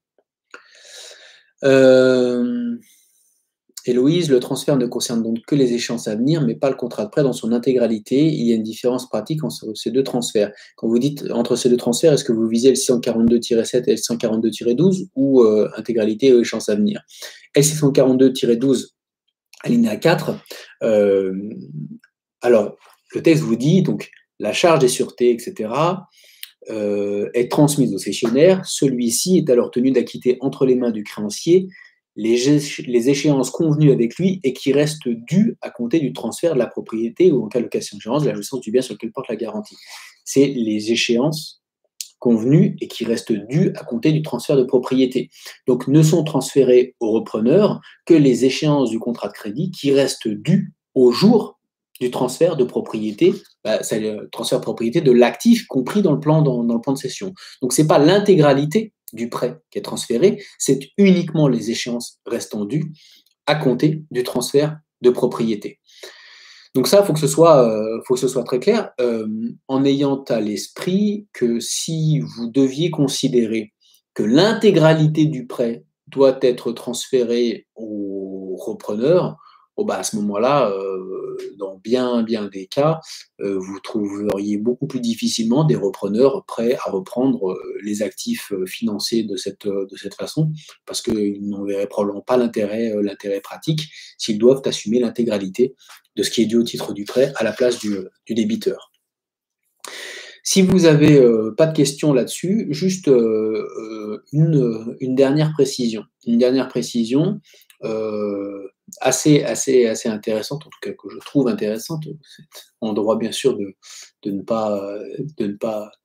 Euh, Héloïse, le transfert ne concerne donc que les échéances à venir, mais pas le contrat de prêt dans son intégralité. Il y a une différence pratique entre ces deux transferts. Quand vous dites entre ces deux transferts, est-ce que vous visez le six cent quarante-deux tiret sept et le six cent quarante-deux tiret douze ou euh, intégralité ou échéances à venir? L six cent quarante-deux tiret douze, alinéa quatre, euh, alors, le texte vous dit, donc, la charge des sûretés, et cetera, euh, est transmise au cessionnaire. Celui-ci est alors tenu d'acquitter entre les mains du créancier les, les échéances convenues avec lui et qui restent dues à compter du transfert de la propriété ou en cas d'occasion de gérance de la jouissance du bien sur lequel porte la garantie. C'est les échéances convenues et qui restent dues à compter du transfert de propriété. Donc, ne sont transférées au repreneur que les échéances du contrat de crédit qui restent dues au jour du transfert de propriété, bah, c'est le transfert de propriété de l'actif compris dans le plan, dans, dans le plan de cession. Donc, ce n'est pas l'intégralité du prêt qui est transféré, c'est uniquement les échéances restant dues à compter du transfert de propriété. Donc ça, il faut que ce soit, euh, faut que ce soit très clair, euh, en ayant à l'esprit que si vous deviez considérer que l'intégralité du prêt doit être transférée au repreneur, oh bah à ce moment-là, euh, dans bien, bien des cas, euh, vous trouveriez beaucoup plus difficilement des repreneurs prêts à reprendre euh, les actifs euh, financés de cette, euh, de cette façon, parce qu'ils n'en verraient probablement pas l'intérêt, euh, l'intérêt pratique s'ils doivent assumer l'intégralité de ce qui est dû au titre du prêt à la place du, du débiteur. Si vous n'avez euh, pas de questions là-dessus, juste euh, euh, une, une dernière précision. Une dernière précision euh, assez, assez, assez intéressante, en tout cas que je trouve intéressante. En droit, bien sûr, de, de, ne, pas, de ne pas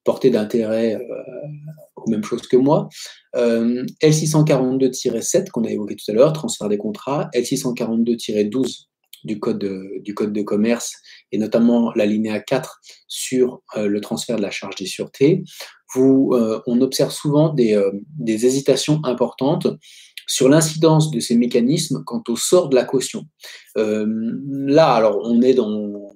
portée d'intérêt euh, aux mêmes choses que moi. Euh, L six cent quarante-deux tiret sept, qu'on a évoqué tout à l'heure, transfert des contrats. L six cent quarante-deux tiret douze du code de, du code de commerce, et notamment l'alinéa quatre sur euh, le transfert de la charge des sûretés. Vous, euh, on observe souvent des, euh, des hésitations importantes sur l'incidence de ces mécanismes quant au sort de la caution. Euh, là, alors, on est dans...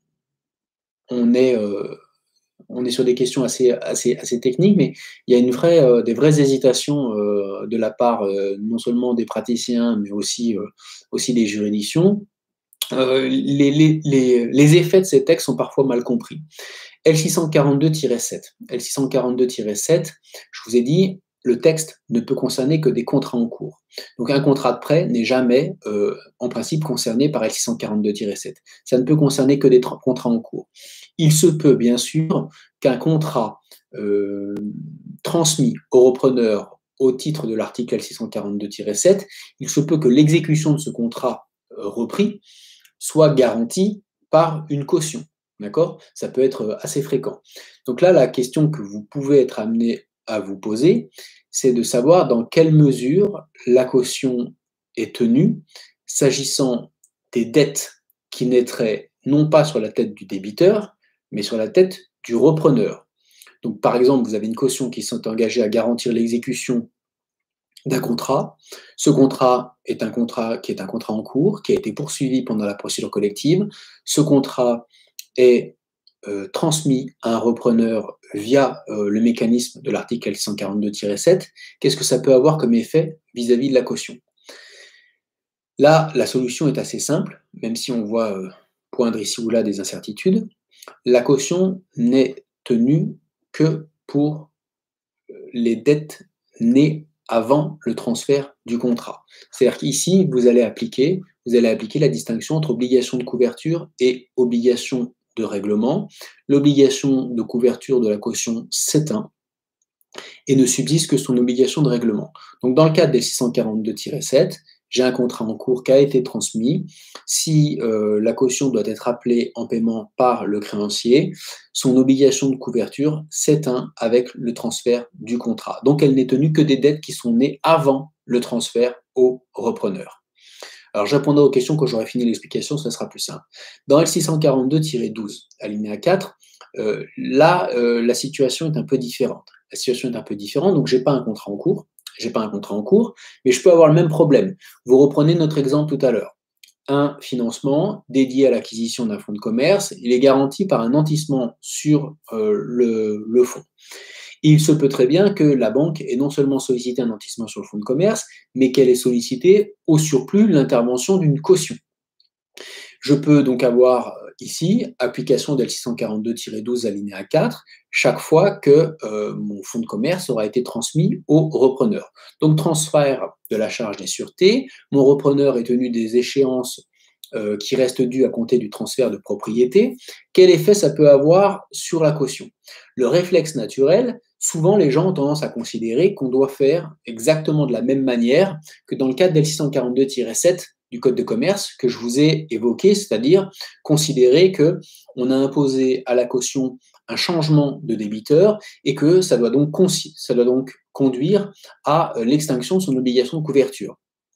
On est... Euh, on est sur des questions assez, assez, assez techniques, mais il y a une vraie, euh, des vraies hésitations euh, de la part euh, non seulement des praticiens, mais aussi, euh, aussi des juridictions. Euh, les, les, les, les effets de ces textes sont parfois mal compris. L six cent quarante-deux tiret sept. L six cent quarante-deux tiret sept, je vous ai dit, le texte ne peut concerner que des contrats en cours. Donc un contrat de prêt n'est jamais, euh, en principe, concerné par L six cent quarante-deux tiret sept. Ça ne peut concerner que des contrats en cours. Il se peut, bien sûr, qu'un contrat euh, transmis au repreneur au titre de l'article L six cent quarante-deux tiret sept, il se peut que l'exécution de ce contrat euh, repris soit garantie par une caution. D'accord? Ça peut être assez fréquent. Donc là, la question que vous pouvez être amené à vous poser, c'est de savoir dans quelle mesure la caution est tenue s'agissant des dettes qui naîtraient non pas sur la tête du débiteur, mais sur la tête du repreneur. Donc par exemple, vous avez une caution qui s'est engagée à garantir l'exécution d'un contrat. Ce contrat est un contrat qui est un contrat en cours, qui a été poursuivi pendant la procédure collective. Ce contrat est euh, transmis à un repreneur via euh, le mécanisme de l'article L six cent quarante-deux tiret sept. Qu'est-ce que ça peut avoir comme effet vis-à-vis de la caution? Là, la solution est assez simple, même si on voit euh, poindre ici ou là des incertitudes. La caution n'est tenue que pour les dettes nées avant le transfert du contrat. C'est-à-dire qu'ici, vous allez appliquer, vous allez appliquer la distinction entre obligation de couverture et obligation de règlement. L'obligation de couverture de la caution s'éteint et ne subsiste que son obligation de règlement. Donc, dans le cadre des six cent quarante-deux tiret sept, j'ai un contrat en cours qui a été transmis. Si euh, la caution doit être appelée en paiement par le créancier, son obligation de couverture s'éteint avec le transfert du contrat. Donc, elle n'est tenue que des dettes qui sont nées avant le transfert au repreneur. Alors, je répondrai aux questions quand j'aurai fini l'explication, ça sera plus simple. Dans L six cent quarante-deux tiret douze, alinéa quatre, euh, là, euh, la situation est un peu différente. La situation est un peu différente, donc je n'ai pas un contrat en cours, j'ai pas un contrat en cours, mais je peux avoir le même problème. Vous reprenez notre exemple tout à l'heure. Un financement dédié à l'acquisition d'un fonds de commerce, il est garanti par un nantissement sur euh, le, le fonds. Il se peut très bien que la banque ait non seulement sollicité un nantissement sur le fonds de commerce, mais qu'elle ait sollicité au surplus l'intervention d'une caution. Je peux donc avoir ici application d'L six cent quarante-deux tiret douze alinéa quatre chaque fois que euh, mon fonds de commerce aura été transmis au repreneur. Donc transfert de la charge des sûretés, mon repreneur est tenu des échéances euh, qui restent dues à compter du transfert de propriété. Quel effet ça peut avoir sur la caution? Le réflexe naturel, souvent les gens ont tendance à considérer qu'on doit faire exactement de la même manière que dans le cadre d'L six cent quarante-deux tiret sept du Code de commerce que je vous ai évoqué, c'est-à-dire considérer qu'on a imposé à la caution un changement de débiteur et que ça doit donc, ça doit donc conduire à l'extinction de son obligation de couverture.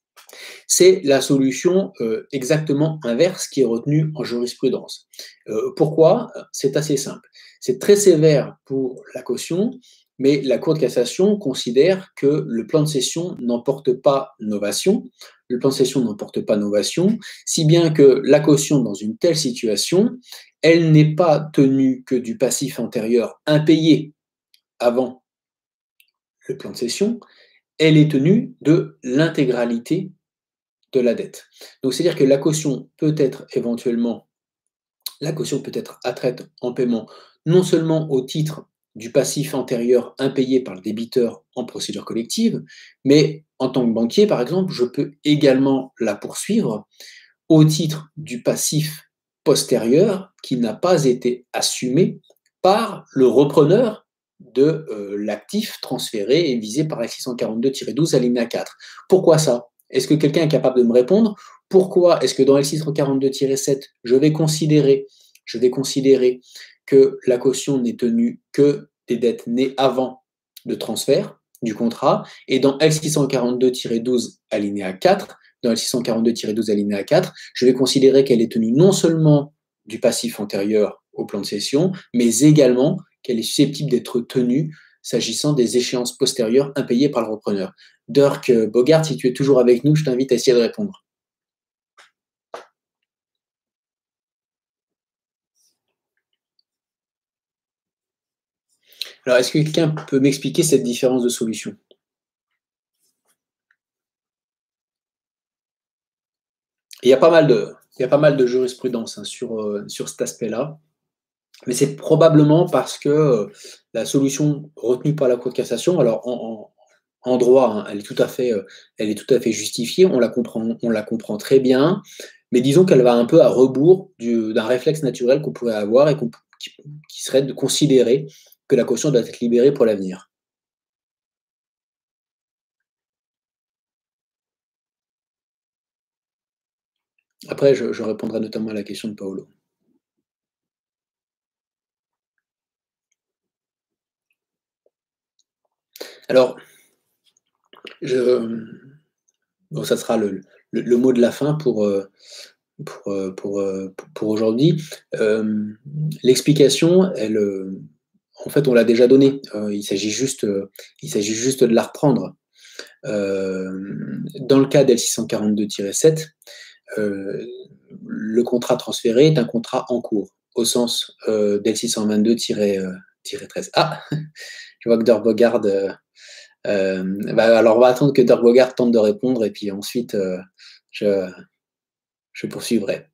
C'est la solution euh, exactement inverse qui est retenue en jurisprudence. Euh, pourquoi? C'est assez simple. C'est très sévère pour la caution, mais la Cour de cassation considère que le plan de cession n'emporte pas novation. Le plan de cession n'emporte pas novation, si bien que la caution, dans une telle situation, elle n'est pas tenue que du passif antérieur impayé avant le plan de cession, elle est tenue de l'intégralité de la dette. Donc, c'est-à-dire que la caution peut être éventuellement, la caution peut être attraite en paiement non seulement au titre du passif antérieur impayé par le débiteur en procédure collective, mais en tant que banquier, par exemple, je peux également la poursuivre au titre du passif postérieur qui n'a pas été assumé par le repreneur de euh, l'actif transféré et visé par la six cent quarante-deux tiret douze alinéa quatre. Pourquoi ça? Est-ce que quelqu'un est capable de me répondre? Pourquoi est-ce que dans L six cent quarante-deux tiret sept, je vais considérer, je vais considérer que la caution n'est tenue que des dettes nées avant le transfert du contrat. Et dans L six cent quarante-deux tiret douze alinéa quatre, dans L six cent quarante-deux tiret douze alinéa quatre, je vais considérer qu'elle est tenue non seulement du passif antérieur au plan de cession, mais également qu'elle est susceptible d'être tenue s'agissant des échéances postérieures impayées par le repreneur. Dirk Bogart, si tu es toujours avec nous, je t'invite à essayer de répondre. Alors, est-ce que quelqu'un peut m'expliquer cette différence de solution? Il y a pas mal de, il y a pas mal de jurisprudence hein, sur, euh, sur cet aspect-là, mais c'est probablement parce que euh, la solution retenue par la Cour de cassation, alors en, en, en droit, hein, elle est tout à fait, euh, elle est tout à fait justifiée, on la comprend, on la comprend très bien, mais disons qu'elle va un peu à rebours du- d'un réflexe naturel qu'on pourrait avoir et qu'on- qui, qui serait de considérer que la caution doit être libérée pour l'avenir. Après, je, je répondrai notamment à la question de Paolo. Alors, je, bon, ça sera le, le, le mot de la fin pour, euh, pour, euh, pour, euh, pour, pour aujourd'hui. Euh, L'explication, elle, euh, en fait, on l'a déjà donnée. Euh, il s'agit juste, euh, il s'agit juste de la reprendre. Euh, dans le cas d'L six cent quarante-deux tiret sept, euh, le contrat transféré est un contrat en cours, au sens euh, d'L six cent vingt-deux tiret treize. Ah, je vois que Dirk Bogard. Euh, euh, bah, alors, on va attendre que Dirk Bogard tente de répondre et puis ensuite, euh, je, je poursuivrai.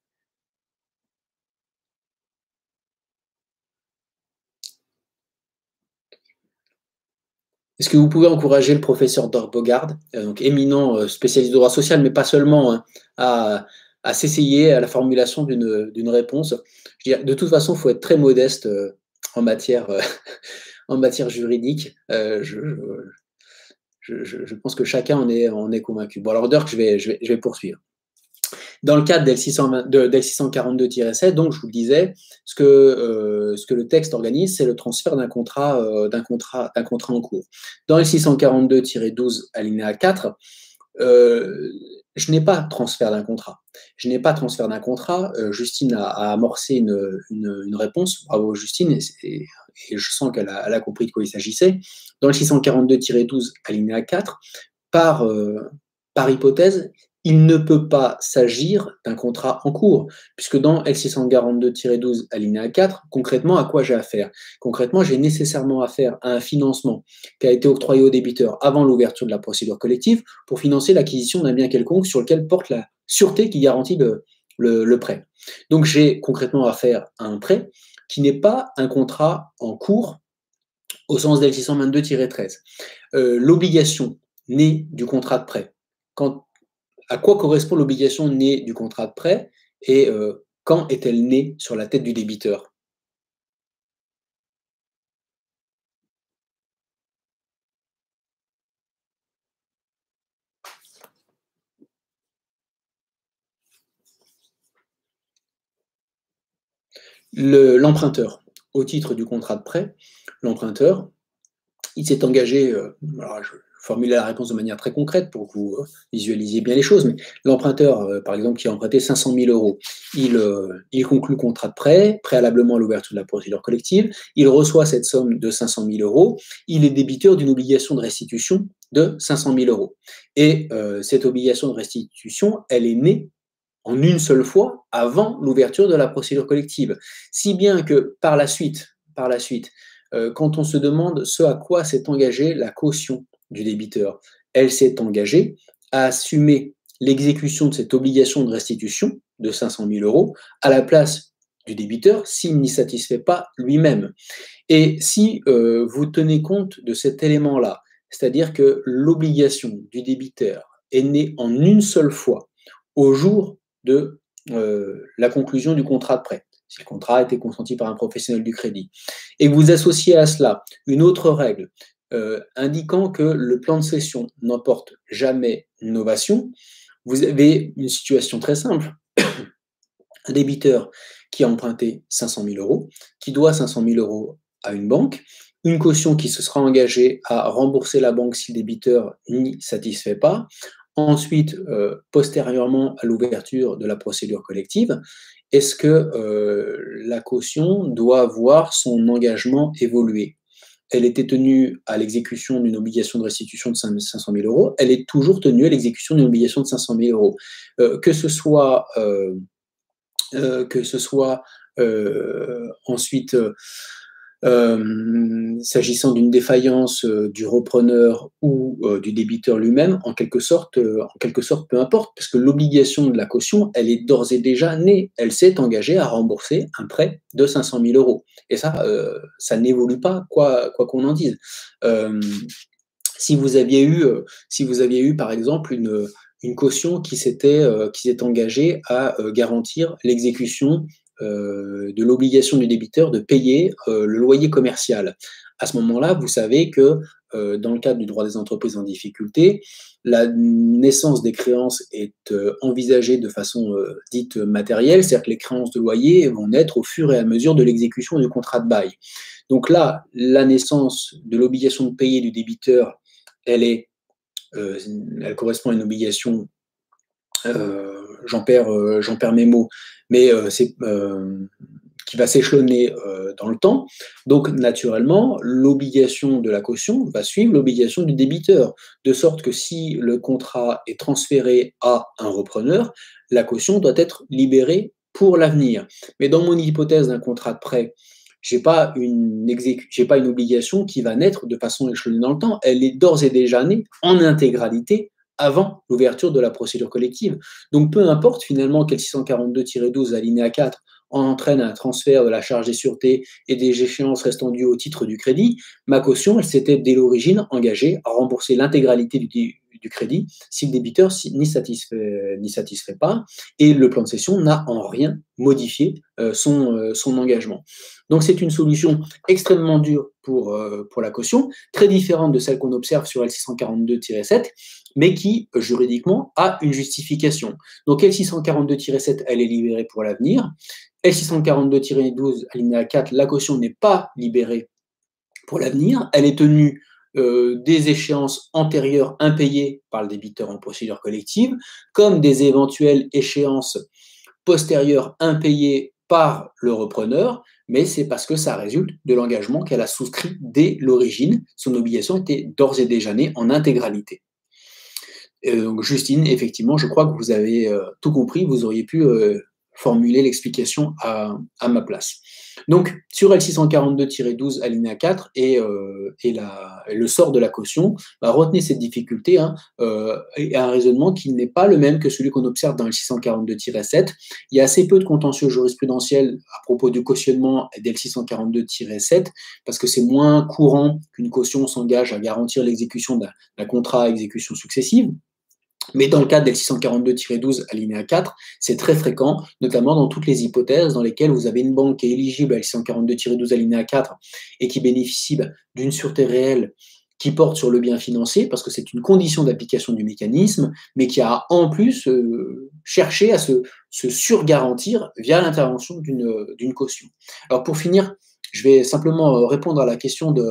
Est-ce que vous pouvez encourager le professeur Dirk Bogard, euh, donc éminent euh, spécialiste de droit social, mais pas seulement, hein, à, à s'essayer à la formulation d'une d'une réponse? Je veux dire, de toute façon, il faut être très modeste euh, en matière, euh, en matière juridique. Euh, je, je, je, je, pense que chacun en est, en est convaincu. Bon, alors Dirk, je vais, je vais, je vais poursuivre. Dans le cadre d'L six cent quarante-deux tiret sept, donc je vous le disais, ce que, euh, ce que le texte organise, c'est le transfert d'un contrat, euh, d'un contrat, d'un contrat en cours. Dans L six cent quarante-deux tiret douze alinéa quatre, euh, je n'ai pas transfert d'un contrat. Je n'ai pas transfert d'un contrat. Euh, Justine a, a amorcé une, une, une, réponse. Bravo Justine, et, et, et je sens qu'elle a, elle a compris de quoi il s'agissait. Dans le six cent quarante-deux tiret douze alinéa quatre, par, euh, par hypothèse, il ne peut pas s'agir d'un contrat en cours, puisque dans L six cent quarante-deux tiret douze alinéa quatre, concrètement, à quoi j'ai affaire? Concrètement, j'ai nécessairement affaire à un financement qui a été octroyé au débiteur avant l'ouverture de la procédure collective pour financer l'acquisition d'un bien quelconque sur lequel porte la sûreté qui garantit le, le, le prêt. Donc j'ai concrètement affaire à un prêt qui n'est pas un contrat en cours au sens d'L six cent vingt-deux tiret treize. Euh, L'obligation née du contrat de prêt. Quand, à quoi correspond l'obligation née du contrat de prêt et euh, quand est-elle née sur la tête du débiteur? L'emprunteur, le, au titre du contrat de prêt, l'emprunteur, il s'est engagé, euh, alors je formule la réponse de manière très concrète pour que vous euh, visualisiez bien les choses, mais l'emprunteur, euh, par exemple, qui a emprunté cinq cent mille euros, il, euh, il conclut le contrat de prêt, préalablement à l'ouverture de la procédure collective, il reçoit cette somme de cinq cent mille euros, il est débiteur d'une obligation de restitution de cinq cent mille euros. Et euh, cette obligation de restitution, elle est née en une seule fois avant l'ouverture de la procédure collective. Si bien que par la suite, par la suite, euh, quand on se demande ce à quoi s'est engagée la caution du débiteur, elle s'est engagée à assumer l'exécution de cette obligation de restitution de cinq cent mille euros à la place du débiteur s'il n'y satisfait pas lui-même. Et si euh, vous tenez compte de cet élément-là, c'est-à-dire que l'obligation du débiteur est née en une seule fois au jour de euh, la conclusion du contrat de prêt, si le contrat a été consenti par un professionnel du crédit, et que vous associez à cela une autre règle euh, indiquant que le plan de cession n'emporte jamais novation, vous avez une situation très simple. Un débiteur qui a emprunté cinq cent mille euros, qui doit cinq cent mille euros à une banque, une caution qui se sera engagée à rembourser la banque si le débiteur n'y satisfait pas. Ensuite, euh, postérieurement à l'ouverture de la procédure collective, est-ce que euh, la caution doit voir son engagement évoluer? Elle était tenue à l'exécution d'une obligation de restitution de cinq cent mille euros, elle est toujours tenue à l'exécution d'une obligation de cinq cent mille euros. Euh, que ce soit, euh, euh, que ce soit euh, ensuite, euh, euh, s'agissant d'une défaillance euh, du repreneur ou euh, du débiteur lui-même, en quelque sorte, euh, en quelque sorte, peu importe, parce que l'obligation de la caution, elle est d'ores et déjà née. Elle s'est engagée à rembourser un prêt de cinq cent mille euros. Et ça, euh, ça n'évolue pas, quoi quoi qu'on en dise. Euh, si vous aviez eu, euh, si vous aviez eu, par exemple, une, une caution qui s'était euh, qui s'est engagée à euh, garantir l'exécution euh, de l'obligation du débiteur de payer euh, le loyer commercial. À ce moment-là, vous savez que euh, dans le cadre du droit des entreprises en difficulté, la naissance des créances est euh, envisagée de façon euh, dite matérielle, c'est-à-dire que les créances de loyer vont naître au fur et à mesure de l'exécution du contrat de bail. Donc là, la naissance de l'obligation de payer du débiteur, elle est, euh, elle correspond à une obligation. Euh, j'en perds, euh, j'en perds mes mots, mais euh, c'est euh, qui va s'échelonner euh, dans le temps. Donc, naturellement, l'obligation de la caution va suivre l'obligation du débiteur, de sorte que si le contrat est transféré à un repreneur, la caution doit être libérée pour l'avenir. Mais dans mon hypothèse d'un contrat de prêt, j'ai pas une exécu- j'ai pas une obligation qui va naître de façon échelonnée dans le temps. Elle est d'ores et déjà née en intégralité avant l'ouverture de la procédure collective. Donc, peu importe finalement qu'L six cent quarante-deux tiret douze alinéa quatre entraîne un transfert de la charge des sûretés et des échéances restant dues au titre du crédit, ma caution, elle s'était dès l'origine engagée à rembourser l'intégralité du, du crédit si le débiteur n'y satisfait, n'y satisfait pas, et le plan de cession n'a en rien modifié euh, son, euh, son engagement. Donc c'est une solution extrêmement dure pour, euh, pour la caution, très différente de celle qu'on observe sur L six cent quarante-deux tiret sept, mais qui, juridiquement, a une justification. Donc L six cent quarante-deux tiret sept, elle est libérée pour l'avenir. L six cent quarante-deux tiret douze, alinéa quatre, la caution n'est pas libérée pour l'avenir. Elle est tenue euh, des échéances antérieures impayées par le débiteur en procédure collective, comme des éventuelles échéances postérieures impayées par le repreneur, mais c'est parce que ça résulte de l'engagement qu'elle a souscrit dès l'origine. Son obligation était d'ores et déjà née en intégralité. Euh, donc Justine, effectivement, je crois que vous avez euh, tout compris, vous auriez pu euh, formuler l'explication à, à ma place. Donc, sur L six cent quarante-deux tiret douze, alinéa quatre, et, euh, et, la, et le sort de la caution, bah, retenez cette difficulté, hein, euh, et un raisonnement qui n'est pas le même que celui qu'on observe dans L six cent quarante-deux tiret sept. Il y a assez peu de contentieux jurisprudentiels à propos du cautionnement d'L six cent quarante-deux tiret sept, parce que c'est moins courant qu'une caution s'engage à garantir l'exécution d'un contrat à exécution successive. Mais dans le cadre d'L six cent quarante-deux tiret douze, alinéa quatre, c'est très fréquent, notamment dans toutes les hypothèses dans lesquelles vous avez une banque qui est éligible à L six cent quarante-deux tiret douze, alinéa quatre et qui bénéficie d'une sûreté réelle qui porte sur le bien financier, parce que c'est une condition d'application du mécanisme, mais qui a en plus euh, cherché à se, se surgarantir via l'intervention d'une d'une caution. Alors pour finir, je vais simplement répondre à la question de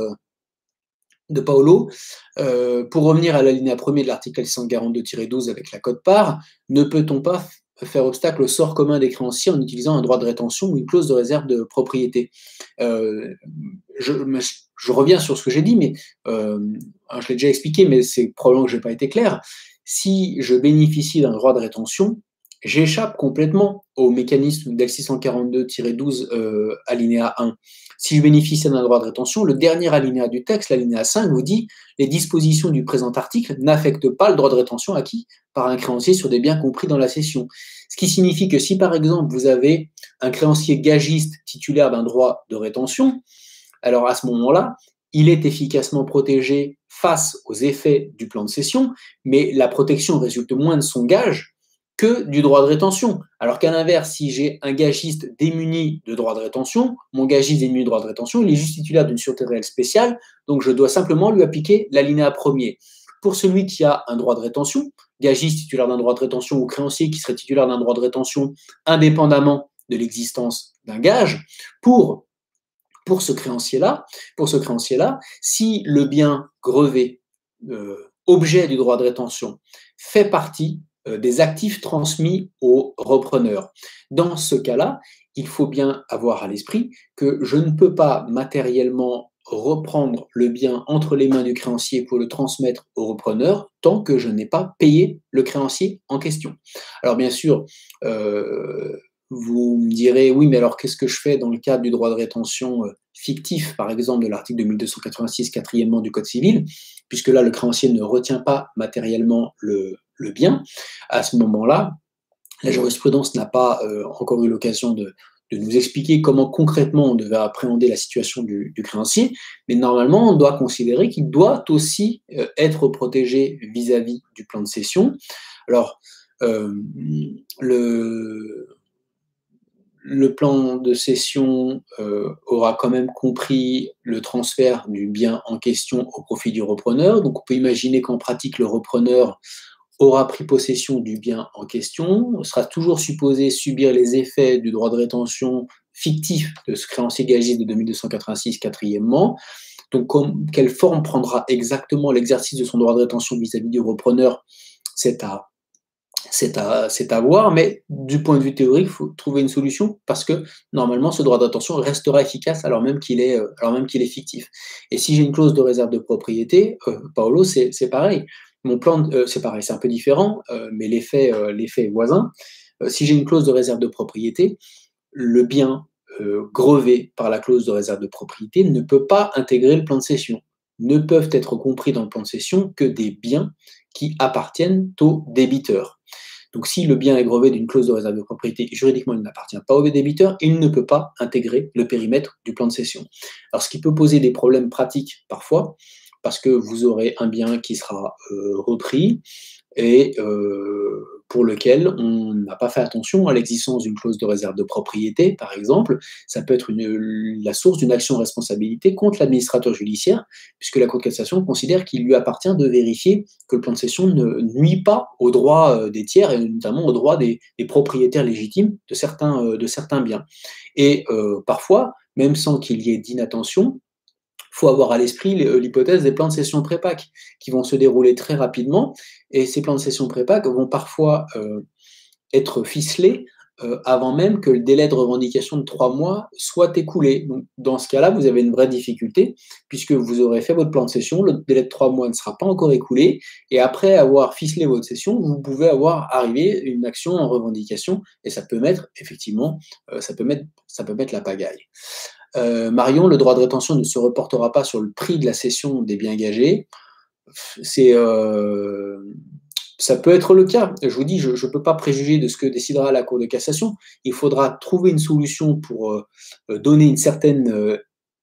de Paolo, euh, pour revenir à l'alinéa premier de l'article L six cent quarante-deux tiret douze avec la quote-part, ne peut-on pas faire obstacle au sort commun des créanciers en utilisant un droit de rétention ou une clause de réserve de propriété? euh, je, je reviens sur ce que j'ai dit, mais euh, je l'ai déjà expliqué, mais c'est probablement que je n'ai pas été clair. Si je bénéficie d'un droit de rétention, j'échappe complètement au mécanisme d'L six cent quarante-deux tiret douze euh, alinéa un. Si je bénéficie d'un droit de rétention, le dernier alinéa du texte, l'alinéa cinq, vous dit « Les dispositions du présent article n'affectent pas le droit de rétention acquis par un créancier sur des biens compris dans la cession ». Ce qui signifie que si, par exemple, vous avez un créancier gagiste titulaire d'un droit de rétention, alors à ce moment-là, il est efficacement protégé face aux effets du plan de cession, mais la protection résulte moins de son gage que du droit de rétention. Alors qu'à l'inverse, si j'ai un gagiste démuni de droit de rétention, mon gagiste démuni de droit de rétention, il est juste titulaire d'une sûreté réelle spéciale, donc je dois simplement lui appliquer l'alinéa premier. Pour celui qui a un droit de rétention, gagiste titulaire d'un droit de rétention ou créancier qui serait titulaire d'un droit de rétention indépendamment de l'existence d'un gage, pour Pour ce créancier-là, pour ce créancier-là, si le bien grevé, euh, objet du droit de rétention, fait partie euh, des actifs transmis au repreneur, dans ce cas-là, il faut bien avoir à l'esprit que je ne peux pas matériellement reprendre le bien entre les mains du créancier pour le transmettre au repreneur tant que je n'ai pas payé le créancier en question. Alors bien sûr, euh, vous me direz, oui, mais alors qu'est-ce que je fais dans le cadre du droit de rétention euh, fictif, par exemple, de l'article deux mille deux cent quatre-vingt-six, quatrièmement du Code civil, puisque là, le créancier ne retient pas matériellement le, le bien. À ce moment-là, la jurisprudence n'a pas euh, encore eu l'occasion de, de nous expliquer comment concrètement on devait appréhender la situation du, du créancier, mais normalement, on doit considérer qu'il doit aussi euh, être protégé vis-à-vis du plan de cession. Alors, euh, le, le plan de cession euh, aura quand même compris le transfert du bien en question au profit du repreneur. Donc, on peut imaginer qu'en pratique, le repreneur aura pris possession du bien en question, sera toujours supposé subir les effets du droit de rétention fictif de ce créancier gagiste de deux mille deux cent quatre-vingt-six, quatrièmement. Donc, comme, quelle forme prendra exactement l'exercice de son droit de rétention vis-à-vis du repreneur, c'est à, c'est à, c'est à voir, mais du point de vue théorique, il faut trouver une solution parce que normalement, ce droit de rétention restera efficace alors même qu'il est, alors même qu'il est fictif. Et si j'ai une clause de réserve de propriété, euh, Paolo, c'est, c'est pareil. Mon plan, euh, c'est pareil, c'est un peu différent, euh, mais l'effet, euh, l'effet est voisin. Euh, si j'ai une clause de réserve de propriété, le bien euh, grevé par la clause de réserve de propriété ne peut pas intégrer le plan de cession. Ne peuvent être compris dans le plan de cession que des biens qui appartiennent au débiteur. Donc, si le bien est grevé d'une clause de réserve de propriété, juridiquement, il n'appartient pas au débiteur, il ne peut pas intégrer le périmètre du plan de cession. Alors, ce qui peut poser des problèmes pratiques parfois, parce que vous aurez un bien qui sera euh, repris et euh, pour lequel on n'a pas fait attention à l'existence d'une clause de réserve de propriété, par exemple. Ça peut être une, la source d'une action de responsabilité contre l'administrateur judiciaire, puisque la Cour de cassation considère qu'il lui appartient de vérifier que le plan de cession ne nuit pas aux droits des tiers, et notamment aux droits des, des propriétaires légitimes de certains, de certains biens. Et euh, parfois, même sans qu'il y ait d'inattention, il faut avoir à l'esprit l'hypothèse des plans de cession pré-P A C qui vont se dérouler très rapidement, et ces plans de cession pré-P A C vont parfois euh, être ficelés euh, avant même que le délai de revendication de trois mois soit écoulé. Donc, dans ce cas-là, vous avez une vraie difficulté, puisque vous aurez fait votre plan de cession, le délai de trois mois ne sera pas encore écoulé, et après avoir ficelé votre cession, vous pouvez avoir arrivé une action en revendication, et ça peut mettre, effectivement, euh, ça peut mettre, ça peut mettre la pagaille. Euh, Marion, le droit de rétention ne se reportera pas sur le prix de la cession des biens gagés. C'est, euh, ça peut être le cas. Je vous dis, je ne peux pas préjuger de ce que décidera la Cour de cassation. Il faudra trouver une solution pour euh, donner une certaine euh,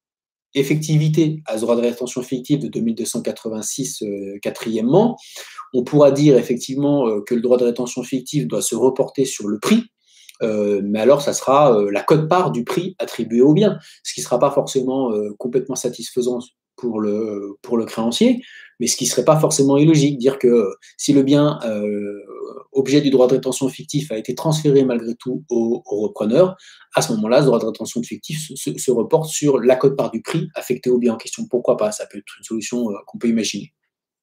effectivité à ce droit de rétention fictif de deux mille deux cent quatre-vingt-six, euh, quatrièmement. On pourra dire effectivement euh, que le droit de rétention fictif doit se reporter sur le prix. Euh, mais alors, ça sera euh, la quote-part du prix attribué au bien, ce qui ne sera pas forcément euh, complètement satisfaisant pour le, pour le créancier, mais ce qui ne serait pas forcément illogique. Dire que euh, si le bien euh, objet du droit de rétention fictif a été transféré malgré tout au, au repreneur, à ce moment-là, ce droit de rétention fictif se, se, se reporte sur la quote-part du prix affecté au bien en question. Pourquoi pas? Ça peut être une solution euh, qu'on peut imaginer.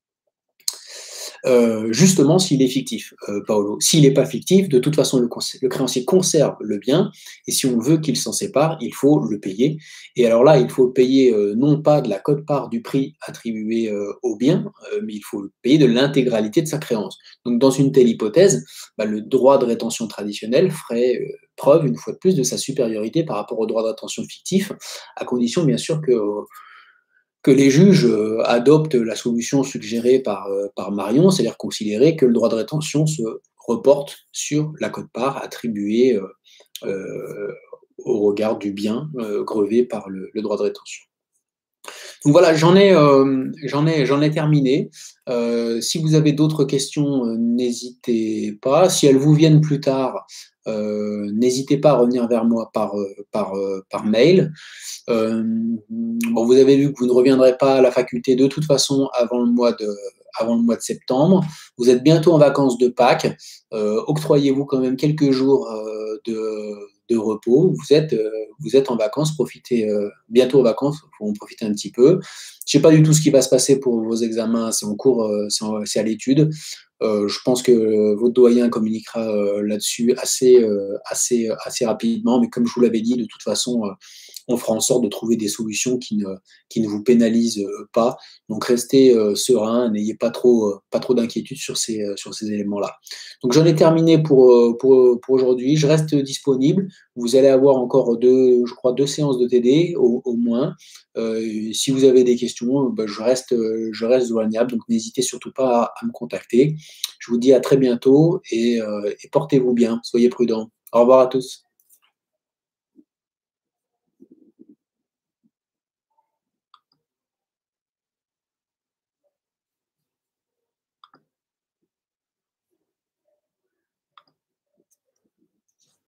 Euh, justement s'il est fictif, euh, Paolo. S'il n'est pas fictif, de toute façon, le, le créancier conserve le bien, et si on veut qu'il s'en sépare, il faut le payer. Et alors là, il faut le payer euh, non pas de la quote-part du prix attribué euh, au bien, euh, mais il faut le payer de l'intégralité de sa créance. Donc dans une telle hypothèse, bah, le droit de rétention traditionnel ferait euh, preuve, une fois de plus, de sa supériorité par rapport au droit de rétention fictif, à condition bien sûr que... Euh, que les juges euh, adoptent la solution suggérée par, euh, par Marion, c'est-à-dire considérer que le droit de rétention se reporte sur la quote-part attribuée euh, euh, au regard du bien euh, grevé par le, le droit de rétention. Donc voilà, j'en ai, euh, j'en ai, j'en ai terminé. Euh, si vous avez d'autres questions, euh, n'hésitez pas. Si elles vous viennent plus tard, euh, n'hésitez pas à revenir vers moi par, par, par mail. Euh, bon, vous avez vu que vous ne reviendrez pas à la faculté de toute façon avant le mois de, avant le mois de septembre. Vous êtes bientôt en vacances de Pâques. Euh, octroyez-vous quand même quelques jours euh, de, de repos. Vous êtes, euh, vous êtes en vacances, profitez euh, bientôt en vacances, il faut en profiter un petit peu. Je ne sais pas du tout ce qui va se passer pour vos examens, c'est en cours, euh, c'est, en, c'est à l'étude. Euh, je pense que votre doyen communiquera euh, là-dessus assez, euh, assez, assez rapidement, mais comme je vous l'avais dit, de toute façon, euh, on fera en sorte de trouver des solutions qui ne, qui ne vous pénalisent euh, pas. Donc restez euh, serein, n'ayez pas trop, euh, pas trop d'inquiétude sur ces, euh, sur ces éléments-là. Donc j'en ai terminé pour, euh, pour, pour aujourd'hui. Je reste disponible. Vous allez avoir encore deux, je crois, deux séances de T D au, au moins. Euh, si vous avez des questions, ben, je reste, je reste joignable. Donc n'hésitez surtout pas à, à me contacter. Je vous dis à très bientôt et, euh, et portez-vous bien. Soyez prudents. Au revoir à tous.